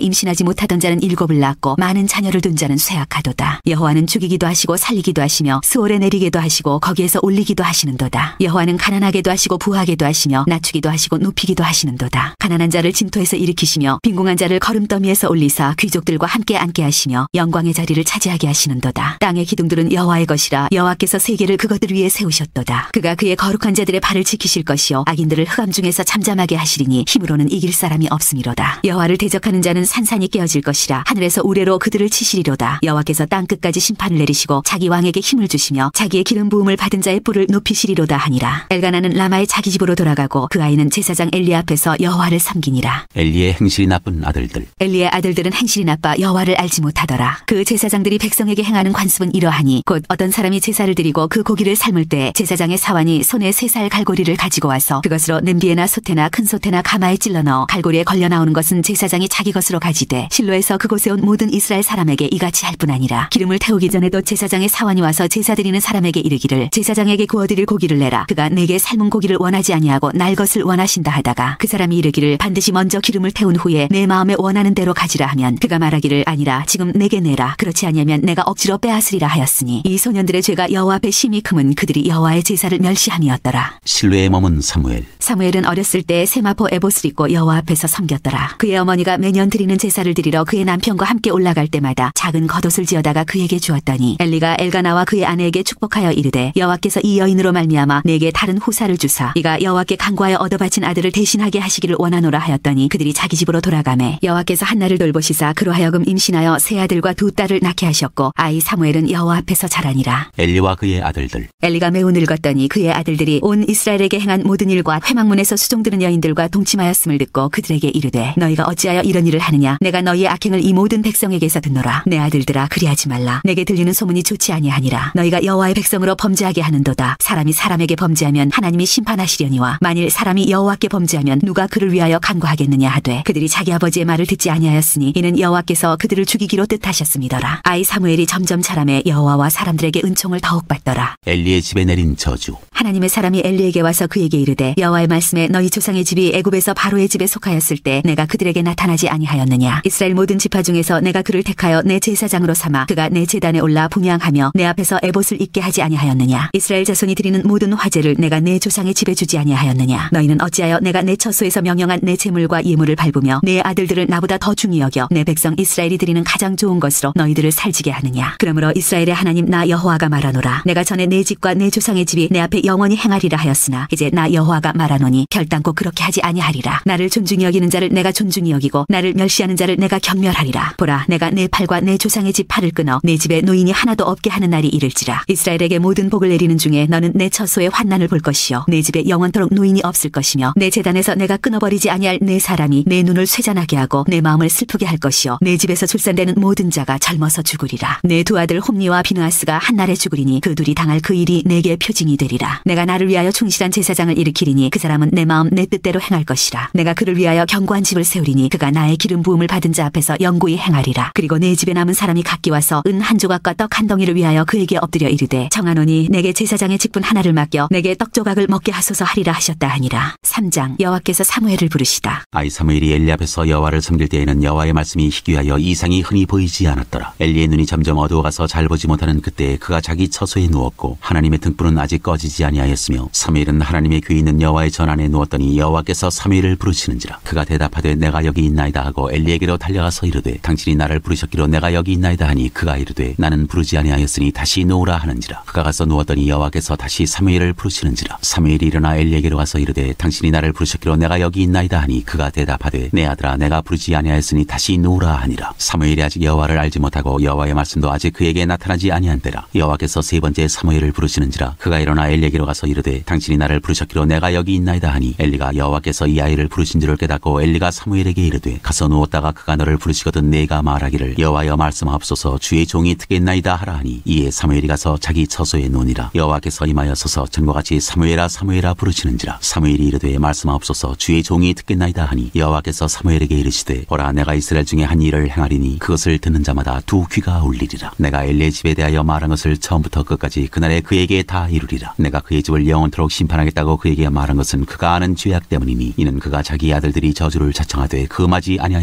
낳지 못하던 자는 일곱을 낳고 많은 자녀를 둔 자는 쇠약하도다. 여호와는 죽이기도 하시고 살리기도 하시며 스올에 내리게도 하시고 거기에서 올리기도 하시는도다. 여호와는 가난하게도 하시고 부하게도 하시며 낮추기도 하시고 높이기도 하시는도다. 가난한 자를 진토에서 일으키시며 빈궁한 자를 거름더미에서 올리사 귀족들과 함께 앉게 하시며 영광의 자리를 차지하게 하시는도다. 땅의 기둥들은 여호와의 것이라 여호와께서 세계를 그것들 위에 세우셨도다. 그가 그의 거룩한 자들의 발을 지키실 것이요 악인들을 흑암 중에서 잠잠하게 하시리니 힘으로는 이길 사람이 없음이로다. 여호와를 대적하는 자는 산산이 깨어질 것이라 하늘에서 우레로 그들을 치시리로다. 여호와께서 땅 끝까지 심판을 내리시고 자기 왕에게 힘을 주시며 자기의 기름 부음을 받은 자의 뿔을 높이시리로다 하니라. 엘가나는 라마의 자기 집으로 돌아가고 그 아이는 제사장 엘리 앞에서 여호와를 섬기니라. 엘리의 행실이 나쁜 아들들. 엘리의 아들들은 행실이 나빠 여호와를 알지 못하더라. 그 제사장들이 백성에게 행하는 관습은 이러하니 곧 어떤 사람이 제사를 드리고 그 고기를 삶을 때 제사장의 사환이 손에 세 살 갈고리를 가지고 와서 그것으로 냄비에나 솥에나 큰 솥에나 가마에 찔러 넣어 갈고리에 걸려 나오는 것은 제사장이 자기 것으로 가지되 실로에서 그곳에 온 모든 이스라엘 사람에게 이같이 할 뿐 아니라 기름을 태우기 전에도 제사장의 사환이 와서 제사 드리는 사람에게 이르기를 제사장에게 구워드릴 고기를 내라. 그가 내게 삶은 고기를 원하지 아니하고 날 것을 원하신다 하다가 그 사람이 이르기를 반드시 먼저 기름을 태운 후에 내 마음에 원하는 대로 가지라 하면 그가 말하기를 아니라 지금 내게 내라. 그렇지 아니하면 내가 억지로 빼앗으리라 하였으니 이 소년들의 죄가 여호와 앞에 심히 크면 그들이 여호와의 제사를 멸시함이었더라. 실로에 머문 사무엘. 사무엘은 어렸을 때 세마포 에봇을 입고 여호와 앞에서 섬겼더라. 그의 어머니가 매년 드리는 제사를 드리러 그의 남편과 함께 올라갈 때마다 작은 겉옷을 지어다가 그에게 주었더니 엘리가 엘가나와 그의 아내에게 축복하여 이르되 여호와께서 이 여인으로 말미암아 내게 다른 후사를 주사 이가 여호와께 간구하여 얻어 바친 아들을 대신하게 하시기를 원하노라 하였더니 그들이 자기 집으로 돌아가매 여호와께서 한나를 돌보시사 그로 하여금 임신하여 세 아들과 두 딸을 낳게 하셨고 아이 사무엘은 여호와 앞에서 자라니라. 엘리와 그의 아들들. 엘리가 매우 늙었더니 그의 아들들이 온 이스라엘에게 행한 모든 일과 회막문에서 수종드는 여인들과 동침하였음을 듣고 그들에게 이르되 너희가 어찌하여 이런 일을 하느냐. 내가 너희의 악행을 이 모든 백성에게서 듣노라. 내 아들들아 그리하지 말라. 내게 들리는 소문이 좋지 아니하니라. 너희가 여호와의 백성으로 범죄하게 하는도다. 사람이 사람에게 범죄하면 하나님이 심판하시려니와 만일 사람이 여호와께 범죄하면 누가 그를 위하여 간구하겠느냐 하되 그들이 자기 아버지의 말을 듣지 아니하였으니 이는 여호와께서 그들을 죽이기로 뜻하셨음이더라. 아이 사무엘이 점점 자라매 여호와와 사람들에게 은총을 더욱 받더라. 엘리의 집에 내린 저주. 하나님의 사람이 엘리에게 와서 그에게 이르되 여호와의 말씀에 너희 조상의 집이 애굽에서 바로의 집에 속하였을 때 내가 그들에게 나타나지 아니하였느냐. 이스라엘 모든 지파 중에서 내가 그를 택하여 내 제사장으로 삼아 그가 내 제단에 올라 분향하며 내 앞에서 에봇을 입게 하지 아니하였느냐. 이스라엘 자손이 드리는 모든 화제를 내가 내 조상의 집에 주지 아니하였느냐. 너희는 어찌하여 내가 내 처소에서 명령한 내 제물과 예물을 밟으며 내 아들들을 나보다 더 중히 여겨 내 백성 이스라엘이 드리는 가장 좋은 것으로 너희들을 살지게 하느냐. 그러므로 이스라엘의 하나님 나 여호와가 말하노라. 내가 전에 내 집과 내 조상의 집이 내 앞에 영원히 행하리라 하였으나 이제 나 여호와가 말하노니 결단코 그렇게 하지 아니하리라. 나를 존중히 여기는 자를 내가 존중히 여기고 나를 멸시하는 자를 내가 경멸하리라. 보라 내가 내 팔과 내 조상의 집 팔을 끊어 내 집에 노인이 하나도 없게 하는 날이 이를지라. 이스라엘에게 모든 복을 내리는 중에 너는 내 처소의 환난을 볼 것이요 내 집에 영원토록 노인이 없을 것이며 내 제단에서 내가 끊어버리지 아니할 내 사람이 내 눈을 쇠잔하게 하고 내 마음을 슬프게 할 것이요 내 집에서 출산되는 모든 자가 젊어서 죽으리라. 내 두 아들 홈니와 비느하스가 한날에 죽으리니 그 둘이 당할 그 일이 내게 표징이 되리라. 내가 나를 위하여 충실한 제사장을 일으키리니 그 사람은 내 마음 내 뜻대로 행할 것이라. 내가 그를 위하여 견고한 집을 세우리니 그가 나의 기름 부음을 받은 자 앞에서 영구히 행하리라. 그리고 내 집에 남은 사람이 각기 와서 은 한 조각과 떡 한 덩이를 위하여 그에게 엎드려 이르되 청하노니 내게 제사장의 직분 하나를 맡겨 내게 떡 조각을 먹게 하소서 하리라 하셨다 하니라. 삼 장 여호와께서 사무엘을 부르시다. 아이 사무엘이 엘리 앞에서 여호와를 섬길 때에는 여호와의 말씀이 희귀하여 이상이 흔히 보이지 않았더라. 엘리의 눈이 점점 어두워가서 잘 보지 못하는 그때 그가 자기 처소에 누웠고 하나님의 등불은 아직 꺼지지 아니하였으며 사무엘은 하나님의 귀에 있는 여호와의 전 안에 누웠더니 여호와께서 사무엘을 부르시는지라. 그가 대답하되 내가 여기 있나이다 하고 엘리에게로 달려가서 이르되 당신이 나를 부르셨기로 내가 여기 있나이다 하니 그가 이르되 나는 부르지 아니하였으니 다시 누우라 하는지라. 그가 가서 누웠더니 여호와께서 다시 사무엘을 부르시는지라. 사무엘이 일어나 엘리에게로 가서 이르되 당신이 나를 부르셨기로 내가 여기 있나이다 하니 그가 대답하되 내 아들아 내가 부르지 아니하였으니 다시 누우라 하니라. 사무엘이 아직 여호와를 알지 못하고 여호와의 말씀도 아직 그에게 나타나지 아니한 때라. 여호와께서 세 번째 사무엘을 부르시는지라. 그가 일어나 엘리에게로 가서 이르되 당신이 나를 부르셨기로 내가 여기 있나이다 하니 엘리가 여호와께서 이 아이를 부르신 줄을 깨닫고 엘리가 사무엘에게 이르되 가서 누웠다가 그가 너를 부르시거든 내가 말하기를 여호와여 말씀하옵소서 주의 종이 듣겠나이다 하라 하니 이에 사무엘이 가서 자기 처소에 누우니라. 여호와께서 임하여 서서 전과 같이 사무엘아 사무엘아 부르시는지라. 사무엘이 이르되 말씀하옵소서 주의 종이 듣겠나이다 하니 여호와께서 사무엘에게 이르시되 보라 내가 이스라엘 중에 한 일을 행하리니 그것을 듣는 자마다 두 귀가 울리리라. 내가 엘리의 집에 대하여 말한 것을 처음부터 끝까지 그날에 그에게 다 이루리라. 내가 그의 집을 영원토록 심판하겠다고 그에게 말한 것은 그가 아는 죄악 때문이니 이는 그가 자기 아들들이 저주를 자청하되 금하지 아니하였음이니라.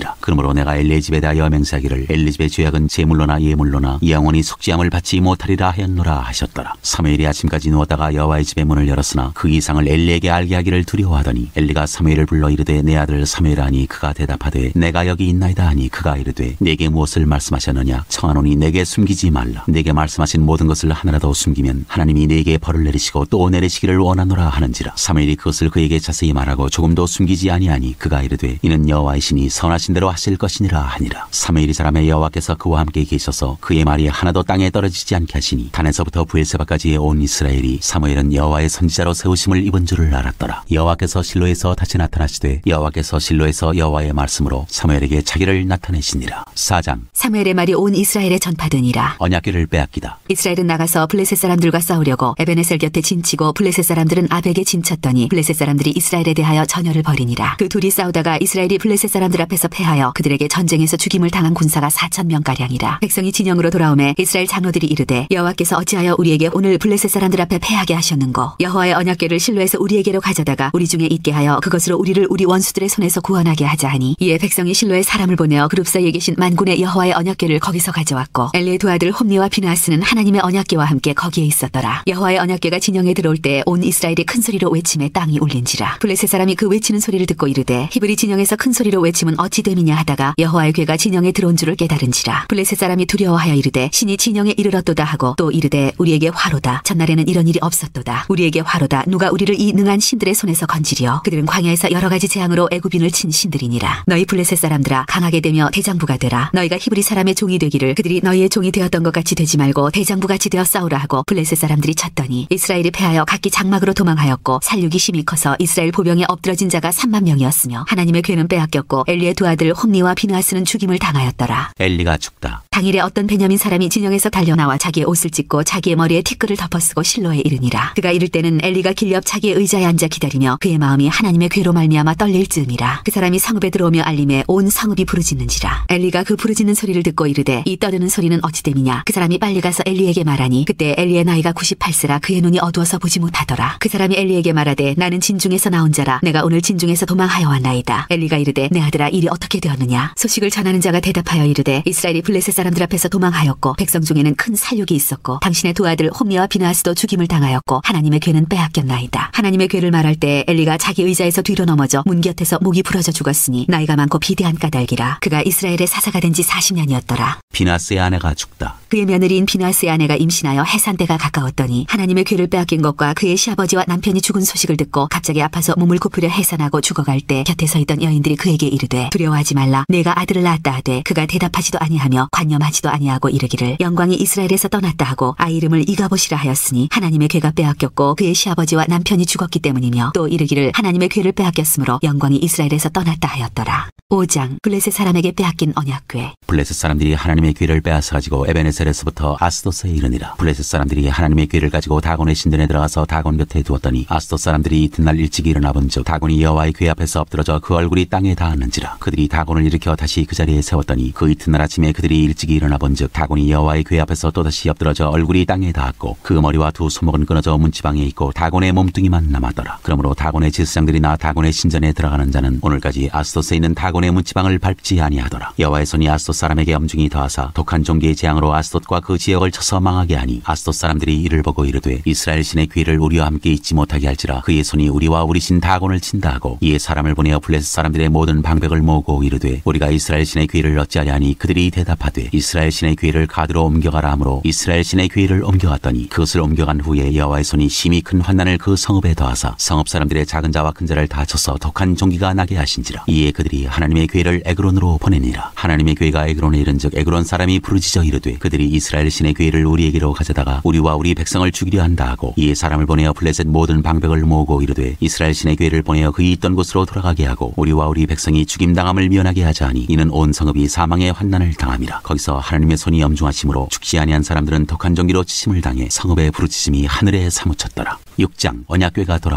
하시니라. 그러므로 내가 엘리의 집에 대하여 맹세하기를 엘리 집의 죄악은 제물로나 예물로나 영원히 속죄함을 받지 못하리라 하였노라 하셨더라. 사무엘이 아침까지 누웠다가 여호와의 집의 문을 열었으나 그 이상을 엘리에게 알게 하기를 두려워하더니 엘리가 사무엘을 불러 이르되 내 아들 사무엘아 하니 그가 대답하되 내가 여기 있나이다 하니 그가 이르되 내게 무엇을 말씀하셨느냐 청하노니 내게 숨기지 말라. 내게 말씀하신 모든 것을 하나라도 숨기면 하나님이 내게 벌을 내리시고 또 내리시기를 원하노라 하는지라. 사무엘이 그것을 그에게 자세히 말하고 조금도 숨기지 아니하니 그가 이르되 이는 여호와의 신이 선하신 대로 하실 것이니라 하니라. 사무엘이 자라매 여호와께서 그와 함께 계셔서 그의 말이 하나도 땅에 떨어지지 않게 하시니 단에서부터 부엘세바까지의 온 이스라엘이 사무엘은 여호와의 선지자로 세우심을 입은 줄을 알았더라. 여호와께서 실로에서 다시 나타나시되 여호와께서 실로에서 여호와의 말씀으로 사무엘에게 자기를 나타내시니라. 사 장 사무엘의 말이 온 이스라엘에 전파되니라. 언약궤를 빼앗기다. 이스라엘은 나가서 블레셋 사람들과 싸우려고 에베네셀 곁에 진치고 블레셋 사람들은 아벡에 진쳤더니 블레셋 사람들이 이스라엘에 대하여 전열을 벌이니라. 그 둘이 싸우다가 이스라엘이 블레셋 사람들 앞에서 패하여 그들에게 전쟁에서 죽임을 당한 군사가 사천 명가량이라. 백성이 진영으로 돌아오매 이스라엘 장로들이 이르되 여호와께서 어찌하여 우리에게 오늘 블레셋 사람들 앞에 패하게 하셨는고 여호와의 언약궤를 실로에서 우리에게로 가져다가 우리 중에 있게 하여 그것으로 우리를 우리 원수들의 손에서 구원하게 하자 하니 이에 백성이 실로에 사람을 보내어 그룹 사이에 계신 만군의 여호와의 언약궤를 거기서 가져왔고 엘리의 두 아들 홈니와 비느하스는 하나님의 언약궤와 함께 거기에 있었더라. 여호와의 언약궤가 진영에 들어올 때 온 이스라엘이 큰 소리로 외침에 땅이 울린지라. 블레셋 사람이 그 외치는 소리를 듣고 이르되 히브리 진영에서 큰 소리로 외침은 어찌 됨이냐 하다가 여호와의 궤가 진영에 들어온 줄을 깨달은지라. 블레셋 사람이 두려워하여 이르되 신이 진영에 이르렀도다 하고 또 이르되 우리에게 화로다. 전날에는 이런 일이 없었도다. 우리에게 화로다. 누가 우리를 이 능한 신들의 손에서 건지리요. 그들은 광야에서 여러 가지 재앙으로 애굽인을 친 신들이니라. 너희 블레셋 사람들아 강하게 되며 대장부가 되라. 너희가 히브리 사람의 종이 되기를 그들이 너희의 종이 되었던 것 같이 되지 말고 대장부같이 되어 싸우라 하고 블레셋 사람들이 쳤더니 이스라엘이 패하여 각기 장막으로 도망하였고 살육이 심히 커서 이스라엘 보병에 엎드러진 자가 삼만 명이었으며 하나님의 궤는 빼앗겼고 엘리의 두 아들 홈니와 비느하스는 죽임을 당하였더라. 엘리가 죽다. 당일에 어떤 베냐민 사람이 진영에서 달려나와 자기의 옷을 찢고 자기의 머리에 티끌을 덮어쓰고 실로에 이르니라. 그가 이를 때는 엘리가 길옆 자기의 의자에 앉아 기다리며 그의 마음이 하나님의 궤로 말미암아 떨릴 즈음이라. 그 사람이 성읍에 들어오며 알림에 온 성읍이 부르짖는지라. 엘리가 그 부르짖는 소리를 듣고 이르되 이 떠드는 소리는 어찌 됨이냐. 그 사람이 빨리 가서 엘리에게 말하니 그때 엘리의 나이가 구십팔 세라 그의 눈이 어두워서 보지 못하더라. 그 사람이 엘리에게 말하되 나는 진중에서 나온 자라 내가 오늘 진중에서 도망하여 왔나이다. 엘리가 이르되 내 아들아 일이 어떻게 되었느냐. 소식을 전하는 자가 대답하여 이르되 이스라엘이 블레셋 사람들 앞에서 도망하였고 백성 중에는 큰 살육이 있었고 당신의 두 아들 홈니와 비느하스도 죽임을 당하였고 하나님의 궤는 빼앗겼나이다. 하나님의 궤를 말할 때 엘리가 자기 의자에서 뒤로 넘어져 문 곁에서 목이 부러져 죽었으니 나이가 많고 비대한 까닭이라. 그가 이스라엘의 사사가 된 지 사십 년이었더라. 비느하스의 아내가 죽다. 그의 며느리인 비느하스의 아내가 임신하여 해산 때가 가까웠더니 하나님의 궤를 빼앗긴 것과 그의 시아버지와 남편이 죽은 소식을 듣고 갑자기 아파서 몸을 굽으려 해산하고 죽어갈 때 곁에 서 있던 여인들이 그에게 이르되 두려워하지 말라. 내가 아들을 낳았다 하되 그가 대답하지도 아니하며 관념하지도 아니하고 이르기를 영광이 이스라엘에서 떠났다 하고 아이 이름을 이가봇이라 하였으니 하나님의 궤가 빼앗겼고 그의 시아버지와 남편이 죽었기 때문이며 또 이르기를 하나님의 궤를 빼앗겼으므로 영광이 이스라엘에서 떠났다 하였더라. 오 장 블레셋 사람에게 빼앗긴 언약궤. 블레셋 사람들이 하나님의 궤를 빼앗아 가지고 에베네셀에서부터 아스돗에 이르니라. 블레셋 사람들이 하나님의 궤를 가지고 다곤의 신전에 들어가서 다곤 곁에 두었더니 아스돗 사람들이 이튿날 일찍 일어나 본즉 다곤이 여호와의 궤 앞에서 엎드러져 그 얼굴이 땅에 닿았는지라. 그들이 다곤을 일으켜 다시 그 자리에 세웠더니 그 이튿날 아침에 그들이 일찍 일어나 본즉 다곤이 여호와의 궤 앞에서 또다시 엎드러져 얼굴이 땅에 닿았고 그 머리와 두 손목은 끊어져 문지방에 있고 다곤의 몸뚱이만 남았더라. 그러므로 다곤의 제사장들이 나 다곤의 신전에 들어가는 자는 오늘까지 아스돗에 있는 다곤의 문지방을 밟지 아니하더라. 여호와의 손이 아스돗 사람에게 엄중히 더하사 독한 종기의 재앙으로 아스돗과 그 지역을 쳐서 망하게 하니 아스돗 사람들이 이를 보고 이르되 이스라엘 신의 궤를 우리와 함께 잊지 못하게 할지라. 그의 손이 우리와 우리 신 다곤을 친다 하고 이에 사람을 보내어 블레셋 사람들의 모든 방백을 모으고 이르되 우리가 이스라엘 신의 궤를 어찌하려 하니 그들이 대답하되 이스라엘 신의 궤를 가드로 옮겨가라 하므로 이스라엘 신의 궤를 옮겨갔더니 그것을 옮겨간 후에 여호와의 손이 심히 큰 환난을 그 성읍에 더하사 성읍 사람들의 작은 자와 큰 자를 다 쳐서 독한 종기가 나게 하신지라. 이에 그들이 하나님의 궤를 에그론으로 보내니라. 하나님의 궤가 에그론에 이른즉 에그론 사람이 부르짖어 이르되 그들이 이스라엘 신의 궤를 우리에게로 가져다가 우리와 우리 백성을 죽이려 한다 하고 이에 사람을 보내어 블레셋 모든 방백을 모으고 이르되 이스라엘 신의 궤를 보내어 그이 있던 곳으로 돌아가게 하고 우리와 우리 백성이 죽임당함을 면하게 하자 하니 이는 온 성읍이 사망의 환난을 당함이라. 거기서 하나님의 손이 엄중하심으로 죽지 아니한 사람들은 독한 종기로 치심을 당해 성읍의 부르짖음이 하늘에 사무쳤더라. 육 장 언약궤가 돌아오다.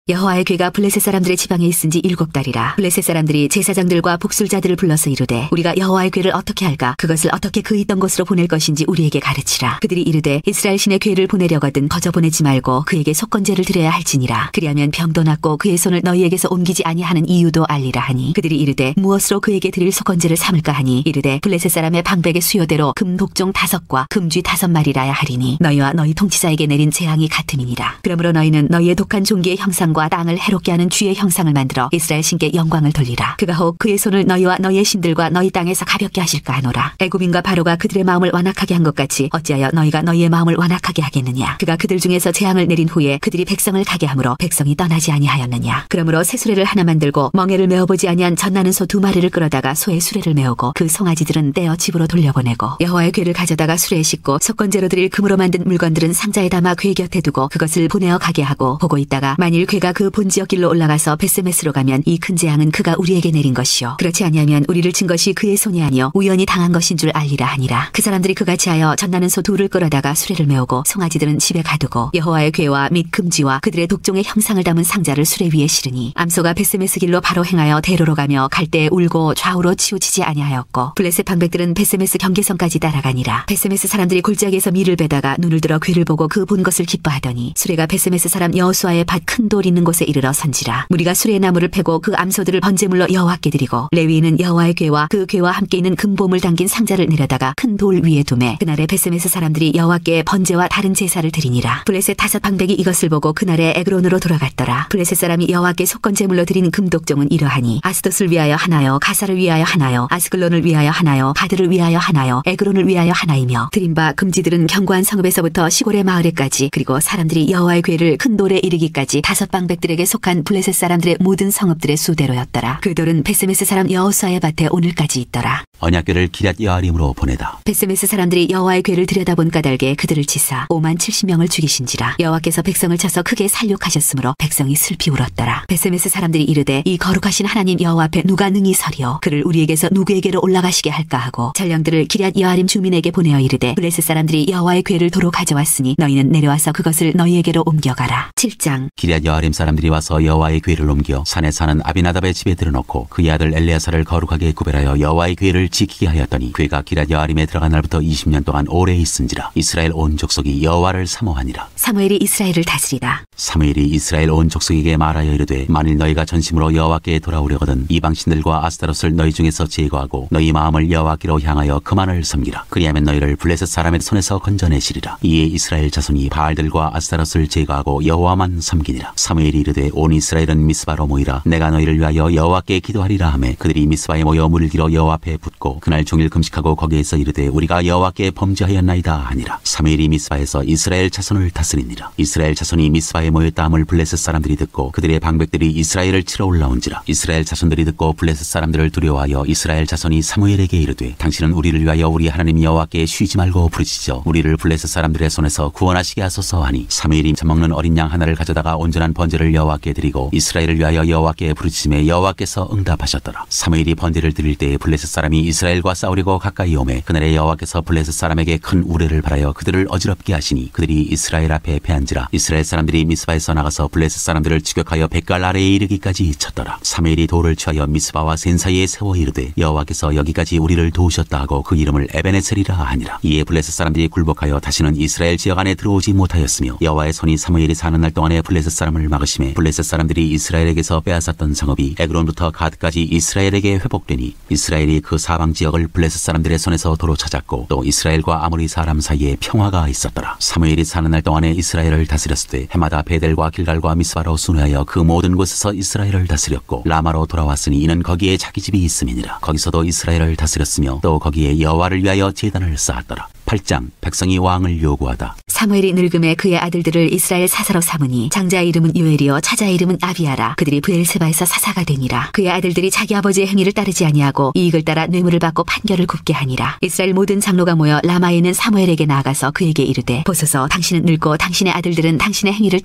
여호와의 궤가 블레셋 사람들의 지방에 있은지 일곱 달이라. 블레셋 사람들이 제사장들과 복술자들을 불러서 이르되 우리가 여호와의 궤를 어떻게 할까? 그것을 어떻게 그 있던 곳으로 보낼 것인지 우리에게 가르치라. 그들이 이르되 이스라엘 신의 궤를 보내려거든 거저 보내지 말고 그에게 속건제를 드려야 할지니라. 그리하면 병도 낫고 그의 손을 너희에게서 옮기지 아니하는 이유도 알리라 하니 그들이 이르되 무엇으로 그에게 드릴 속건제를 삼을까 하니 이르되 블레셋 사람의 방백의 수요대로 금 독종 다섯과 금쥐 다섯 마리라야 하리니 너희와 너희 통치자에게 내린 재앙이 같음이니라. 그러므로 너희는 너희의 독한 종기의 형상과 땅을 해롭게 하는 쥐의 형상을 만들어 이스라엘 신께 영광을 돌리라. 그가 혹 그의 손을 너희와 너희의 신들과 너희 땅에서 가볍게 하실까 하노라. 애굽인과 바로가 그들의 마음을 완악하게 한 것 같이 어찌하여 너희가 너희의 마음을 완악하게 하겠느냐. 그가 그들 중에서 재앙을 내린 후에 그들이 백성을 가게 하므로 백성이 떠나지 아니하였느냐. 그러므로 새 수레를 하나 만들고 멍에를 메어보지 아니한 젖나는 소 두 마리를 끌어다가 소의 수레를 메우고 그 송아지들은 떼어 집으로 돌려보내고 여호와의 궤를 가져다가 수레에 싣고 속건제로 드릴 금으로 만든 물건들은 상자에 담아 궤 곁에 두고 그것을 보내어 가게 하고 보고 있다가 만일 궤가 그 본지역 길로 올라가서 베스메스로 가면 이 큰 재앙은 그가 우리에게 내린 것이요 그렇지 아니하면 우리를 친 것이 그의 손이 아니요 우연히 당한 것인 줄 알리라 하니라. 그 사람들이 그같이 하여 젖나는 소 둘을 끌어다가 수레를 메우고 송아지들은 집에 가두고 여호와의 궤와 및 금지와 그들의 독종의 형상을 담은 상자를 수레 위에 실으니 암소가 베스메스 길로 바로 행하여 대로로 가며 갈 때 울고 좌우로 치우치지 아니하였고 블레셋 방백들은 베스메스 경계선까지 따라가니라. 베스메스 사람들이 골짜기에서 밀을 베다가 눈을 들어 궤를 보고 그 본 것을 기뻐하더니 수레가 베스메스 사람 여호수아의 밭 큰 돌 있는 곳에 이르러 선지라. 무리가 수레의 나무를 패고 그 암소들을 번제물로 여호와께 드리고 레위인은 여호와의 궤와 그 궤와 함께 있는 금보물 담긴 상자를 내려다가 큰 돌 위에 두매 그날에 베스메스 사람들이 여호와께 번제와 다른 제사를 드리니라. 블레셋 다섯 방백이 이것을 보고 그날에 에그론으로 돌아갔더라. 블레셋 사람이 여호와께 속건제물로 드린 금독종은 이러하니 아스돗을 위하여 하나요 가사를 위하여 하나요 아스글론을 위하여 하나요 가드를 위하여 하나요 에그론을 위하여 하나이며 드린 바 금지들은 견고한 성읍에서부터 시골의 마을에까지 그리고 사람들이 여호와의 궤를 큰 돌에 이르기까지 다섯 방백들에게 속한 블레셋 사람들의 모든 성읍들의 수대로였더라. 그 돌은 베스메스 사람 여호수아의 밭에 오늘까지 있더라. 언약궤를 기럇 여아림으로 보내다. 베스메스 사람들이 여호와의 궤를 들여다본 까닭에 그들을 치사 오만 칠십 명을 죽이신지라. 여호와께서 백성을 쳐서 크게 살육하셨으므로 백성이 슬피 울었더라. 베스메스 사람들이 이르되 이 거룩하신 하나님 여호와 앞에 누가 능히 서리요 그를 우리에게서 누구에게로 올라가시게 할까 하고 전령들을 기럇 여아림 주민에게 보내어 이르되 블레셋 사람들이 여호와의 궤를 도로 가져왔으니 너희는 내려와서 그것을 너희에게로 옮겨가라. 칠 장 기럇 여아림 사람들이 와서 여호와의 궤를 옮겨 산에 사는 아비나답의 집에 들여놓고 그의 아들 엘레아사를 거룩하게 구별하여 여호와의 궤를 지키게 하였더니 궤가 기럇 여아림에 들어간 날부터 이십 년 동안 오래 있은지라. 이스라엘 온 족속이 여호와를 사모하니라. 사무엘이 이스라엘을 다스리다. 사무엘이 이스라엘 온 족속에게 말하여 이르되 만일 너희가 전심으로 여호와께 돌아오려거든 이방신들과 아스타롯을 너희 중에서 제거하고 너희 마음을 여호와께로 향하여 그만을 섬기라. 그리하면 너희를 블레셋 사람의 손에서 건져내시리라. 이에 이스라엘 자손이 바알들과 아스타롯을 제거하고 여호와만 섬기니라. 사무엘이 이르되 온 이스라엘은 미스바로 모이라. 내가 너희를 위하여 여호와께 기도하리라 하매 그들이 미스바에 모여 물을 길어 여호와 앞에 붓고 그날 종일 금식하고 거기에서 이르되 우리가 여호와께 범죄하였나이다 하니라. 사무엘이 미스바에서 이스라엘 자손을 다스리니라. 이스라엘 자손이 미스바에 모였다함을 블레셋 사람들이 듣고 그들의 방백들이 이스라엘을 치러 올라온지라. 이스라엘 자손들이 듣고 블레셋 사람들을 두려워하여 이스라엘 자손이 사무엘에게 이르되 당신은 우리를 위하여 우리 하나님 여호와께 쉬지 말고 부르짖어 우리를 블레셋 사람들의 손에서 구원하시게 하소서 하니 사무엘이 젖먹는 어린 양 하나를 가져다가 온전한 번제를 여호와께 드리고 이스라엘을 위하여 여호와께 부르짖음에 여호와께서 응답하셨더라. 사무엘이 번제를 드릴 때에 블레셋 사람이 이스라엘과 싸우려고 가까이 오매 그날에 여호와께서 블레셋 사람에게 큰 우레를 발하여 그들을 어지럽게 하시니 그들이 이스라엘 앞에 패한지라. 이스라엘 사람들이 미스바에서 나가서 블레셋 사람들을 추격하여 백갈 아래에 이르기까지 쳤더라. 사무엘이 돌을 취하여 미스바와 센 사이에 세워 이르되 여호와께서 여기까지 우리를 도우셨다 하고 그 이름을 에베네셀이라 하니라. 이에 블레셋 사람들이 굴복하여 다시는 이스라엘 지역 안에 들어오지 못하였으며 여호와의 손이 사무엘이 사는 날 동안에 블레셋 사람을 막으심에 블레셋 사람들이 이스라엘에게서 빼앗았던 성읍이 에그론부터 가드까지 이스라엘에게 회복되니 이스라엘이 그 사방 지역을 블레셋 사람들의 손에서 도로 찾았고 또 이스라엘과 아모리 사람 사이에 평화가 있었더라. 사무엘이 사는 날 동안에 이스라엘을 다스렸을 때 해마다 베델과 길갈과 미스바로 순회하여 그 모든 곳에서 이스라엘을 다스렸고 라마로 돌아왔으니 이는 거기에 자기 집이 있음이니라. 거기서도 이스라엘을 다스렸으며 또 거기에 여호와를 위하여 제단을 쌓았더라. 팔 장 백성이 왕을 요구하다. 사무엘이 늙음에 그의 아들들을 이스라엘 사사로 삼으니 장자의 이름은 요엘이요 차자의 이름은 아비아라. 그들이 브엘세바에서 사사가 되니라. 그의 아들들이 자기 아버지의 행위를 따르지 아니하고 이익을 따라 뇌물을 받고 판결을 굽게 하니라. 이스라엘 모든 장로가 모여 라마에 있는 사무엘에게 나아가서 그에게 이르되 보소서 당신은 늙고 당신의 아들들은 당신의 행위를 따르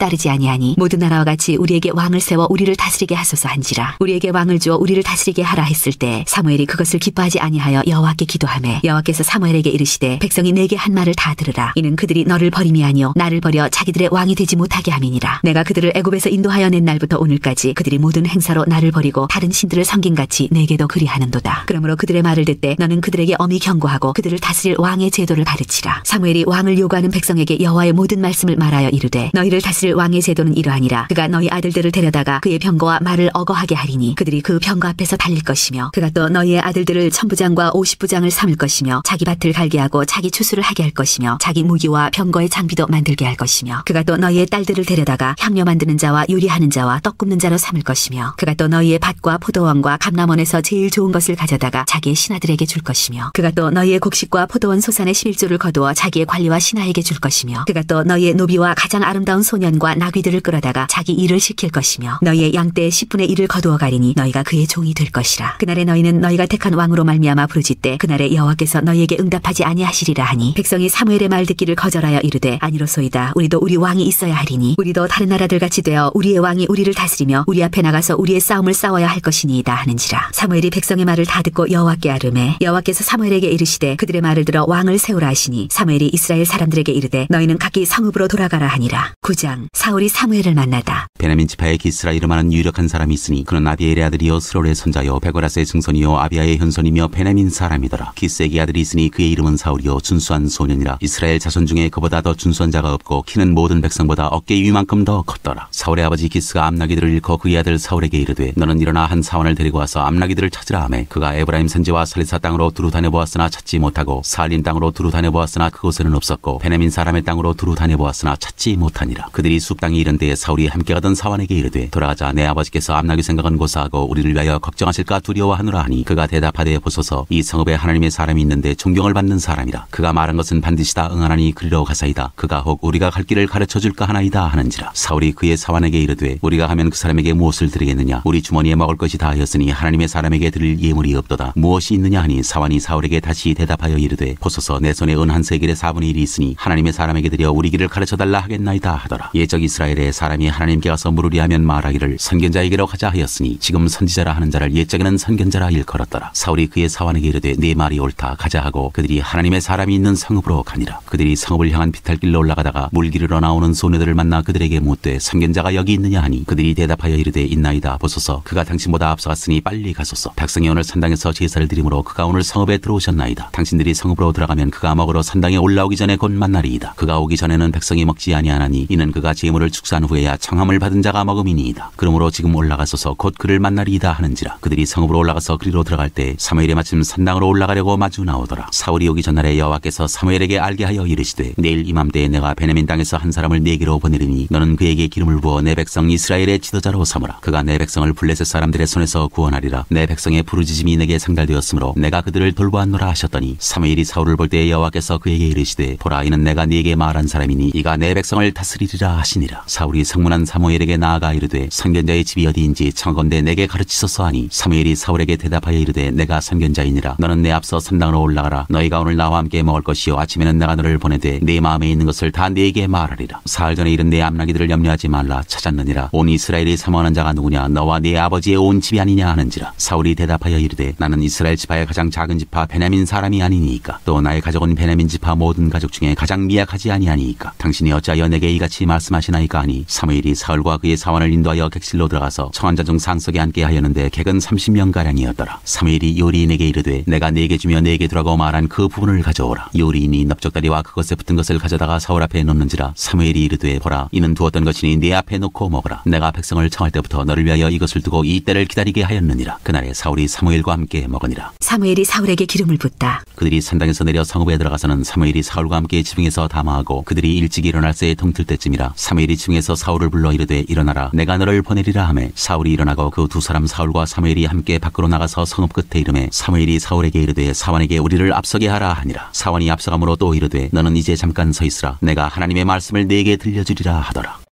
따르지 아니하니 모든 나라와 같이 우리에게 왕을 세워 우리를 다스리게 하소서 한지라. 우리에게 왕을 주어 우리를 다스리게 하라 했을 때 사무엘이 그것을 기뻐하지 아니하여 여호와께 기도하매 여호와께서 사무엘에게 이르시되 백성이 내게 한 말을 다 들으라. 이는 그들이 너를 버림이 아니요 나를 버려 자기들의 왕이 되지 못하게 함이니라. 내가 그들을 애굽에서 인도하여 낸 날부터 오늘까지 그들이 모든 행사로 나를 버리고 다른 신들을 섬긴같이 내게도 그리하는도다. 그러므로 그들의 말을 듣되 너는 그들에게 엄히 경고하고 그들을 다스릴 왕의 제도를 가르치라. 사무엘이 왕을 요구하는 백성에게 여호와의 모든 말씀을 말하여 이르되 너희를 다스릴 왕의 제도는 이러하니라. 그가 너희 아들들을 데려다가 그의 병거와 말을 어거하게 하리니 그들이 그 병거 앞에서 달릴 것이며 그가 또 너희의 아들들을 천부장과 오십부장을 삼을 것이며 자기 밭을 갈게 하고 자기 추수를 하게 할 것이며 자기 무기와 병거의 장비도 만들게 할 것이며 그가 또 너희의 딸들을 데려다가 향료 만드는 자와 요리하는 자와 떡 굽는 자로 삼을 것이며 그가 또 너희의 밭과 포도원과 감람원에서 제일 좋은 것을 가져다가 자기의 신하들에게 줄 것이며 그가 또 너희의 곡식과 포도원 소산의 십일조를 거두어 자기의 관리와 신하에게 줄 것이며 그가 또 너희의 노비와 가장 아름다운 소년과 나귀들을 끌어다가 자기 일을 시킬 것이며 너희의 양떼의 십분의 일을 거두어 가리니 너희가 그의 종이 될 것이라. 그날에 너희는 너희가 택한 왕으로 말미암아 부르짖되 그날에 여호와께서 너희에게 응답하지 아니하시리라 하니 백성이 사무엘의 말 듣기를 거절하여 이르되 아니로소이다. 우리도 우리 왕이 있어야 하리니 우리도 다른 나라들 같이 되어 우리의 왕이 우리를 다스리며 우리 앞에 나가서 우리의 싸움을 싸워야 할 것이니이다 하는지라. 사무엘이 백성의 말을 다 듣고 여호와께 아뢰매 여호와께서 사무엘에게 이르시되 그들의 말을 들어 왕을 세우라 하시니 사무엘이 이스라엘 사람들에게 이르되 너희는 각기 성읍으로 돌아가라 하니라. 구 장 사울이 사무엘을 만나다. 베냐민 지파에 기스라 이름하는 유력한 사람이 있으니 그는 아비엘의 아들이요 스롤의 손자요 베고라스의 증손이요 아비아의 현손이며 베냐민 사람이더라. 기스에게 아들이 있으니 그의 이름은 사울이요 준수한 소년이라. 이스라엘 자손 중에 그보다 더 준수한 자가 없고 키는 모든 백성보다 어깨 위만큼 더 컸더라. 사울의 아버지 기스가 암나기들을 잃고 그의 아들 사울에게 이르되 너는 일어나 한 사원을 데리고 와서 암나기들을 찾으라 하매 그가 에브라임 산지와 살리사 땅으로 두루 다녀보았으나 찾지 못하고 사알림 땅으로 두루 다녀보았으나 그곳에는 없었고 베냐민 사람의 땅으로 두루 다녀보았으나 찾지 못하니라. 그들이 숲 땅에 이른 때에 사울이 함께 가던 사원에게 이르되 돌아가자. 내 아버지께서 암나기 생각은 고사하고 우리를 위하여 걱정하실까 두려워하노라 하니 그가 대답하되 보소서 이 성읍에 하나님의 사람이 있는데 존경을 받는 사람이라. 그가 말한 것은 반드시 다 응하나니 그리로 가사이다. 그가 혹 우리가 갈 길을 가르쳐줄까 하나이다 하는지라. 사울이 그의 사원에게 이르되 우리가 하면 그 사람에게 무엇을 드리겠느냐. 우리 주머니에 먹을 것이 다하였으니 하나님의 사람에게 드릴 예물이 없도다. 무엇이 있느냐 하니 사원이 사울에게 다시 대답하여 이르되 보소서 내 손에 은 한 세겔의 사분의 일이 있으니 하나님의 사람에게 드려 우리 길을 가르쳐달라 하겠나이다 하더라. 예적 이스라엘의 사람이 하나님께 가서 물으려 하면 말하기를 선견자에게로 가자 하였으니 지금 선지자라 하는 자를 옛적에는 선견자라 일컬었더라. 사울이 그의 사원에게 이르되 네 말이 옳다. 가자 하고 그들이 하나님의 사람이 있는 성읍으로 가니라. 그들이 성읍을 향한 비탈길로 올라가다가 물기르러 나오는 소녀들을 만나 그들에게 묻되 선견자가 여기 있느냐 하니 그들이 대답하여 이르되 있나이다. 보소서 그가 당신보다 앞서갔으니 빨리 가소서. 백성이 오늘 산당에서 제사를 드리므로 그가 오늘 성읍에 들어오셨나이다. 당신들이 성읍으로 들어가면 그가 먹으러 산당에 올라오기 전에 곧 만나리이다. 그가 오기 전에는 백성이 먹지 아니하나니 이는 그가 제물을 축사한 후에야 청함을 받은 자가 먹음이니이다. 그러므로 지금 올라가소서 곧 그를 만나리이다 하는지라. 그들이 성읍으로 올라가서 그리로 들어갈 때 사무엘이 마침 산당으로 올라가려고 마주 나오더라. 사울이 오기 전날에 여호와께서 사무엘에게 알게 하여 이르시되 내일 이맘때에 내가 베냐민 땅에서 한 사람을 네게로 보내리니 너는 그에게 기름을 부어 내 백성 이스라엘의 지도자로 삼으라. 그가 내 백성을 블레셋 사람들의 손에서 구원하리라. 내 백성의 부르짖음이 내게 상달되었으므로 내가 그들을 돌보았노라 하셨더니 사무엘이 사울을 볼 때 여호와께서 그에게 이르시되 보라 이는 내가 네게 말한 사람이니 이가 내 백성을 다스리리라 하시니라. 사울이 성문한 사무엘에게 나아가 이르되 선견자의 집이 어디인지 청하건대 내게 가르치소서 하니 사무엘이 사울에게 대답하여 이르되 내가 선견자이니라. 너는 내 앞서 산당으로 올라가라. 너희가 오늘 나와 함께 먹을 것이요 아침에는 내가 너를 보내되 내 마음에 있는 것을 다 네게 말하리라. 사흘 전에 이른 내 암나기들을 염려하지 말라. 찾았느니라. 온 이스라엘이 사모하는 자가 누구냐. 너와 네 아버지의 온 집이 아니냐 하는지라. 사울이 대답하여 이르되 나는 이스라엘 지파의 가장 작은 지파 베냐민 사람이 아니니이까 또 나의 가족은 베냐민 지파 모든 가족 중에 가장 미약하지 아니하니이까 당신이 어찌하여 내게 이같이 말씀하시나이까 하니 사무엘이 사울과 그의 사원을 인도하여 객실로 들어가서 청한 자 중 상석에 앉게 하였는데 객은 삼십 명가량이었더라. 사무엘이 요리인에게 이르되 내가 네게 주며 네게 두라고 말한 그 부분을 가져오라. 요리인이 넓적다리와 그것에 붙은 것을 가져다가 사울 앞에 놓는지라. 사무엘이 이르되 보라 이는 두었던 것이니 네 앞에 놓고 먹으라. 내가 백성을 청할 때부터 너를 위하여 이것을 두고 이 때를 기다리게 하였느니라. 그날에 사울이 사무엘과 함께 먹으니라. 사무엘이 사울에게 기름을 붓다. 그들이 산당에서 내려 성읍에 들어가서는 사무엘이 사울과 함께 지붕에서 담화하고 그들이 일찍 일어날 새에 동틀 때쯤이라. 사무엘이 지붕에서 사울을 불러 이르되 일어나라. 내가 너를 보내리라 하매 사울이 일어나고 그 두 사람 사울과 사무엘이 함께 밖으로 나가서 성읍 끝에 이르매 사무엘이 사울에게 이르되 사원에게 우리를 앞서게 하라 하니라. 사원이 앞서가므로 또 이르되 너는 이제 잠깐 서 있으라. 내가 하나님의 말씀을 네게 들려주리라 하더라.